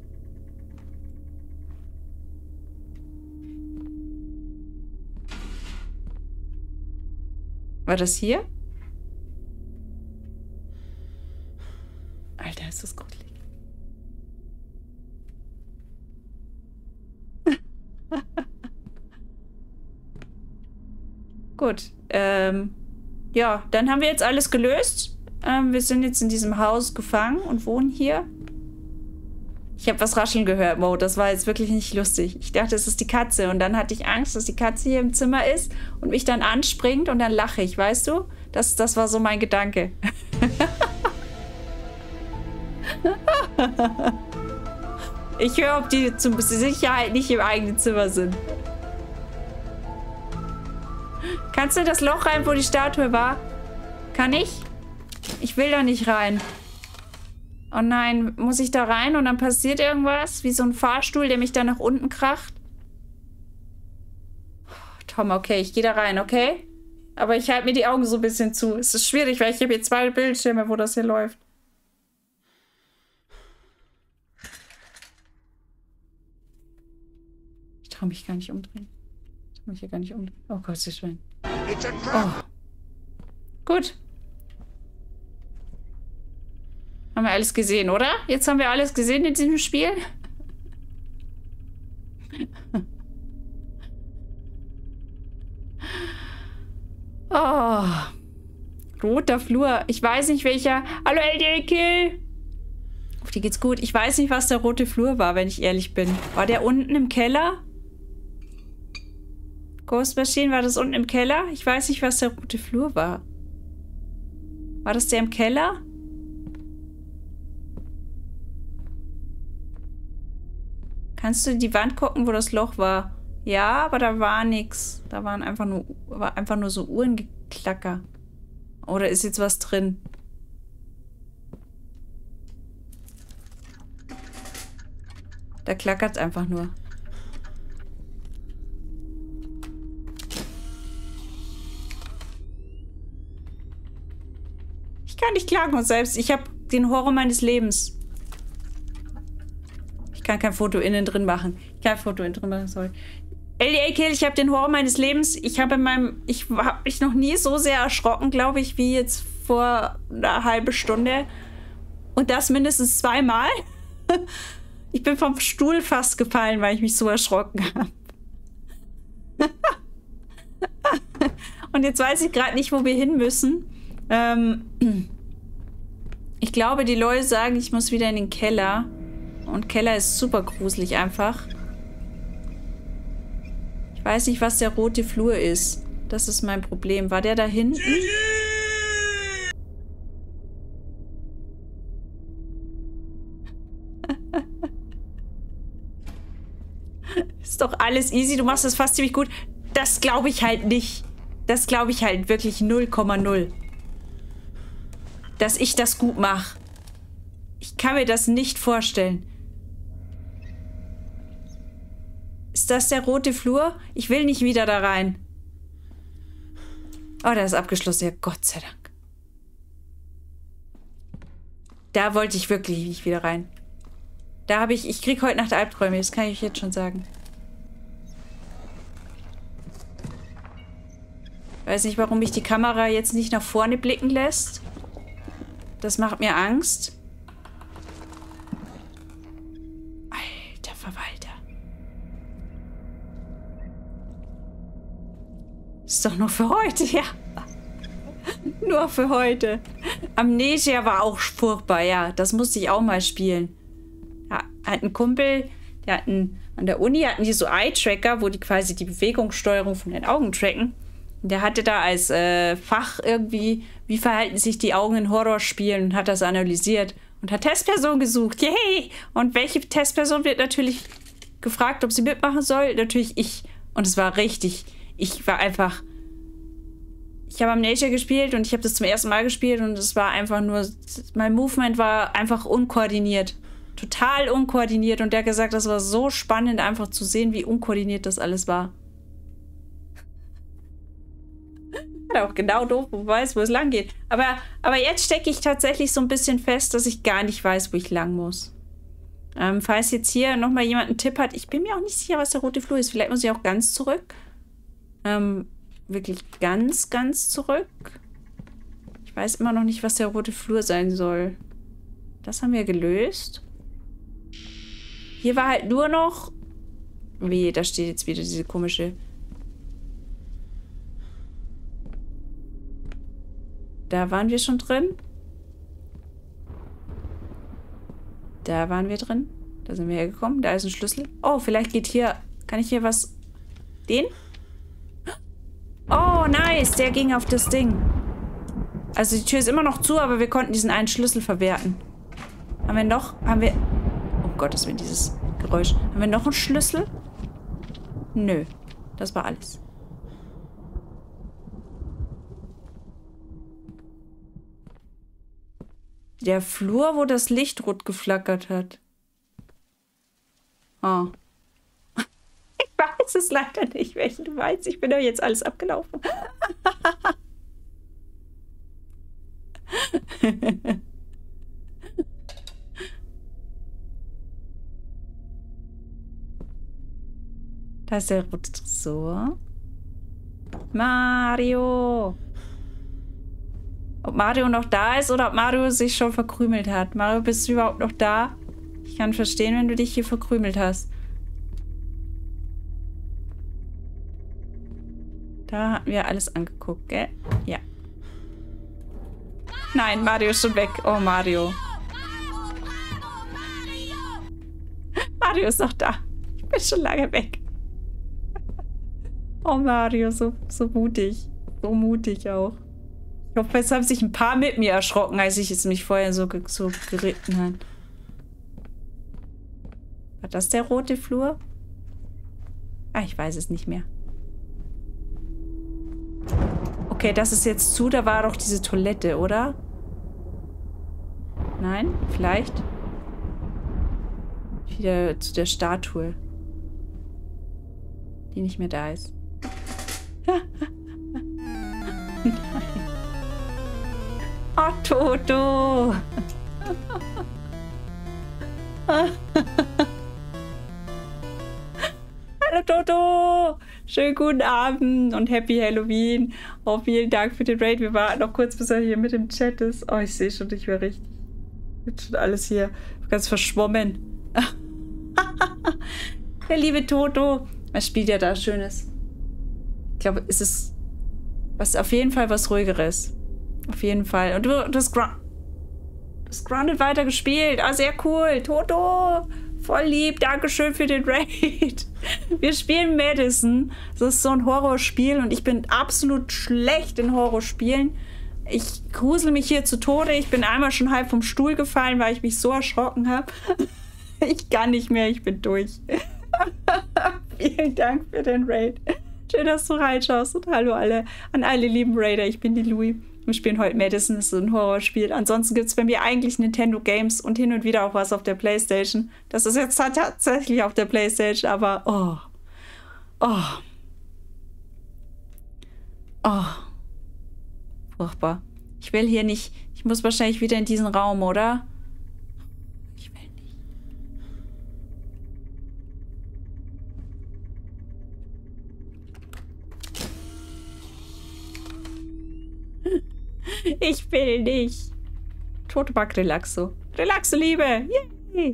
War das hier? Alter, ist das gruselig. Gut. Ja, dann haben wir jetzt alles gelöst. Wir sind jetzt in diesem Haus gefangen und wohnen hier. Ich habe was rascheln gehört, Mo. Das war jetzt wirklich nicht lustig. Ich dachte, es ist die Katze. Und dann hatte ich Angst, dass die Katze hier im Zimmer ist und mich dann anspringt und dann lache ich, weißt du? Das war so mein Gedanke. Ich höre, ob die zur Sicherheit nicht im eigenen Zimmer sind. Kannst du in das Loch rein, wo die Statue war? Kann ich? Ich will da nicht rein. Oh nein, muss ich da rein und dann passiert irgendwas? Wie so ein Fahrstuhl, der mich da nach unten kracht? Tom, okay, ich gehe da rein, okay? Aber ich halte mir die Augen so ein bisschen zu. Es ist schwierig, weil ich habe hier 2 Bildschirme, wo das hier läuft. kann mich gar nicht umdrehen. Ich kann mich hier gar nicht umdrehen. Oh Gott, sie schön. Oh. Gut. Haben wir alles gesehen, oder? Jetzt haben wir alles gesehen in diesem Spiel. Oh. Roter Flur. Ich weiß nicht, welcher... Hallo, LDA Kill! Auf die geht's gut. Ich weiß nicht, was der rote Flur war, wenn ich ehrlich bin. War der unten im Keller? Ghost Machine, war das unten im Keller? Ich weiß nicht, was der rote Flur war. War das der im Keller? Kannst du in die Wand gucken, wo das Loch war? Ja, aber da war nichts. Da war einfach nur so Uhrengeklacker. Oder ist jetzt was drin? Da klackert es einfach nur. Ich kann nicht klagen und selbst. Ich habe den Horror meines Lebens. Ich kann kein Foto innen drin machen. Ich kann ein Foto innen drin machen, sorry. LDA Kill, ich habe den Horror meines Lebens. Ich habe mich noch nie so sehr erschrocken, glaube ich, wie jetzt vor einer halben Stunde. Und das mindestens 2-mal. Ich bin vom Stuhl fast gefallen, weil ich mich so erschrocken habe. Und jetzt weiß ich gerade nicht, wo wir hin müssen. Ich glaube, die Leute sagen, ich muss wieder in den Keller. Und Keller ist super gruselig einfach. Ich weiß nicht, was der rote Flur ist. Das ist mein Problem. War der da hinten? Ist doch alles easy. Du machst das fast ziemlich gut. Das glaube ich halt nicht. Das glaube ich halt wirklich 0,0. Dass ich das gut mache. Ich kann mir das nicht vorstellen. Ist das der rote Flur? Ich will nicht wieder da rein. Oh, der ist abgeschlossen. Ja, Gott sei Dank. Da wollte ich wirklich nicht wieder rein. Da habe ich kriege heute Nacht Albträume. Das kann ich euch jetzt schon sagen. Weiß nicht, warum mich die Kamera jetzt nicht nach vorne blicken lässt. Das macht mir Angst. Alter Verwalter. Ist doch nur für heute, ja. Nur für heute. Amnesia war auch furchtbar, ja. Das musste ich auch mal spielen. Ja, hat ein Kumpel, an der Uni hatten die so Eye-Tracker, wo die quasi die Bewegungssteuerung von den Augen tracken. Der hatte da als Fach irgendwie, wie verhalten sich die Augen in Horrorspielen, und hat das analysiert und hat Testperson gesucht. Yay! Und welche Testperson wird natürlich gefragt, ob sie mitmachen soll? Natürlich ich. Und es war richtig. Ich war einfach... Ich habe Amnesia gespielt und ich habe das zum ersten Mal gespielt und es war einfach nur... Mein Movement war einfach unkoordiniert. Total unkoordiniert. Und der hat gesagt, das war so spannend, einfach zu sehen, wie unkoordiniert das alles war. Auch genau doof, wo weiß, wo es lang geht. Aber jetzt stecke ich tatsächlich so ein bisschen fest, dass ich gar nicht weiß, wo ich lang muss. Falls jetzt hier nochmal jemand einen Tipp hat, ich bin mir auch nicht sicher, was der rote Flur ist. Vielleicht muss ich auch ganz zurück. Wirklich ganz, ganz zurück. Ich weiß immer noch nicht, was der rote Flur sein soll. Das haben wir gelöst. Hier war halt nur noch... Wie, da steht jetzt wieder diese komische... Da waren wir schon drin. Da waren wir drin. Da sind wir hergekommen. Da ist ein Schlüssel. Oh, vielleicht geht hier... Kann ich hier was... Den? Oh, nice. Der ging auf das Ding. Also die Tür ist immer noch zu, aber wir konnten diesen einen Schlüssel verwerten. Haben wir noch... Oh Gottes Willen, dieses Geräusch. Haben wir noch einen Schlüssel? Nö. Das war alles. Der Flur, wo das Licht rot geflackert hat. Oh. Ich weiß es leider nicht, welchen du meinst. Ich bin doch jetzt alles abgelaufen. Da ist der rote Tresor. Mario! Ob Mario noch da ist oder ob Mario sich schon verkrümelt hat. Mario, bist du überhaupt noch da? Ich kann verstehen, wenn du dich hier verkrümelt hast. Da hatten wir alles angeguckt, gell? Ja. Nein, Mario ist schon weg. Oh, Mario. Mario ist noch da. Ich bin schon lange weg. Oh, Mario, so mutig. So mutig auch. Ich hoffe, jetzt haben sich ein paar mit mir erschrocken, als ich es mich vorher so geritten habe. War das der rote Flur? Ah, ich weiß es nicht mehr. Okay, das ist jetzt zu. Da war doch diese Toilette, oder? Nein? Vielleicht? Wieder zu der Statue. Die nicht mehr da ist. Nein. Oh, Toto. Hallo, Toto. Schönen guten Abend und Happy Halloween. Oh, vielen Dank für den Raid. Wir warten noch kurz, bis er hier mit dem Chat ist. Oh, ich sehe schon, ich wäre richtig. Wird schon alles hier ganz verschwommen. Der liebe Toto. Was spielt ja da Schönes? Ich glaube, es ist auf jeden Fall was Ruhigeres. Auf jeden Fall. Und du hast Grounded weiter gespielt. Ah, sehr cool. Toto, voll lieb. Dankeschön für den Raid. Wir spielen Madison. Das ist so ein Horrorspiel und ich bin absolut schlecht in Horrorspielen. Ich grusel mich hier zu Tode. Ich bin einmal schon halb vom Stuhl gefallen, weil ich mich so erschrocken habe. Ich kann nicht mehr. Ich bin durch. Vielen Dank für den Raid. Schön, dass du reinschaust und hallo an alle lieben Raider. Ich bin die Louis. Wir spielen heute Madison, das ist ein Horrorspiel. Ansonsten gibt es bei mir eigentlich Nintendo Games und hin und wieder auch was auf der Playstation. Das ist jetzt tatsächlich auf der Playstation, aber furchtbar. Ich will hier nicht, ich muss wahrscheinlich wieder in diesen Raum, oder? Ich will nicht. Ich will nicht. Tote Bug Relaxo. Relaxo, Liebe. Yay.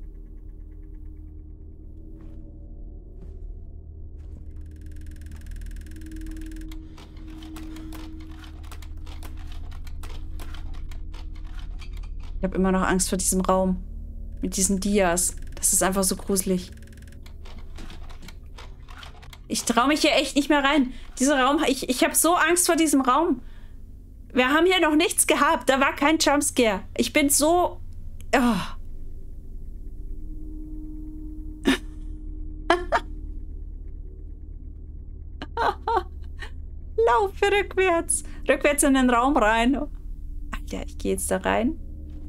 Ich habe immer noch Angst vor diesem Raum. Mit diesen Dias. Das ist einfach so gruselig. Ich traue mich hier echt nicht mehr rein. Dieser Raum, ich habe so Angst vor diesem Raum. Wir haben hier noch nichts gehabt. Da war kein Jumpscare. Ich bin so... Oh. Laufe rückwärts. Rückwärts in den Raum rein. Alter, ich gehe jetzt da rein.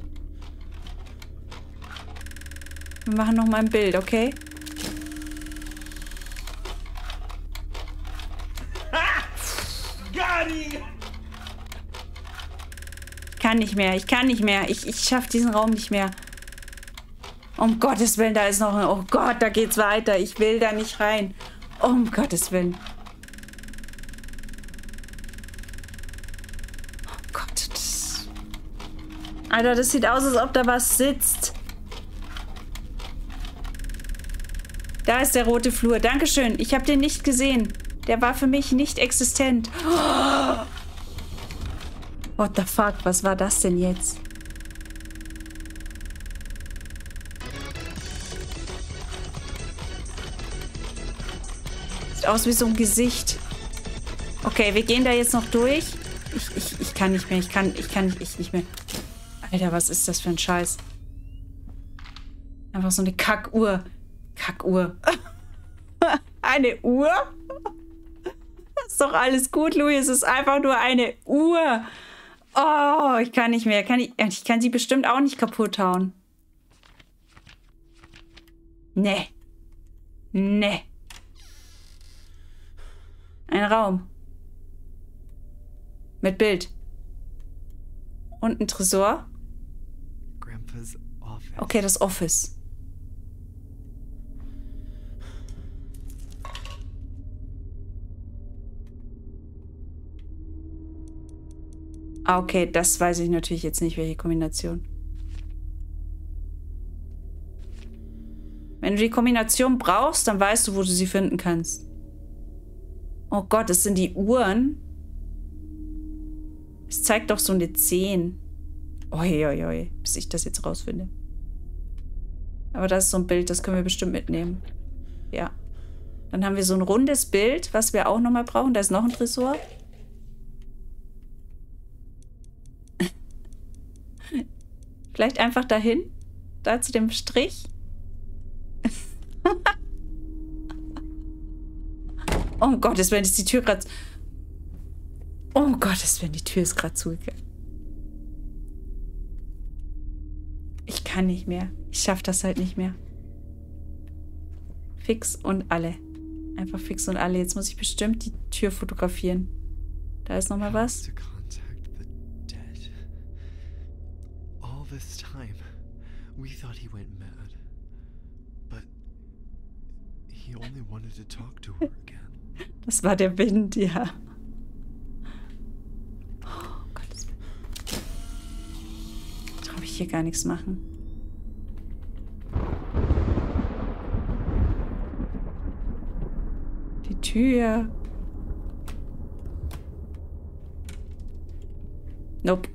Wir machen noch mal ein Bild, okay? Ich kann nicht mehr. Ich schaffe diesen Raum nicht mehr. Um Gottes Willen, da ist noch ein... Oh Gott, da geht's weiter. Ich will da nicht rein. Um Gottes Willen. Oh Gott. Alter, das sieht aus, als ob da was sitzt. Da ist der rote Flur. Dankeschön. Ich habe den nicht gesehen. Der war für mich nicht existent. Oh. What the fuck? Was war das denn jetzt? Sieht aus wie so ein Gesicht. Okay, wir gehen da jetzt noch durch. Ich kann nicht mehr. Ich kann nicht mehr. Alter, was ist das für ein Scheiß? Einfach so eine Kackuhr. Kackuhr. Eine Uhr? Das ist doch alles gut, Louis. Es ist einfach nur eine Uhr. Oh, ich kann nicht mehr. Ich kann sie bestimmt auch nicht kaputt hauen. Nee. Nee. Ein Raum. Mit Bild. Und ein Tresor. Grandpa's office. Okay, das Office. Ah, okay, das weiß ich natürlich jetzt nicht, welche Kombination. Wenn du die Kombination brauchst, dann weißt du, wo du sie finden kannst. Oh Gott, das sind die Uhren. Es zeigt doch so eine 10. Oi, bis ich das jetzt rausfinde. Aber das ist so ein Bild, das können wir bestimmt mitnehmen. Ja. Dann haben wir so ein rundes Bild, was wir auch nochmal brauchen. Da ist noch ein Tresor. Vielleicht einfach dahin. Da zu dem Strich. Oh Gottes Willen, ist die Tür gerade... Oh Gottes Willen, die Tür ist gerade zugegangen. Ich kann nicht mehr. Ich schaffe das halt nicht mehr. Fix und alle. Einfach fix und alle. Jetzt muss ich bestimmt die Tür fotografieren. Da ist nochmal was. All this time, we thought he went mad. But he only wanted to talk to her again. Das war der Wind, ja. Oh Gottes Willen. Darf ich hier gar nichts machen. Die Tür. Nope.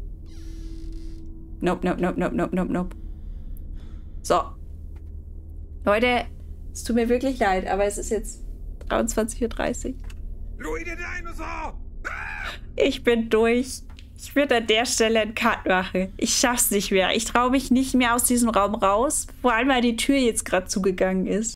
Nope. So. Leute, es tut mir wirklich leid, aber es ist jetzt 23:30 Uhr. Louis the Dinosaur! Ich bin durch. Ich würde an der Stelle einen Cut machen. Ich schaff's nicht mehr. Ich traue mich nicht mehr aus diesem Raum raus. Vor allem, weil die Tür jetzt gerade zugegangen ist.